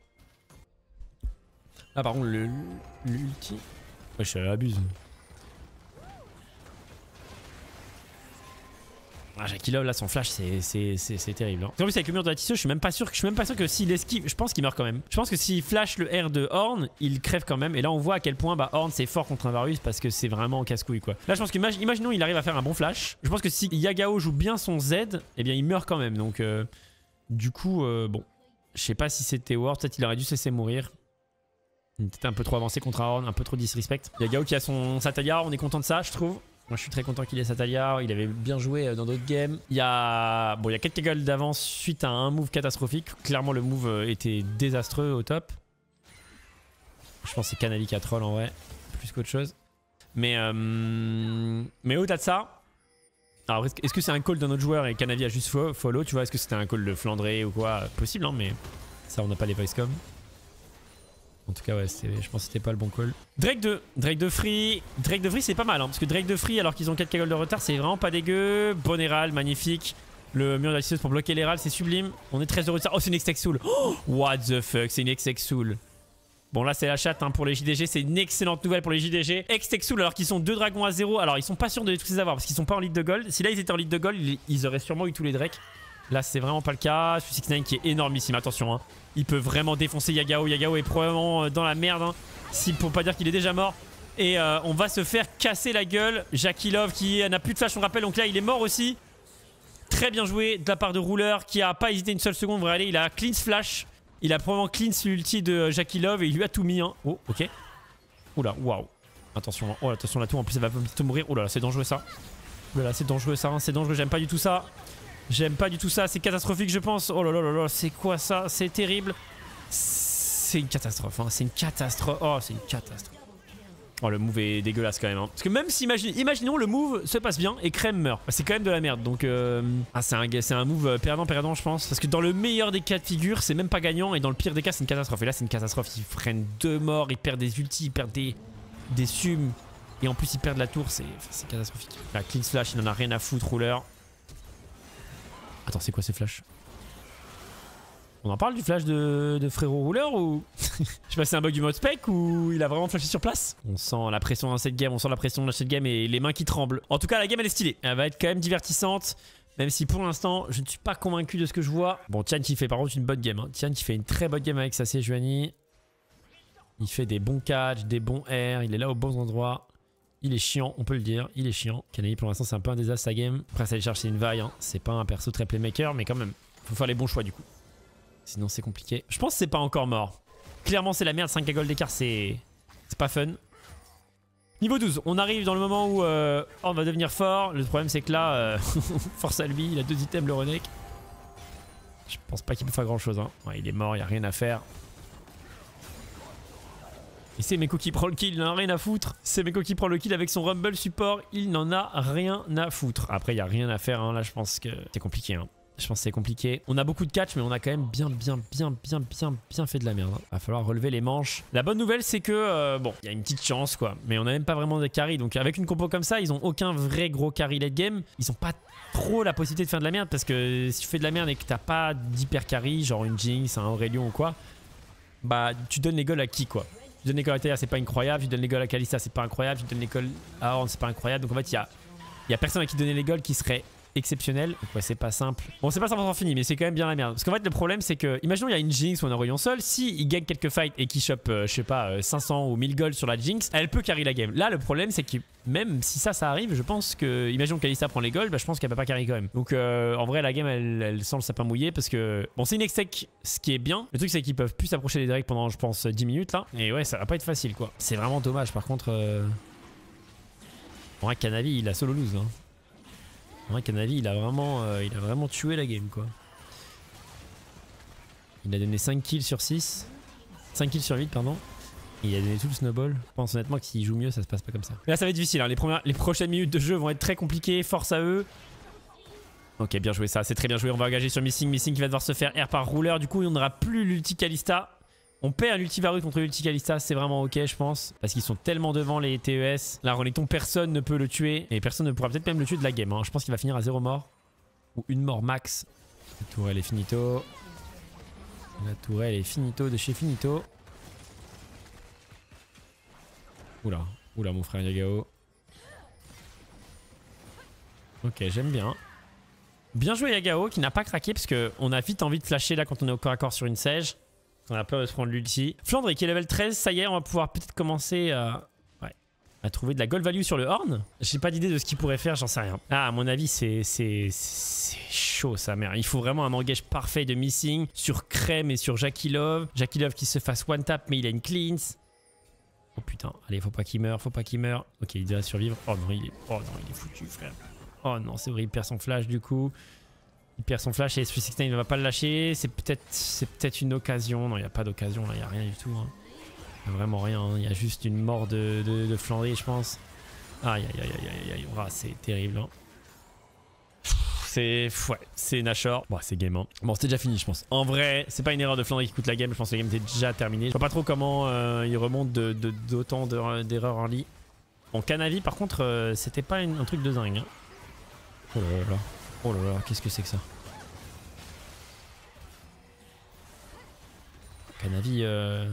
Ah par contre le l'ulti. Ouais je abuse. Ah Jackie Love là son flash c'est terrible. Hein. En plus avec le mur de la tisseuse je suis même pas sûr que je suis même pas sûr que s'il esquive, je pense qu'il meurt quand même. Je pense que s'il flash le R de Horn, il crève quand même. Et là on voit à quel point bah, Horn c'est fort contre un Varus parce que c'est vraiment casse-couille quoi. Là je pense que imaginons il arrive à faire un bon flash. Je pense que si Yagao joue bien son Z, eh bien il meurt quand même. Donc euh, du coup euh, bon, je sais pas si c'était Ward, peut-être il aurait dû se laisser mourir. Il était un peu trop avancé contre Horn, un peu trop disrespect. Yagao qui a son Satalia, on est content de ça je trouve. Moi je suis très content qu'il ait Satalia, il avait bien joué dans d'autres games. Il y a bon il y a quatre gold d'avance suite à un move catastrophique. Clairement le move était désastreux au top. Je pense que c'est Canavi qui a troll en vrai, plus qu'autre chose. Mais euh, mais au-delà de ça, alors est-ce que c'est un call d'un autre joueur et Canavi a juste follow, tu vois, est-ce que c'était un call de Flandré ou quoi? Possible hein, mais ça on n'a pas les voice com. En tout cas ouais, je pense que c'était pas le bon call. Drake deux, Drake deux free. Drake deux free c'est pas mal hein, parce que Drake deux free alors qu'ils ont quatre gold de retard c'est vraiment pas dégueu. Bon Herald, magnifique. Le mur de la tisseuse pour bloquer l'Herald c'est sublime. On est treize de retard. Oh c'est une Extech Soul. Oh, what the fuck, c'est une Extech Soul. Bon là c'est la chatte hein, pour les J D G, c'est une excellente nouvelle pour les J D G. Extech Soul alors qu'ils sont deux dragons à zéro. Alors ils sont pas sûrs de tous les avoir parce qu'ils sont pas en lead de gold. Si là ils étaient en lead de gold, ils, ils auraient sûrement eu tous les Drakes. Là c'est vraiment pas le cas. six neuf qui est énormissime, attention hein. Il peut vraiment défoncer Yagao. Yagao est probablement dans la merde hein, si, pour pas dire qu'il est déjà mort. Et euh, on va se faire casser la gueule. Jackie Love qui n'a plus de flash on rappelle, donc là il est mort aussi. Très bien joué de la part de Ruler qui a pas hésité une seule seconde. Vous allez, il a cleanse flash. Il a probablement cleanse l'ulti de Jackie Love et il lui a tout mis hein. Oh ok. Oula waouh. Attention, oh attention la tour en plus elle va bientôt mourir. Oh là là c'est dangereux ça. Oh là là c'est dangereux ça hein. C'est dangereux, j'aime pas du tout ça. J'aime pas du tout ça, c'est catastrophique je pense. Oh là là là là, c'est quoi ça? C'est terrible. C'est une catastrophe, hein. C'est une catastrophe. Oh, c'est une catastrophe. Oh, le move est dégueulasse quand même. Hein. Parce que même si, imagine, imaginons le move se passe bien et Crème meurt. Bah, c'est quand même de la merde. Donc, euh... ah, c'est un, un move perdant-perdant, je pense. Parce que dans le meilleur des cas de figure, c'est même pas gagnant. Et dans le pire des cas, c'est une catastrophe. Et là, c'est une catastrophe. Ils freinent deux morts, ils perdent des ultis, ils perdent des, des sums. Et en plus, ils perdent la tour. C'est catastrophique. La clean slash, il en a rien à foutre, Ruler. Attends, c'est quoi ces flashs? On en parle du flash de, de frérot Ruler ou... Je sais pas si c'est un bug du mode spec ou il a vraiment flashé sur place. On sent la pression dans cette game, on sent la pression dans cette game et les mains qui tremblent. En tout cas, la game elle est stylée. Elle va être quand même divertissante. Même si pour l'instant, je ne suis pas convaincu de ce que je vois. Bon, Tian qui fait par contre une bonne game. Hein. Tian qui fait une très bonne game avec sa Sejuani. Il fait des bons catch, des bons airs. Il est là aux bons endroits. Il est chiant, on peut le dire, il est chiant. Canavi pour l'instant c'est un peu un désastre sa game. Après ça charge c'est une vaille, hein. C'est pas un perso très playmaker mais quand même, faut faire les bons choix du coup. Sinon c'est compliqué. Je pense que c'est pas encore mort. Clairement c'est la merde, cinq gold d'écart c'est pas fun. Niveau douze, on arrive dans le moment où euh, on va devenir fort. Le problème c'est que là, euh, force à lui, il a deux items le Renek. Je pense pas qu'il peut faire grand chose. Hein. Ouais, il est mort, il n'y a rien à faire. Et c'est Meko qui prend le kill, il n'en a rien à foutre. C'est Meko qui prend le kill avec son Rumble support, il n'en a rien à foutre. Après, il n'y a rien à faire, hein. Là je pense que c'est compliqué. Hein. Je pense que c'est compliqué. On a beaucoup de catch, mais on a quand même bien, bien, bien, bien, bien, bien fait de la merde. Hein. Va falloir relever les manches. La bonne nouvelle, c'est que, euh, bon, il y a une petite chance, quoi. Mais on n'a même pas vraiment de carry. Donc avec une compo comme ça, ils n'ont aucun vrai gros carry late game. Ils n'ont pas trop la possibilité de faire de la merde, parce que si tu fais de la merde et que t'as pas d'hyper carry, genre une Jinx, un Aurelion ou quoi, bah tu donnes les goals à qui, quoi. Tu donnes l'école à Talia, c'est pas incroyable. Tu donnes l'école à Kalista, c'est pas incroyable. Tu donnes l'école à Horn, c'est pas incroyable. Donc en fait, il y a, y a personne à qui donner les goals qui serait exceptionnel. Donc ouais, c'est pas simple. Bon, c'est pas cent pour cent fini, mais c'est quand même bien la merde. Parce qu'en fait, le problème, c'est que, imaginons, il y a une Jinx ou un Aurelion seul. Si il gagne quelques fights et qu'il chope, euh, je sais pas, euh, cinq cents ou mille gold sur la Jinx, elle peut carry la game. Là, le problème, c'est que même si ça, ça arrive, je pense que, imaginons que Kalista prend les gold, bah, je pense qu'elle peut pas carry quand même. Donc euh, en vrai, la game, elle, elle sent le sapin mouillé parce que, bon, c'est une extech, ce qui est bien. Le truc, c'est qu'ils peuvent plus s'approcher des Drake pendant, je pense, dix minutes là. Et ouais, ça va pas être facile, quoi. C'est vraiment dommage. Par contre, euh... en vrai, Canavi, il a solo lose. Hein. En vrai, Canavi, il a vraiment, euh, il a vraiment tué la game, quoi. Il a donné cinq kills sur six. cinq kills sur huit, pardon. Il a donné tout le snowball. Je pense honnêtement que s'il joue mieux, ça se passe pas comme ça. Mais là, ça va être difficile. Hein. Les, premières, les prochaines minutes de jeu vont être très compliquées. Force à eux. Ok, bien joué ça. C'est très bien joué. On va engager sur Missing. Missing qui va devoir se faire R par rouleur. Du coup, on n'aura plus l'ulti Kalista. On perd l'ulti Varus contre l'ulti Kalista. C'est vraiment ok, je pense. Parce qu'ils sont tellement devant les T E S. Là, Renekton, personne ne peut le tuer. Et personne ne pourra peut-être même le tuer de la game. Hein. Je pense qu'il va finir à zéro mort. Ou une mort max. La tourelle est finito. La tourelle est finito de chez finito. Oula, oula mon frère Yagao. Ok, j'aime bien. Bien joué Yagao qui n'a pas craqué parce qu'on a vite envie de flasher là quand on est au corps à corps sur une Sage. On a peur de se prendre l'ulti. Flandre qui est level treize, ça y est, on va pouvoir peut-être commencer à, ouais, à trouver de la gold value sur le Horn. J'ai pas d'idée de ce qu'il pourrait faire, j'en sais rien. Ah, à mon avis, c'est chaud sa mère. Il faut vraiment un engage parfait de Missing sur Crème et sur Jackie Love. Jackie Love qui se fasse one tap mais il a une cleanse. Oh putain, allez, faut pas qu'il meure, faut pas qu'il meure. Ok, il doit survivre. Oh non, il est, oh non, il est foutu, frère. Oh non, c'est vrai, il perd son flash du coup. Il perd son flash et Swiss sixteen il ne va pas le lâcher. C'est peut-être c'est peut-être une occasion. Non, il n'y a pas d'occasion là, il n'y a rien du tout. Hein. Il n'y a vraiment rien. Hein. Il y a juste une mort de, de, de Flandry, je pense. Aïe, aïe, aïe, aïe, aïe, aïe. Ah, c'est terrible. Hein. C'est ouais, c'est Nashor. Bon, c'est game. Hein. Bon, c'était déjà fini, je pense. En vrai, c'est pas une erreur de Flandry qui coûte la game. Je pense que la game était déjà terminée. Je vois pas trop comment euh, il remonte d'autant de, d'erreurs en lit. Bon, Canavi, par contre, euh, c'était pas une, un truc de dingue. Hein. Oh là là là. Oh là là, qu'est-ce que c'est que ça? Canavi, euh...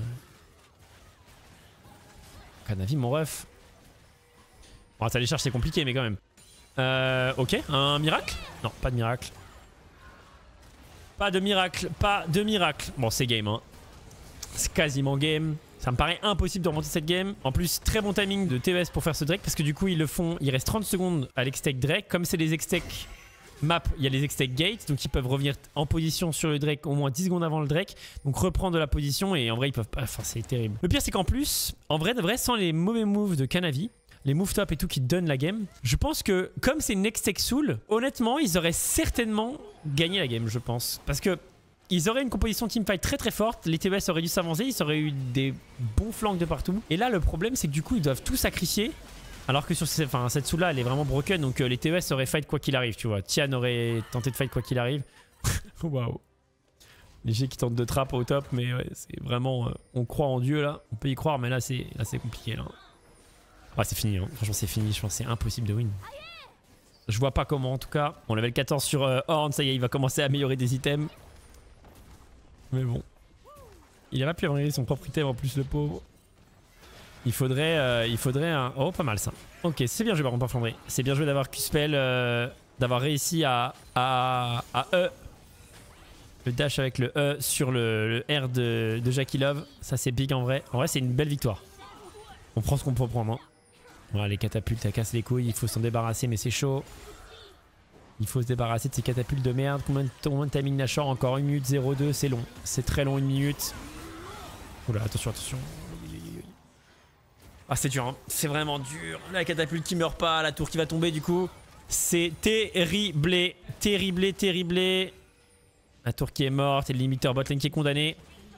Canavi, mon ref. Bon, ça les charge, c'est compliqué, mais quand même. Euh, ok, un miracle? Non, pas de miracle. Pas de miracle, pas de miracle. Bon, c'est game, hein. C'est quasiment game. Ça me paraît impossible de remonter cette game. En plus, très bon timing de T E S pour faire ce Drake, parce que du coup, ils le font. Il reste trente secondes à l'extake Drake. Comme c'est les extake map, il y a les extake gates, donc ils peuvent revenir en position sur le Drake au moins dix secondes avant le Drake. Donc reprendre de la position, et en vrai, ils peuvent pas. Enfin, c'est terrible. Le pire, c'est qu'en plus, en vrai, de vrai, sans les mauvais moves de Canavi, les move top et tout qui donnent la game, je pense que comme c'est une Next Tech Soul, honnêtement, ils auraient certainement gagné la game, je pense. Parce que ils auraient une composition teamfight très très forte, les T E S auraient dû s'avancer, ils auraient eu des bons flanks de partout. Et là, le problème, c'est que du coup, ils doivent tout sacrifier. Alors que sur ces, enfin, cette Soul là, elle est vraiment broken, donc euh, les T E S auraient fight quoi qu'il arrive, tu vois. Tian aurait tenté de fight quoi qu'il arrive. Waouh. Les G qui tentent de trap au top, mais ouais, c'est vraiment. Euh, on croit en Dieu là, on peut y croire, mais là, c'est compliqué là. Ouais, c'est fini, hein. Franchement, c'est fini. Je pense que c'est impossible de win. Je vois pas comment, en tout cas. On level quatorze sur euh, Horn, ça y est, il va commencer à améliorer des items. Mais bon. Il a pas pu améliorer son propre item en plus, le pauvre. Il faudrait, euh, il faudrait un. Oh, pas mal ça. Ok, c'est bien joué par contre, par Flandry. C'est bien joué d'avoir Q-Spell, euh, d'avoir réussi à, à, à E. Le dash avec le E sur le, le R de, de Jackie Love. Ça, c'est big en vrai. En vrai, c'est une belle victoire. On prend ce qu'on peut prendre. Hein. Voilà, les catapultes, ça casse les couilles. Il faut s'en débarrasser, mais c'est chaud. Il faut se débarrasser de ces catapultes de merde. Combien de, combien de timing Nashor? Encore une minute zéro deux, c'est long. C'est très long, une minute. Oula, attention, attention. Ah, c'est dur, hein. C'est vraiment dur. La catapulte qui meurt pas, la tour qui va tomber du coup. C'est terrible. Terrible, terrible. La tour qui est morte et le limiteur botlane qui est condamné.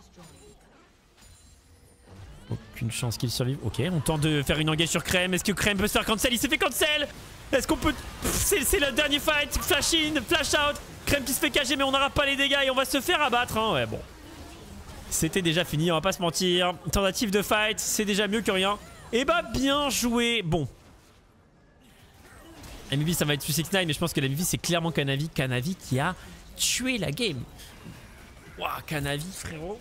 Aucune chance qu'il survive. Ok, on tente de faire une engage sur Crème. Est-ce que Crème peut se faire cancel? Il s'est fait cancel. Est-ce qu'on peut... C'est le dernier fight. Flash in, flash out. Crème qui se fait cager mais on n'aura pas les dégâts et on va se faire abattre. Hein. Ouais, bon. C'était déjà fini, on va pas se mentir. Tentative de fight, c'est déjà mieux que rien. Et bah bien joué. Bon. M V P ça va être Swiss sixty-nine mais je pense que la M V P c'est clairement Canavi. Canavi qui a tué la game. Waouh, Canavi frérot.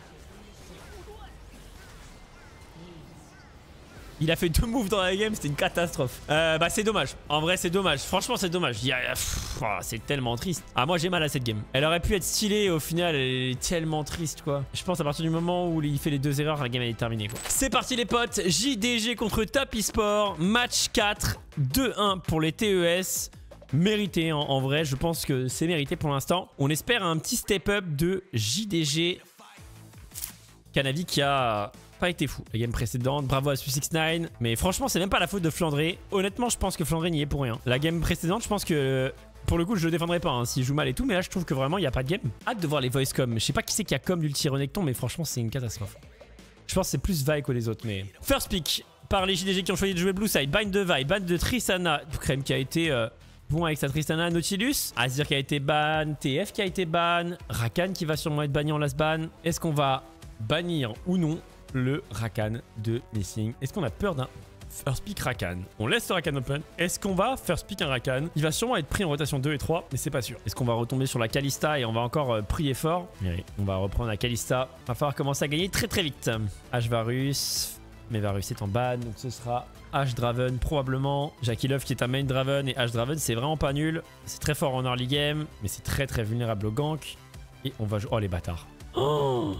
Il a fait deux moves dans la game, c'était une catastrophe. Euh, bah c'est dommage. En vrai c'est dommage. Franchement c'est dommage. Oh, c'est tellement triste. Ah moi j'ai mal à cette game. Elle aurait pu être stylée au final elle est tellement triste quoi. Je pense à partir du moment où il fait les deux erreurs la game elle est terminée quoi. C'est parti les potes. J D G contre Tap Esport. Match quatre. deux un pour les T E S. Mérité en, en vrai. Je pense que c'est mérité pour l'instant. On espère un petit step up de J D G. Canavi qui a... pas été fou la game précédente. Bravo à Swiss sixty-nine. Mais franchement, c'est même pas la faute de Flandry. Honnêtement, je pense que Flandry n'y est pour rien. La game précédente, je pense que pour le coup, je le défendrai pas hein, s'il joue mal et tout. Mais là, je trouve que vraiment, il n'y a pas de game. Hâte de voir les voice com. Je sais pas qui c'est qui a com d'ulti Renekton, mais franchement, c'est une catastrophe. Je pense que c'est plus Vi que les autres, mais... First pick par les J D G qui ont choisi de jouer Blue Side. Ban de Vi, ban de Tristana. Crème qui a été euh, bon avec sa Tristana. Nautilus. Azir qui a été ban. T F qui a été ban. Rakan qui va sûrement être banni en last ban. Est-ce qu'on va bannir ou non le Rakan de Missing? Est-ce qu'on a peur d'un first pick Rakan? On laisse le Rakan open. Est-ce qu'on va first pick un Rakan? Il va sûrement être pris en rotation deux et trois, mais c'est pas sûr. Est-ce qu'on va retomber sur la Kalista et on va encore euh, prier fort? Oui, on va reprendre la Kalista. Va falloir commencer à gagner très très vite. H Varus. Mais Varus est en ban, donc ce sera H Draven probablement. Jackie Love qui est un main Draven, et H Draven c'est vraiment pas nul. C'est très fort en early game, mais c'est très très vulnérable au gank. Et on va jouer... Oh les bâtards. Oh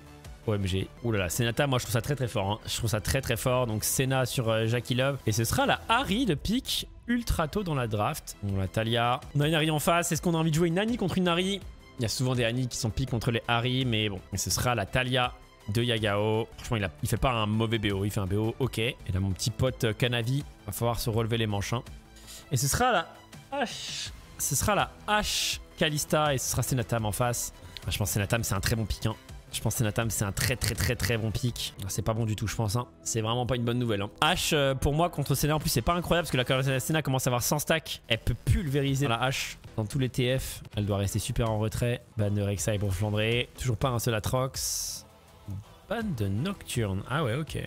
O M G. Ouh là là, Senata, moi je trouve ça très très fort. Hein. Je trouve ça très très fort. Donc Senna sur euh, Jackie Love. Et ce sera la Ahri de pick ultra tôt dans la draft. On a Talia. On a une Ahri en face. Est-ce qu'on a envie de jouer une Annie contre une Ahri? Il y a souvent des Annie qui sont pick contre les Ahri, mais bon. Et ce sera la Talia de Yagao. Franchement, il, a, il fait pas un mauvais B O. Il fait un B O ok. Et là, mon petit pote euh, Kanavi. Va falloir se relever les manches. Hein. Et ce sera la H. Ce sera la H Kalista. Et ce sera Senatam en face. Je pense que Senatam, c'est un très bon pick. Hein. Je pense que Senatam, c'est un très très très très bon pick. C'est pas bon du tout, je pense. Hein. C'est vraiment pas une bonne nouvelle. Hein. H, euh, pour moi, contre Senna, en plus, c'est pas incroyable parce que la Senna commence à avoir cent stacks. Elle peut pulvériser la H dans tous les T F. Elle doit rester super en retrait. Ban de Rek'Sai pour Flandré. Toujours pas un seul Atrox. Ban de Nocturne. Ah ouais, ok.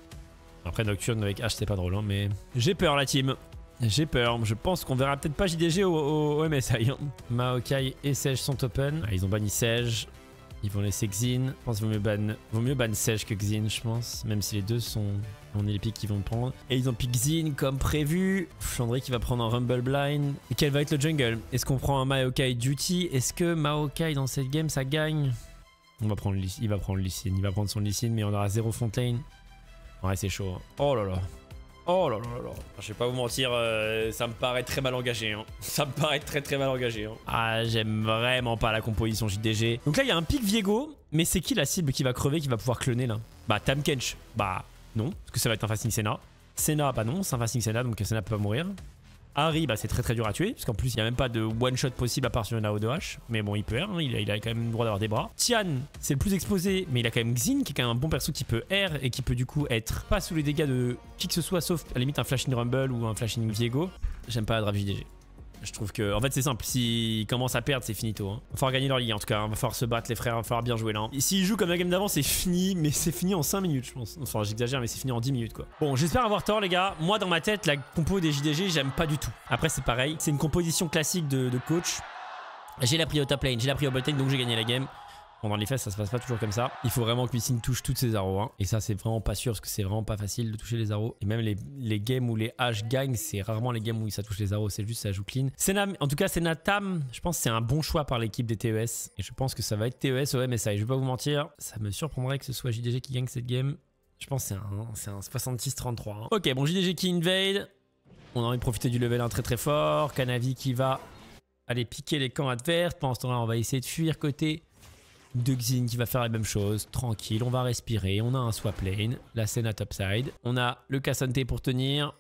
Après, Nocturne avec H, c'est pas drôle, hein, mais... J'ai peur, la team. J'ai peur. Je pense qu'on verra peut-être pas J D G au, au, au M S I. Hein. Maokai et Sage sont open. Ah, ils ont banni Sage. Ils vont laisser Xin. Je pense qu'il vaut mieux ban, vaut mieux ban Sage que Xin, je pense. Même si les deux sont... On est les picks qu'ils vont prendre. Et ils ont pick Xin comme prévu. Flandré qui va prendre un Rumble Blind. Et quel va être le jungle? Est-ce qu'on prend un Maokai Duty? Est-ce que Maokai dans cette game ça gagne? On va prendre Il va prendre Lee Sin. Il va prendre son Lee Sin, mais on aura zéro Fontaine. Ouais, c'est chaud. Hein. Oh là là. Oh là là là là. Je vais pas vous mentir, euh, ça me paraît très mal engagé. Hein. Ça me paraît très très mal engagé. Hein. Ah, j'aime vraiment pas la composition J D G. Donc là, il y a un pick Viego. Mais c'est qui la cible qui va crever, qui va pouvoir cloner là? Bah, Tahm Kench. Bah, non. Parce que ça va être un fasting Senna. Senna, bah non. C'est un fasting Senna, donc Senna peut pas mourir. Ahri, bah c'est très très dur à tuer. Parce qu'en plus, il n'y a même pas de one shot possible à part sur une A O deux H. Mais bon, il peut R. Hein. Il, a, il a quand même le droit d'avoir des bras. Tian, c'est le plus exposé. Mais il a quand même Xin, qui est quand même un bon perso qui peut R. Et qui peut du coup être pas sous les dégâts de qui que ce soit, sauf à la limite un flashing Rumble ou un flashing Viego. J'aime pas la draft J D G. Je trouve que, en fait, c'est simple. S'ils commencent à perdre, c'est finito. Hein. Va falloir gagner leur ligue en tout cas. Hein. Va falloir se battre, les frères. Va falloir bien jouer là. Hein. Et s'ils jouent comme la game d'avant, c'est fini. Mais c'est fini en cinq minutes, je pense. Enfin, j'exagère, mais c'est fini en dix minutes quoi. Bon, j'espère avoir tort, les gars. Moi, dans ma tête, la compo des J D G, j'aime pas du tout. Après, c'est pareil. C'est une composition classique de, de coach. J'ai la pris au top lane, j'ai la pris au bot lane, donc j'ai gagné la game. Bon, dans les faits, ça se passe pas toujours comme ça. Il faut vraiment que Missing touche toutes ses arrows. Hein. Et ça, c'est vraiment pas sûr parce que c'est vraiment pas facile de toucher les arrows. Et même les, les games où les H gagnent, c'est rarement les games où ça touche les arrows. C'est juste ça joue clean. Senna, en tout cas, Senatam, je pense que c'est un bon choix par l'équipe des T E S. Et je pense que ça va être T E S au M S I. Je vais pas vous mentir. Ça me surprendrait que ce soit J D G qui gagne cette game. Je pense que c'est un, un soixante-six trente-trois. Hein. Ok, bon, J D G qui invade. On a envie de profiter du level un très très fort. Kanavi qui va aller piquer les camps adverses. Pendant ce temps-là, on va essayer de fuir côté de Xin qui va faire la même chose. Tranquille, on va respirer. On a un swap lane. La Senna topside. On a le K'Sante pour tenir.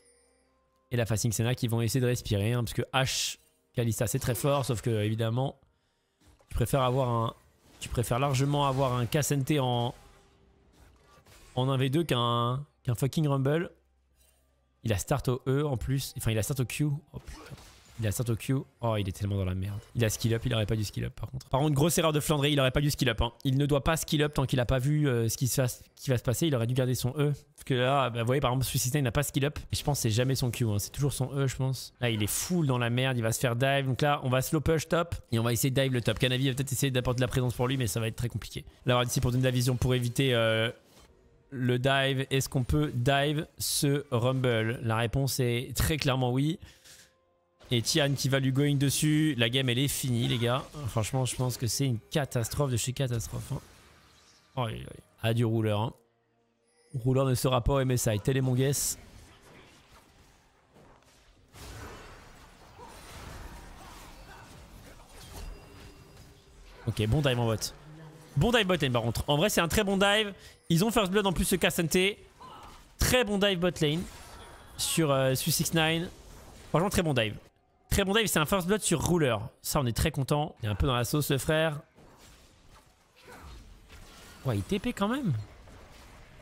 Et la Fasting Senna qui vont essayer de respirer. Hein, parce que H, Kalista, c'est très fort. Sauf que, évidemment, tu préfères avoir un... Tu préfères largement avoir un K'Sante en... En un v deux qu'un qu'un fucking Rumble. Il a start au E en plus. Enfin, il a start au Q. Oh putain. Il a start au Q. Oh, il est tellement dans la merde. Il a skill up, il aurait pas dû skill up par contre. Par contre, grosse erreur de Flandré, il aurait pas dû skill up. Hein. Il ne doit pas skill up tant qu'il a pas vu euh, ce qui, se fasse, qui va se passer. Il aurait dû garder son E. Parce que là, bah, vous voyez, par exemple, Suicide il n'a pas skill up. Et je pense que c'est jamais son Q. Hein. C'est toujours son E, je pense. Là, il est full dans la merde. Il va se faire dive. Donc là, on va slow push top. Et on va essayer de dive le top. Kanavi va peut-être essayer d'apporter de la présence pour lui, mais ça va être très compliqué. Là, on va ici pour donner de la vision pour éviter euh, le dive. Est-ce qu'on peut dive ce Rumble? La réponse est très clairement oui. Et Tian qui va lui going dessus. La game, elle est finie, les gars. Franchement, je pense que c'est une catastrophe de chez catastrophe. Hein. Oh, adieu, rouleur. Hein. Rouleur ne sera pas au M S I. Tel est mon guess. Ok, bon dive en bot. Bon dive bot lane, par contre. En vrai, c'est un très bon dive. Ils ont first blood en plus ce K'Sante. Très bon dive bot lane. Sur euh, Sui six neuf. Franchement, très bon dive. Très bon dive, c'est un first blood sur Ruler. Ça, on est très content. Il est un peu dans la sauce, le frère. Ouais, il T P quand même.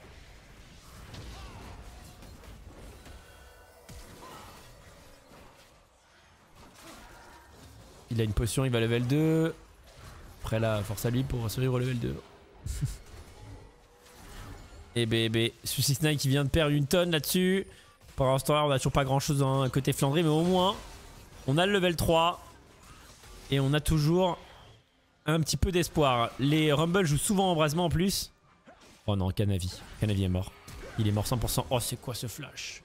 Il a une potion, il va level deux. Après là, force à lui pour survivre au level deux. Et bébé, Suicide Knight qui vient de perdre une tonne là-dessus. Pour l'instant, on a toujours pas grand-chose hein, côté Flandry, mais au moins, on a le level trois. Et on a toujours un petit peu d'espoir. Les Rumble jouent souvent en embrasement en plus. Oh non, Canavi. Canavi est mort. Il est mort cent pour cent. Oh, c'est quoi ce flash?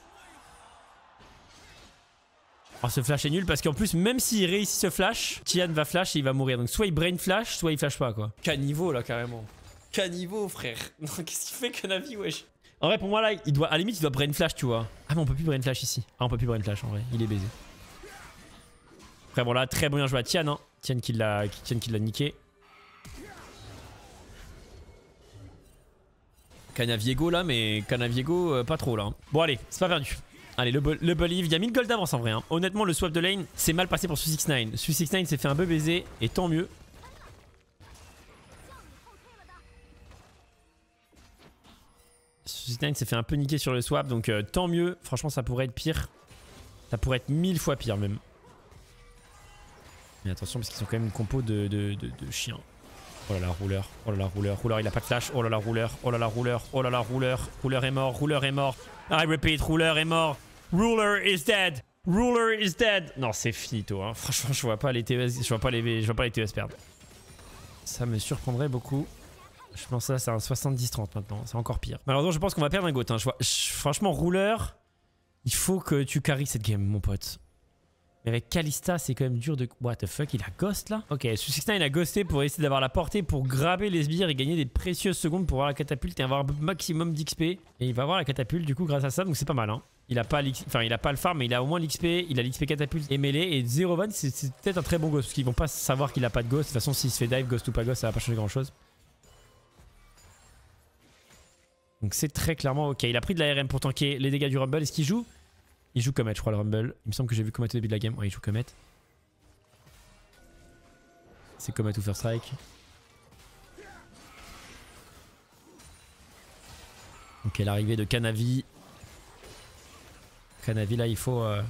Oh, ce flash est nul parce qu'en plus, même s'il réussit ce flash, Tian va flash et il va mourir. Donc soit il brain flash, soit il flash pas quoi. Caniveau là carrément. Caniveau frère. Non, qu'est-ce qu'il fait Canavi wesh? En vrai pour moi là, il doit, à la limite il doit brain flash tu vois. Ah mais on peut plus brain flash ici. Ah on peut plus brain flash en vrai, il est baisé. Après bon là, très bien joué à Tian hein. Tian qui l'a niqué. Canaviego là, mais Canaviego euh, pas trop là. Hein. Bon allez, c'est pas perdu. Allez, le, le Believe, il y a mille gold d'avance en vrai. Hein. Honnêtement, le swap de lane, c'est mal passé pour Suicide Knight. Suicide Knight s'est fait un peu baiser, et tant mieux. Suicide Knight s'est fait un peu niquer sur le swap, donc euh, tant mieux. Franchement, ça pourrait être pire. Ça pourrait être mille fois pire même. Mais attention, parce qu'ils sont quand même une compo de, de, de, de chiens. Oh là là, rouleur. Oh là là, rouleur. Rouleur, il a pas de flash. Oh là là, rouleur. Oh là là, rouleur. Oh là là, rouleur. Rouleur est mort. Rouleur est mort. I repeat, rouleur est mort. Ruler is dead. Ruler is dead. Non, c'est finito. Hein. Franchement, je vois pas les T E S, je vois pas les, je vois pas les T E S perdre. Ça me surprendrait beaucoup. Je pense que ça, c'est un soixante-dix trente maintenant. C'est encore pire. Malheureusement, je pense qu'on va perdre un goat. Hein. Je vois, je, franchement, rouleur, il faut que tu carries cette game, mon pote. Mais avec Kalista, c'est quand même dur de... What the fuck, il a ghost là? Ok, Suicide Knight il a ghosté pour essayer d'avoir la portée, pour grabber les sbires et gagner des précieuses secondes pour avoir la catapulte et avoir un maximum d'X P. Et il va avoir la catapulte du coup grâce à ça, donc c'est pas mal. Hein. Il a pas enfin, il a pas le farm, mais il a au moins l'X P, il a l'X P catapulte et mêlée. Et zéro van, c'est peut-être un très bon ghost, parce qu'ils vont pas savoir qu'il a pas de ghost. De toute façon, s'il se fait dive, ghost ou pas ghost, ça va pas changer grand chose. Donc c'est très clairement ok. Il a pris de la R M pour tanker les dégâts du Rumble. Est-ce qu'il joue? Il joue Comet, je crois, le Rumble. Il me semble que j'ai vu Comet au début de la game. Ouais, il joue Comet. C'est Comet ou First Strike. Ok, l'arrivée de Canavi. Canavi, là, il faut... Euh...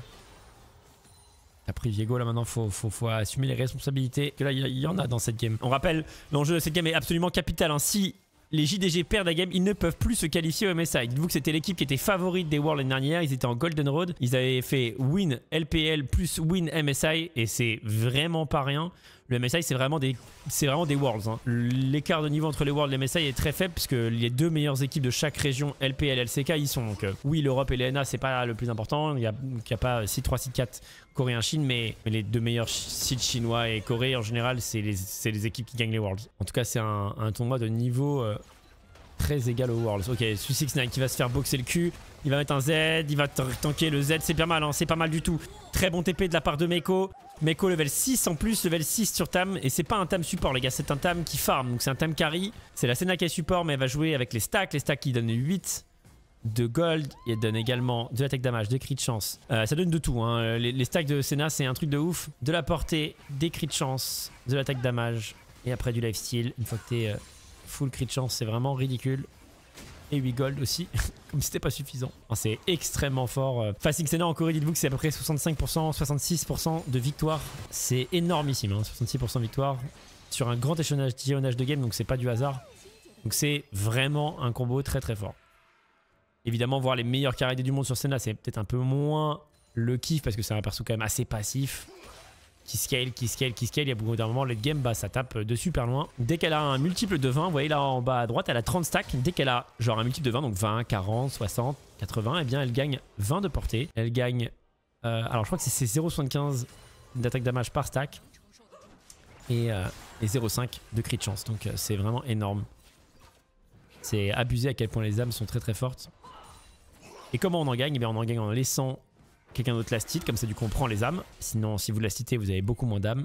T'as pris Viego, là, maintenant, faut, faut, faut assumer les responsabilités. Que là, il y, y en a dans cette game. On rappelle, l'enjeu de cette game est absolument capital. Hein. Si les J D G perdent la game, ils ne peuvent plus se qualifier au M S I. Dites-vous que c'était l'équipe qui était favorite des Worlds l'année dernière. Ils étaient en Golden Road. Ils avaient fait win L P L plus win M S I. Et c'est vraiment pas rien. Le M S I, c'est vraiment des, c'est vraiment des Worlds. Hein. L'écart de niveau entre les Worlds et le M S I est très faible puisque les deux meilleures équipes de chaque région, L P L et L C K, y sont. Donc, euh, oui, l'Europe et l'E N A, c'est pas le plus important. Il n'y a, a pas seed trois, seed quatre Coréen-Chine, mais, mais les deux meilleurs seeds chinois et Corée, en général, c'est les, les équipes qui gagnent les Worlds. En tout cas, c'est un, un tournoi de niveau euh, très égal aux Worlds. Ok, Suicide Knight qui va se faire boxer le cul. Il va mettre un Z, il va tanker le Z, c'est bien mal, hein, c'est pas mal du tout. Très bon T P de la part de Meiko. Meiko level six en plus, level six sur Tam. Et c'est pas un Tam support les gars, c'est un Tam qui farm. Donc c'est un Tam carry. C'est la Senna qui est support, mais elle va jouer avec les stacks. Les stacks qui donnent huit de gold. Et elle donne également de l'attaque damage, des cris de chance. Euh, ça donne de tout. Hein. Les, les stacks de Senna, c'est un truc de ouf. De la portée, des cris de chance, de l'attaque damage. Et après du lifesteal. Une fois que t'es euh, full crit de chance, c'est vraiment ridicule. Et huit gold aussi, comme si c'était pas suffisant. C'est extrêmement fort. Facing Senna en Corée, dites-vous que c'est à peu près soixante-cinq pour cent, soixante-six pour cent de victoire. C'est énormissime, hein, soixante-six pour cent de victoire sur un grand échelonnage de game, donc c'est pas du hasard. Donc c'est vraiment un combo très très fort. Évidemment, voir les meilleurs carrés du monde sur Senna, c'est peut-être un peu moins le kiff parce que c'est un perso quand même assez passif. Qui scale, qui scale, qui scale. Il y a beaucoup d'un moment, le game, bah, ça tape de super loin. Dès qu'elle a un multiple de vingt, vous voyez là en bas à droite, elle a trente stacks. Dès qu'elle a genre un multiple de vingt, donc vingt, quarante, soixante, quatre-vingts, et eh bien elle gagne vingt de portée. Elle gagne, euh, alors je crois que c'est zéro virgule soixante-quinze d'attaque damage par stack. Et, euh, et zéro virgule cinq de crit de chance. Donc euh, c'est vraiment énorme. C'est abusé à quel point les âmes sont très très fortes. Et comment on en gagne? Eh bien on en gagne en laissant quelqu'un d'autre last hit, comme ça du coup on prend les âmes. Sinon si vous last hitez vous avez beaucoup moins d'âmes.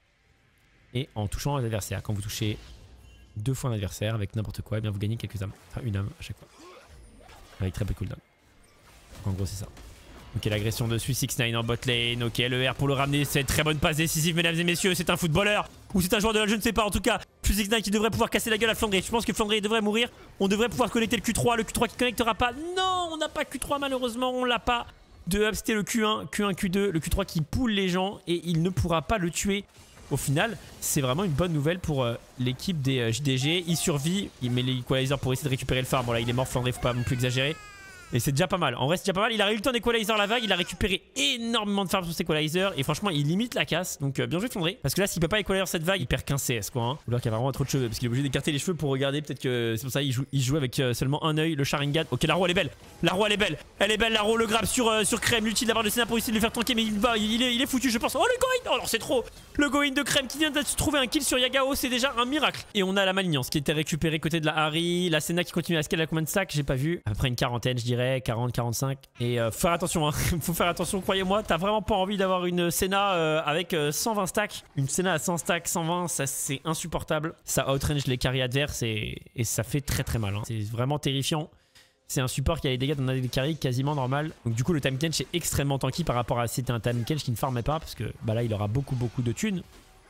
Et en touchant les adversaires, quand vous touchez deux fois un adversaire avec n'importe quoi, eh bien vous gagnez quelques âmes. Enfin une âme à chaque fois. Avec très peu de cooldown. Donc en gros c'est ça. Ok, l'agression de Suicide Knight en bot lane. Ok, le R pour le ramener, c'est très bonne passe décisive mesdames et messieurs. C'est un footballeur ou c'est un joueur de la, je ne sais pas en tout cas. Suicide Knight qui devrait pouvoir casser la gueule à Flandry. Je pense que Flandry devrait mourir. On devrait pouvoir connecter le Q trois, le Q trois qui connectera pas. Non, on n'a pas Q trois malheureusement, on l'a pas. de Hub, c'était le Q un, Q un, Q deux, le Q trois qui poule les gens et il ne pourra pas le tuer. Au final, c'est vraiment une bonne nouvelle pour euh, l'équipe des euh, J D G. Il survit, il met l'Equalizer pour essayer de récupérer le farm. Bon là, il est mort Flandré, faut pas non plus exagérer. Et c'est déjà pas mal. En vrai, c'est déjà pas mal. Il a eu le temps d'Equalizer la vague. Il a récupéré énormément de farm sur cet Equalizer. Et franchement, il limite la casse. Donc, euh, bien joué Flandré. Parce que là, s'il peut pas Equalizer cette vague, il perd quinze C S quoi. Hein. Ou alors qu'il y a vraiment trop de cheveux. Parce qu'il est obligé d'écarter les cheveux pour regarder. Peut-être que c'est pour ça qu'il joue, il joue avec euh, seulement un œil. Le Sharingan. Ok, la roue, elle est belle. La roue, elle est belle. Elle est belle. La roue, le grab sur, euh, sur Crème. L'utile d'avoir le Senna pour essayer de le faire tanker. Mais il, va, il, est, il est foutu, je pense. Oh, le Goin. Oh, non, c'est trop. Le Goin de Crème qui vient de se trouver un kill sur Yagao. C'est déjà un miracle. Et on a la malignance qui était récupérée côté de la Harry. La Senna qui continue à scaler à combien de stacks? J'ai pas vu. À peu près une quarantaine, je dirais. quarante, quarante-cinq. Et euh, faire attention, hein. Faut faire attention, croyez-moi, t'as vraiment pas envie d'avoir une Senna euh, avec euh, cent vingt stacks. Une Senna à cent stacks, cent vingt, ça c'est insupportable. Ça outrange les carries adverses et, et ça fait très très mal. Hein. C'est vraiment terrifiant. C'est un support qui a les dégâts dans des carries quasiment normal. Donc du coup le Tahm Kench est extrêmement tanky par rapport à si c'était un Tahm Kench qui ne farmait pas. Parce que bah là il aura beaucoup beaucoup de thunes.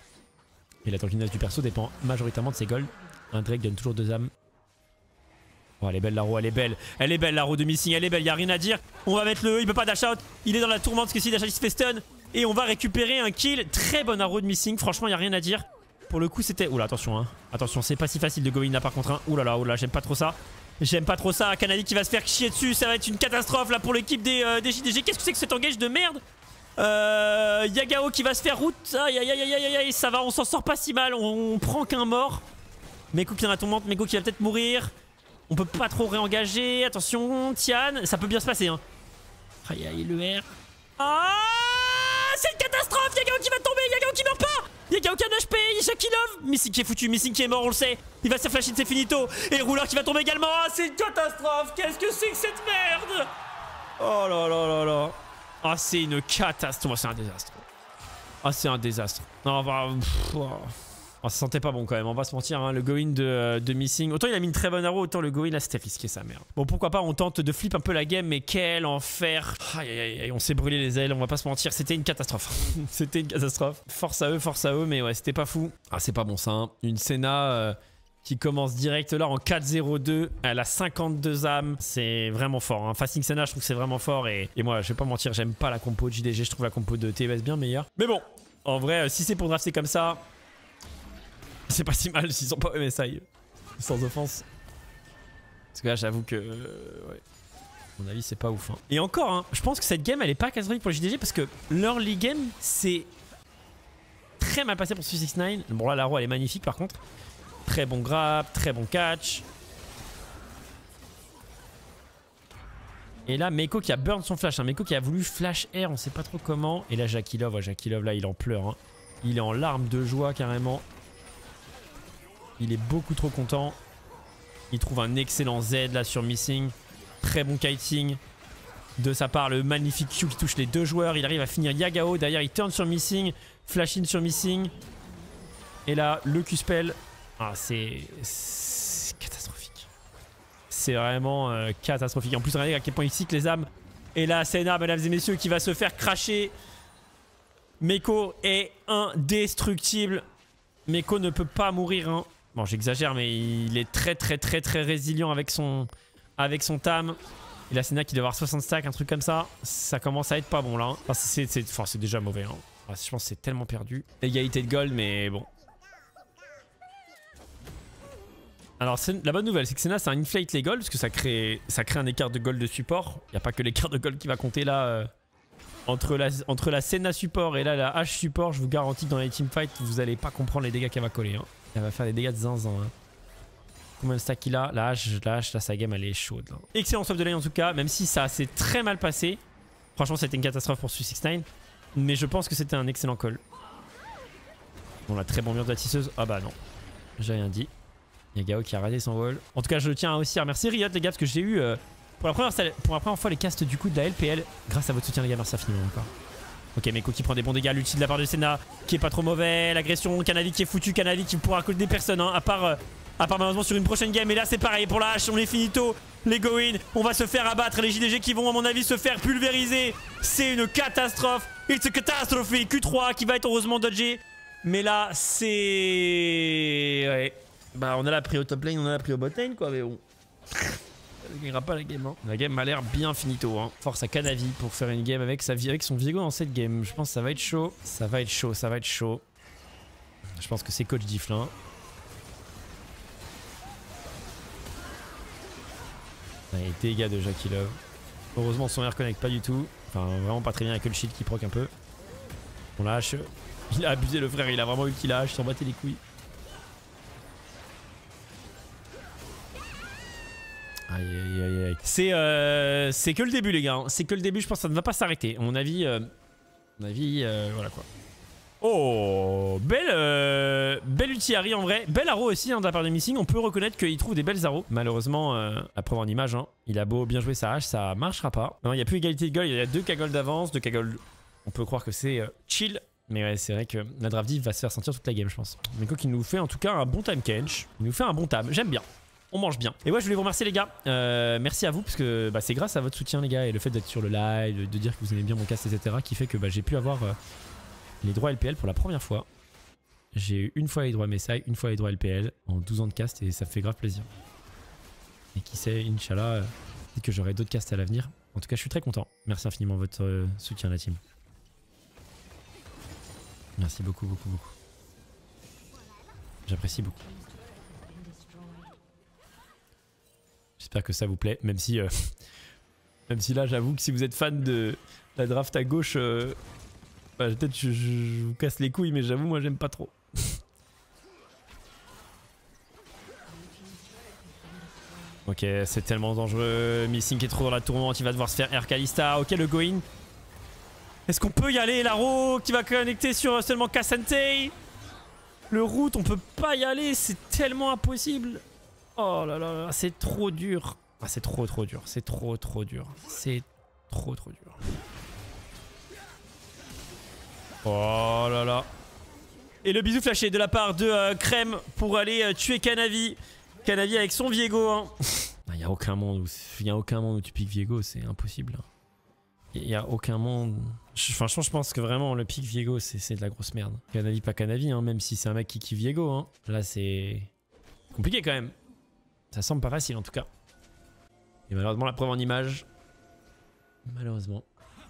Et la tankiness du perso dépend majoritairement de ses golds. Un Drake donne toujours deux âmes. Oh, elle est belle la roue, elle est belle. Elle est belle la roue de Missing, elle est belle, il n'y a rien à dire. On va mettre le E, il peut pas dash out. Il est dans la tourmente parce que si dash out il se fait stun. Et on va récupérer un kill. Très bonne arrow de Missing, franchement il n'y a rien à dire. Pour le coup c'était... Oula attention hein. Attention c'est pas si facile de go in là par contre hein. Oulala, oula j'aime pas trop ça. J'aime pas trop ça. Kanali qui va se faire chier dessus, ça va être une catastrophe là pour l'équipe des, euh, des J D G. Qu'est-ce que c'est que cet engage de merde? euh, Yagao qui va se faire route. Aïe aïe aïe aïe aïe aïe. Ça va, on s'en sort pas si mal. On, on prend qu'un mort. Meko qui est dans la tourmente, Meko qui va peut-être mourir. On peut pas trop réengager. Attention, Tian. Ça peut bien se passer. Hein. Aïe, aïe, le R. Ah, c'est une catastrophe. Yagao qui va tomber. Yagao qui meurt pas. Yagao qui a un H P. Ishakilov. Missing qui est foutu. Missing qui est mort, on le sait. Il va se faire flasher, c'est finito. Et Rouleur qui va tomber également. Ah, c'est une catastrophe. Qu'est-ce que c'est que cette merde? Oh là là là là. Ah, c'est une catastrophe. C'est un désastre. Ah, c'est un désastre. Non, on va... Pff, oh. Oh, ça sentait pas bon quand même, on va se mentir, hein, le go-in de, de Missing. Autant il a mis une très bonne arrow, autant le go-in là c'était risqué sa mère. Bon pourquoi pas, on tente de flip un peu la game, mais quel enfer. Aïe aïe aïe, on s'est brûlé les ailes, on va pas se mentir, c'était une catastrophe. C'était une catastrophe. Force à eux, force à eux, mais ouais, c'était pas fou. Ah c'est pas bon ça, hein. Une Senna euh, qui commence direct là en quatre zéro deux, elle a cinquante-deux âmes, c'est vraiment fort. Hein. Fasting Senna, je trouve que c'est vraiment fort et, et moi je vais pas mentir, j'aime pas la compo de J D G, je trouve la compo de T E S bien meilleure. Mais bon, en vrai, si c'est pour drafter comme ça... C'est pas si mal s'ils sont pas M S I. Sans offense. Parce que là j'avoue que... Euh, ouais. À mon avis c'est pas ouf. Hein. Et encore, hein, je pense que cette game elle est pas catastrophique pour le J D G parce que l'early game c'est très mal passé pour six six neuf. Bon là la roue elle est magnifique par contre. Très bon grab, très bon catch. Et là Meko qui a burn son flash. Hein. Meko qui a voulu flash air, on sait pas trop comment. Et là Jakilov, ouais, Jakilov là il en pleure. Hein. Il est en larmes de joie carrément. Il est beaucoup trop content. Il trouve un excellent Z là sur Missing. Très bon kiting de sa part. Le magnifique Q qui touche les deux joueurs. Il arrive à finir Yagao. Derrière il turn sur Missing. Flash in sur Missing. Et là le Q-spell. Ah c'est catastrophique. C'est vraiment euh, catastrophique. En plus regardez à quel point il cycle les âmes. Et là Senna, mesdames et messieurs, qui va se faire cracher. Meko est indestructible. Meko ne peut pas mourir. Hein. Bon, j'exagère, mais il est très très très très résilient avec son, avec son Tahm. Et la Senna qui doit avoir soixante stacks, un truc comme ça. Ça commence à être pas bon là. Hein. Enfin, c'est enfin, déjà mauvais. Hein. Enfin, je pense que c'est tellement perdu. Égalité de gold, mais bon. Alors, la bonne nouvelle, c'est que Senna, ça inflate les golds, parce que ça crée, ça crée un écart de gold de support. Il n'y a pas que l'écart de gold qui va compter là. Euh, entre, la, entre la Senna support et là la H support, je vous garantis que dans les teamfights, vous allez pas comprendre les dégâts qu'elle va coller. Hein. Elle va faire des dégâts de zinzin. Hein. Combien de stacks il a? La hache, la hache, là, sa game, elle est chaude. Là. Excellent swap de lane en tout cas, même si ça s'est très mal passé. Franchement, c'était une catastrophe pour six six neuf. Mais je pense que c'était un excellent call. On a très bon mur de la tisseuse. Ah bah non, j'ai rien dit. Yagao qui a raté son wall. En tout cas, je tiens aussi à remercier Riot, les gars, parce que j'ai eu euh, pour, la première, pour la première fois les castes du coup de la L P L. Grâce à votre soutien, les gars, merci infiniment encore. Ok, Meko qui prend des bons dégâts, l'ulti de la part de Senna qui est pas trop mauvais, l'agression, Kanali qui est foutu, Kanali qui pourra coller des personnes, hein, à part, euh, à part malheureusement sur une prochaine game. Et là c'est pareil pour la hache, on est finito, les go-in, on va se faire abattre, les J D G qui vont à mon avis se faire pulvériser. C'est une catastrophe, it's a catastrophe. Q trois qui va être heureusement dodgé, mais là c'est... Ouais. Bah on a la pris au top lane, on a la pris au bot lane quoi, mais bon... ne gagnera pas la game. Hein. La game a l'air bien finito. Hein. Force à Canavi pour faire une game avec, sa, avec son Viego dans cette game. Je pense que ça va être chaud. Ça va être chaud, ça va être chaud. Je pense que c'est coach Difflin. Allez, dégâts de Jackie Love. Heureusement son air connecte pas du tout. Enfin vraiment pas très bien avec le shield qui proc un peu. On lâche. Il a abusé le frère, il a vraiment eu qu'il lâche, s'en battait les couilles. Aïe aïe aïe aïe. C'est euh, c'est que le début les gars. C'est que le début, je pense que ça ne va pas s'arrêter. À mon avis, euh, à mon avis euh, voilà quoi. Oh, belle, euh, belle ulti Harry en vrai. Belle arrow aussi hein, de la part de Missing. On peut reconnaître qu'il trouve des belles arrows. Malheureusement, euh, à preuve en image, hein, il a beau bien jouer sa hache, ça marchera pas. Non, il n'y a plus égalité de gold. Il y a deux K-gold d'avance. Deux K-gold, on peut croire que c'est euh, chill. Mais ouais, c'est vrai que la draft div va se faire sentir toute la game, je pense. Mais quoi qu'il nous fait en tout cas un bon time kench. Il nous fait un bon time. J'aime bien. On mange bien. Et ouais, je voulais vous remercier les gars. Euh, merci à vous parce que bah, c'est grâce à votre soutien les gars et le fait d'être sur le live, de dire que vous aimez bien mon cast, et cetera qui fait que bah, j'ai pu avoir euh, les droits L P L pour la première fois. J'ai eu une fois les droits M S I, une fois les droits L P L en douze ans de cast et ça fait grave plaisir. Et qui sait, Inch'Allah, euh, peut-être que j'aurai d'autres casts à l'avenir. En tout cas, je suis très content. Merci infiniment de votre euh, soutien la team. Merci beaucoup, beaucoup, beaucoup. J'apprécie beaucoup. J'espère que ça vous plaît, même si, euh, même si là, j'avoue que si vous êtes fan de la draft à gauche, euh, bah, peut-être je, je, je vous casse les couilles, mais j'avoue, moi, j'aime pas trop. Ok, c'est tellement dangereux. Missing qui est trop dans la tourmente, il va devoir se faire Air Kalista. Ok, le go-in. Est-ce qu'on peut y aller? Laro qui va connecter sur seulement K'Sante. Le route, on peut pas y aller, c'est tellement impossible. Oh là là là, c'est trop dur. Ah, c'est trop trop dur, c'est trop trop dur. C'est trop trop dur. Oh là là. Et le bisou flashé de la part de euh, Crème pour aller euh, tuer Canavi. Canavi avec son Viego. Hein. Il n'y a aucun monde où, y a aucun monde où tu piques Viego, c'est impossible. Il n'y a aucun monde. Je, franchement, je pense que vraiment le pick Viego, c'est de la grosse merde. Canavi, pas Canavi, hein, même si c'est un mec qui kiffe Viego. Hein. Là, c'est compliqué quand même. Ça semble pas facile en tout cas. Et malheureusement, la preuve en image. Malheureusement.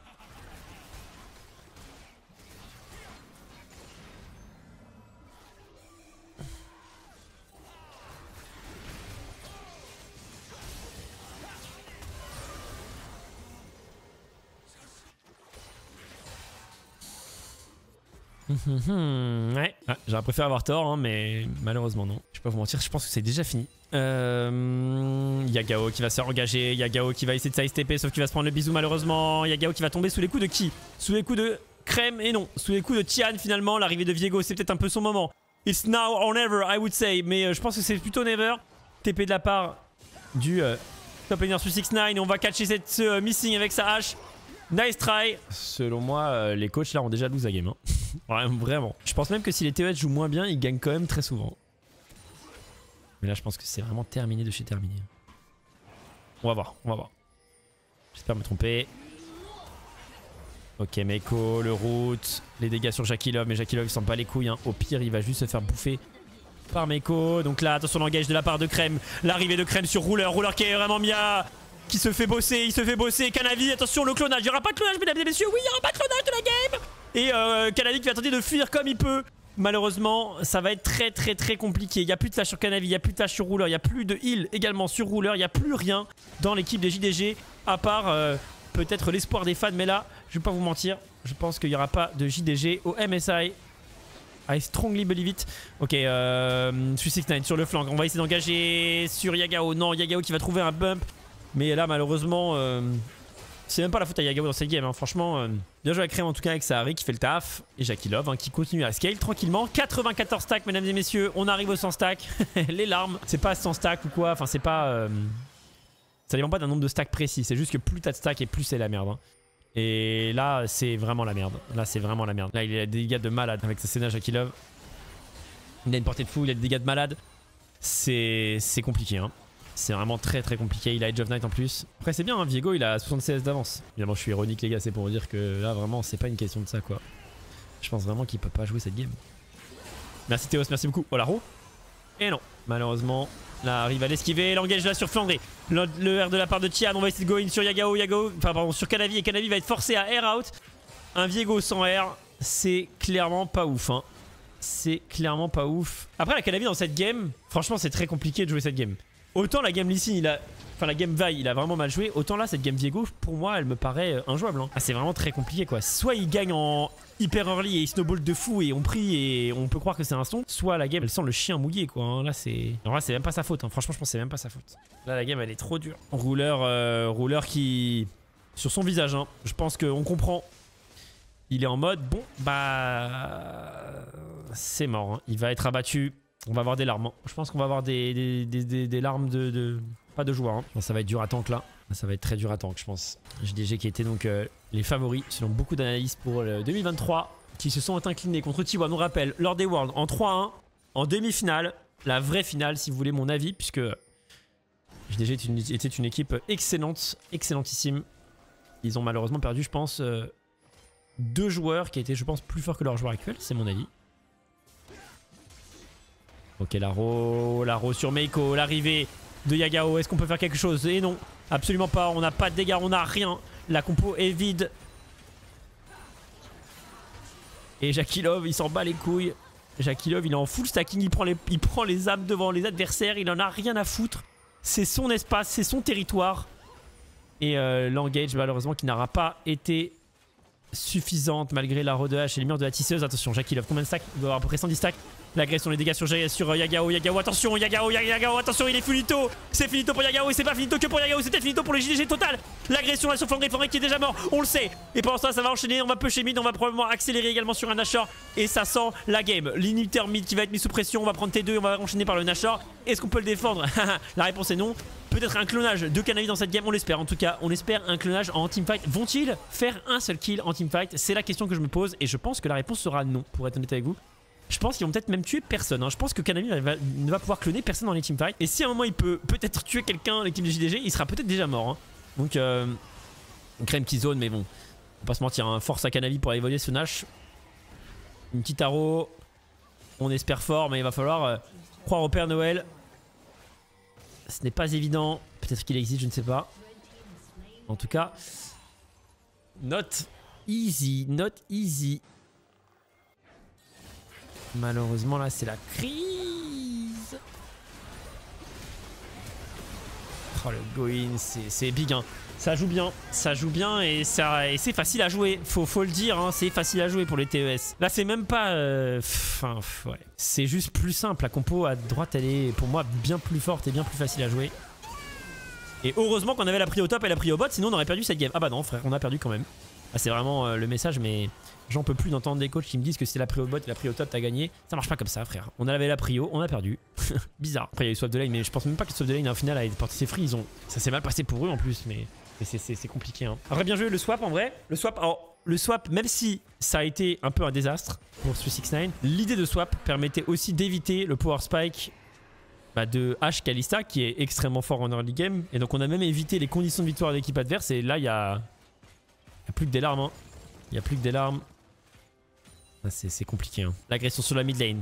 Ouais, ah, j'aurais préféré avoir tort, hein, mais malheureusement non. Je vais pas vous mentir, je pense que c'est déjà fini. Euh... Yagao qui va se engager, Yagao qui va essayer de side-stepper, sauf qu'il va se prendre le bisou malheureusement. Yagao qui va tomber sous les coups de qui? Sous les coups de Crème, et non, sous les coups de Tian finalement. L'arrivée de Viego, c'est peut-être un peu son moment. It's now or never, I would say, mais euh, je pense que c'est plutôt never. T P de la part du euh, top laner sur six neuf, et on va catcher cette euh, Missing avec sa hache. Nice try. Selon moi, euh, les coachs là ont déjà lose la game. Hein. Ouais, vraiment. Je pense même que si les T E S jouent moins bien, ils gagnent quand même très souvent. Mais là, je pense que c'est vraiment terminé de chez terminé. On va voir, on va voir. J'espère me tromper. Ok, Meiko, le route, les dégâts sur Jackie Love, mais Jackie Love il sent pas les couilles. Hein. Au pire, il va juste se faire bouffer par Meiko. Donc là, attention l'engage de la part de Crème. L'arrivée de Crème sur Ruler. Ruler qui est vraiment mis à... qui se fait bosser, il se fait bosser. Canavi, attention le clonage. Il n'y aura pas de clonage, mesdames et messieurs. Oui, il n'y aura pas de clonage de la game. Et euh, Canavi qui va tenter de fuir comme il peut. Malheureusement, ça va être très très très compliqué. Il n'y a plus de flash sur Canavi, il n'y a plus de flash sur Ruler, il n'y a plus de heal également sur Ruler. Il n'y a plus rien dans l'équipe des J D G, à part euh, peut-être l'espoir des fans. Mais là, je ne vais pas vous mentir, je pense qu'il n'y aura pas de J D G au M S I. I strongly believe it. Ok, euh, six neuf sur le flanc. On va essayer d'engager sur Yagao. Non, Yagao qui va trouver un bump. Mais là, malheureusement, euh, c'est même pas la faute à Yagao dans cette game. Hein. Franchement, euh, bien joué à Crème en tout cas avec Sahari qui fait le taf. Et Jackie Love hein, qui continue à scale tranquillement. quatre-vingt-quatorze stacks, mesdames et messieurs. On arrive aux cent stacks. Les larmes. C'est pas cent stacks ou quoi. Enfin, c'est pas. Euh, ça dépend pas d'un nombre de stacks précis. C'est juste que plus t'as de stacks et plus c'est la merde. Hein. Et là, c'est vraiment la merde. Là, c'est vraiment la merde. Là, il a des dégâts de malade avec sa scénage Jackie Love. Il a une portée de fou, il a des dégâts de malade. C'est compliqué. Hein. C'est vraiment très très compliqué, il a Edge of Night en plus. Après c'est bien, hein, Viego il a soixante C S d'avance. Évidemment je suis ironique les gars, c'est pour vous dire que là vraiment c'est pas une question de ça quoi. Je pense vraiment qu'il peut pas jouer cette game. Merci Théos, merci beaucoup. Oh la roue. Et non, malheureusement Là, arrive à l'esquiver. L'engage là sur Flandré. Le, le R de la part de Tian. On va essayer de go in sur Yagao. Yagao, enfin, pardon, sur Canavi. Et Canavi va être forcé à air out. Un Viego sans R. C'est clairement pas ouf. Hein. C'est clairement pas ouf. Après, la Canavi dans cette game, franchement, c'est très compliqué de jouer cette game. Autant la game Lee Sin, il a. Enfin, la game Vi, il a vraiment mal joué. Autant là, cette game Viego, pour moi, elle me paraît injouable. Hein. Ah, c'est vraiment très compliqué, quoi. Soit il gagne en hyper early et il snowball de fou et on prie et on peut croire que c'est un son. Soit la game, elle sent le chien mouillé, quoi. Hein. Là, c'est. Alors là, c'est même pas sa faute. Hein. Franchement, je pense que c'est même pas sa faute. Là, la game, elle est trop dure. Rouleur, euh, rouleur qui. Sur son visage, hein. Je pense qu'on comprend. Il est en mode, bon, bah. C'est mort. Hein. Il va être abattu. On va avoir des larmes. Hein. Je pense qu'on va avoir des, des, des, des, des larmes de. de... Pas de joie, hein. Bon, ça va être dur à tank là. Ça va être très dur à tank, je pense. G D G qui étaient donc euh, les favoris selon beaucoup d'analystes pour le deux mille vingt-trois, qui se sont inclinés contre T un. On rappelle, lors des Worlds en trois un, en demi-finale, la vraie finale si vous voulez mon avis, puisque G D G était une, était une équipe excellente, excellentissime. Ils ont malheureusement perdu, je pense, euh, deux joueurs qui étaient, je pense, plus forts que leurs joueurs actuels, c'est mon avis. Ok, Laro, Laro sur Meiko, l'arrivée de Yagao, est-ce qu'on peut faire quelque chose? Et non, absolument pas, on n'a pas de dégâts, on n'a rien. La compo est vide. Et Jakilov, il s'en bat les couilles. Jakilov, il est en full stacking, il prend les, il prend les âmes devant les adversaires, il en a rien à foutre. C'est son espace, c'est son territoire. Et euh, l'engage, malheureusement, qui n'aura pas été suffisante malgré la roue de hache et les murs de la tisseuse. Attention, Jakilov, combien de stacks? Il doit avoir à peu près cent dix stacks. L'agression, les dégâts sur, sur Yagao, Yagao, attention, Yagao, Yagao, attention, il est finito. C'est finito pour Yagao et c'est pas finito que pour Yagao, c'était finito pour le J D G total. L'agression là sur Flandré, Flandré qui est déjà mort, on le sait. Et pendant ça, ça va enchaîner, on va pusher mid, on va probablement accélérer également sur un Nashor. Et ça sent la game. L'inhibiteur mid qui va être mis sous pression, on va prendre T deux, on va enchaîner par le Nashor. Est-ce qu'on peut le défendre? La réponse est non. Peut-être un clonage de Canavi dans cette game, on l'espère. En tout cas, on espère un clonage en teamfight. Vont-ils faire un seul kill en teamfight? C'est la question que je me pose et je pense que la réponse sera non, pour être honnête avec vous. Je pense qu'ils vont peut-être même tuer personne. Hein. Je pense que Canavi ne va pouvoir cloner personne dans les teamfights. Et si à un moment il peut peut-être tuer quelqu'un, l'équipe de J D G, il sera peut-être déjà mort. Hein. Donc, euh, Crème qui zone, mais bon, on va pas se mentir. Hein. Force à Canavi pour aller voler ce Nash. Une petite arrow. On espère fort, mais il va falloir euh, croire au Père Noël. Ce n'est pas évident. Peut-être qu'il existe, je ne sais pas. En tout cas, not easy, not easy. Malheureusement là c'est la crise. Oh le go-in c'est big hein. Ça joue bien, ça joue bien et, et c'est facile à jouer. Faut, faut le dire, hein, c'est facile à jouer pour les T E S. Là c'est même pas... Enfin euh, ouais. C'est juste plus simple. La compo à droite elle est pour moi bien plus forte et bien plus facile à jouer. Et heureusement qu'on avait la pris au top et la pris au bot, sinon on aurait perdu cette game. Ah bah non frère, on a perdu quand même. Ah, c'est vraiment euh, le message, mais j'en peux plus d'entendre des coachs qui me disent que si c'est la prio au bot et la prio au top, t'as gagné. Ça marche pas comme ça, frère. On avait la prio, on a perdu. Bizarre. Après, il y a eu swap de lane, mais je pense même pas que le swap de lane en finale a porté ses fruits. Ils ont... Ça s'est mal passé pour eux en plus, mais, mais c'est compliqué. Hein. Après, bien joué le swap en vrai. Le swap, alors, le swap, même si ça a été un peu un désastre pour three six nine, l'idée de swap permettait aussi d'éviter le power spike bah, de H Kalista qui est extrêmement fort en early game. Et donc, on a même évité les conditions de victoire de l'équipe adverse. Et là, il y a. Il y a plus que des larmes. Hein. Il n'y a plus que des larmes. Ah, c'est compliqué. Hein. L'agression sur la mid lane.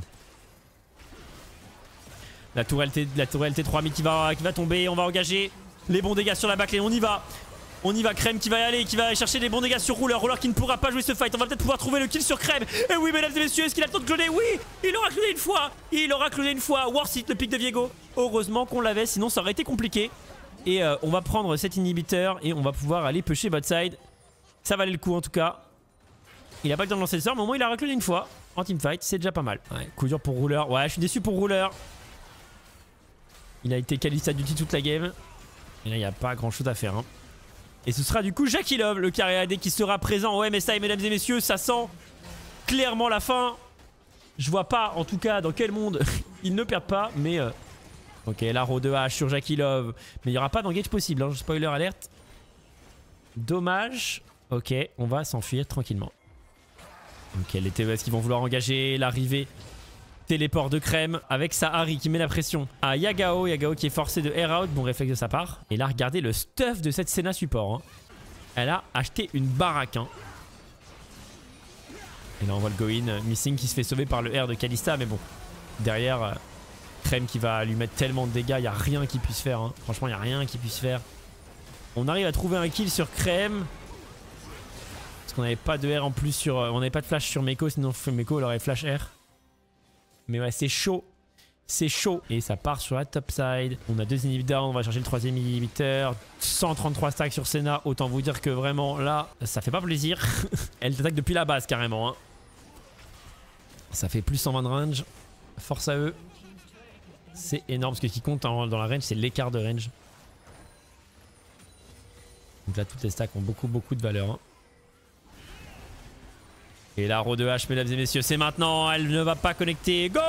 La tourelle, T, la tourelle T trois mid qui va, qui va tomber. On va engager les bons dégâts sur la backlane. On y va. On y va. Crème qui va y aller. Qui va aller chercher les bons dégâts sur Rouleur. Rouleur qui ne pourra pas jouer ce fight. On va peut-être pouvoir trouver le kill sur Crème. Et oui, mesdames et messieurs, est-ce qu'il a le temps de cloner? Oui, il aura cloné une fois. Il aura cloné une fois. Worth le pic de Viego. Heureusement qu'on l'avait. Sinon, ça aurait été compliqué. Et euh, on va prendre cet inhibiteur. Et on va pouvoir aller pusher bot side. Ça valait le coup en tout cas. Il a pas le temps de lancer le sort, mais au moins il a recloné une fois en teamfight, c'est déjà pas mal. Ouais, coup dur pour Rouleur. Ouais, je suis déçu pour Rouleur. Il a été Kalista duty toute la game. Et là, il n'y a pas grand chose à faire. Hein. Et ce sera du coup Jakilov, le carré A D qui sera présent au M S I, mesdames et messieurs. Ça sent clairement la fin. Je vois pas, en tout cas, dans quel monde ils ne perdent pas, mais... Euh... Ok, la roue de hache sur Jakilov. Mais il n'y aura pas d'engage possible, hein. Spoiler alerte. Dommage. Ok, on va s'enfuir tranquillement. Ok, les T E S qui vont vouloir engager l'arrivée. Téléport de Crème avec sa Harry qui met la pression à Yagao. Yagao qui est forcé de air out. Bon réflexe de sa part. Et là, regardez le stuff de cette Senna support. Hein. Elle a acheté une baraque. Hein. Et là, on voit le go-in. Missing qui se fait sauver par le R de Kalista. Mais bon, derrière, euh, Crème qui va lui mettre tellement de dégâts, il n'y a rien qu'il puisse faire. Hein. Franchement, il n'y a rien qu'il puisse faire. On arrive à trouver un kill sur Crème. Parce qu'on n'avait pas de R en plus sur... On n'avait pas de flash sur Meko, sinon Meko aurait flash R. Mais ouais, c'est chaud. C'est chaud. Et ça part sur la top side. On a deux inhib down, on va chercher le troisième inhibiteur. cent trente-trois stacks sur Senna. Autant vous dire que vraiment, là, ça fait pas plaisir. Elle t'attaque depuis la base, carrément. Hein. Ça fait plus cent vingt de range. Force à eux. C'est énorme, parce que ce qui compte dans la range, c'est l'écart de range. Donc là, toutes les stacks ont beaucoup, beaucoup de valeur. Hein. Et la roue de H, mesdames et messieurs, c'est maintenant. Elle ne va pas connecter. Goal!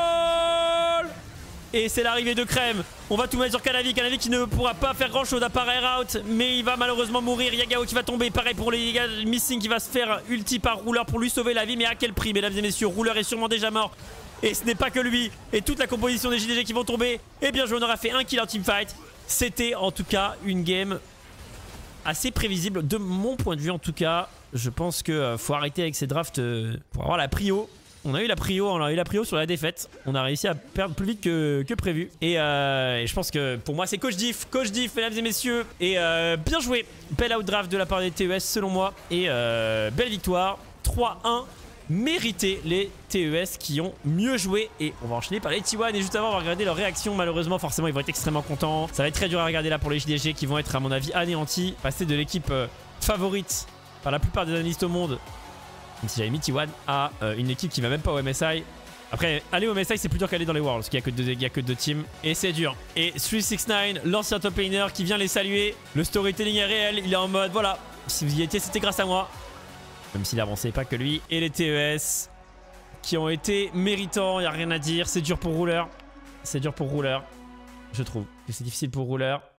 Et c'est l'arrivée de Crème. On va tout mettre sur Canavi. Canavi qui ne pourra pas faire grand chose à part air out. Mais il va malheureusement mourir. Yagao qui va tomber. Pareil pour les gars. Missing qui va se faire ulti par Rouleur pour lui sauver la vie. Mais à quel prix, mesdames et messieurs? Rouleur est sûrement déjà mort. Et ce n'est pas que lui. Et toute la composition des J D G qui vont tomber. Et bien joué, on aura fait un kill en teamfight. C'était en tout cas une game assez prévisible. De mon point de vue en tout cas. Je pense qu'il euh, faut arrêter avec ces drafts euh, pour avoir la prio. On a eu la prio, on a eu la prio sur la défaite. On a réussi à perdre plus vite que, que prévu. Et, euh, et je pense que pour moi c'est Coach Diff. Coach Diff, mesdames et messieurs. Et euh, bien joué. Belle outdraft de la part des T E S selon moi. Et euh, belle victoire. trois un. Mérité les T E S qui ont mieux joué. Et on va enchaîner par les T un. Et juste avant on va regarder leur réaction. Malheureusement forcément ils vont être extrêmement contents. Ça va être très dur à regarder là pour les J D G qui vont être à mon avis anéantis. Passer de l'équipe euh, favorite par la plupart des analystes au monde, même si j'avais mis T un, à euh, une équipe qui va même pas au M S I. Après, aller au M S I c'est plus dur qu'aller dans les Worlds, parce qu'il n'y a que deux, il y a que deux teams. Et c'est dur. Et trois six neuf, l'ancien top laner qui vient les saluer. Le storytelling est réel, il est en mode, voilà, si vous y étiez, c'était grâce à moi. Même s'il avançait pas que lui. Et les T E S qui ont été méritants, il n'y a rien à dire. C'est dur pour Rouleur. C'est dur pour Rouleur, je trouve. C'est difficile pour Rouleur.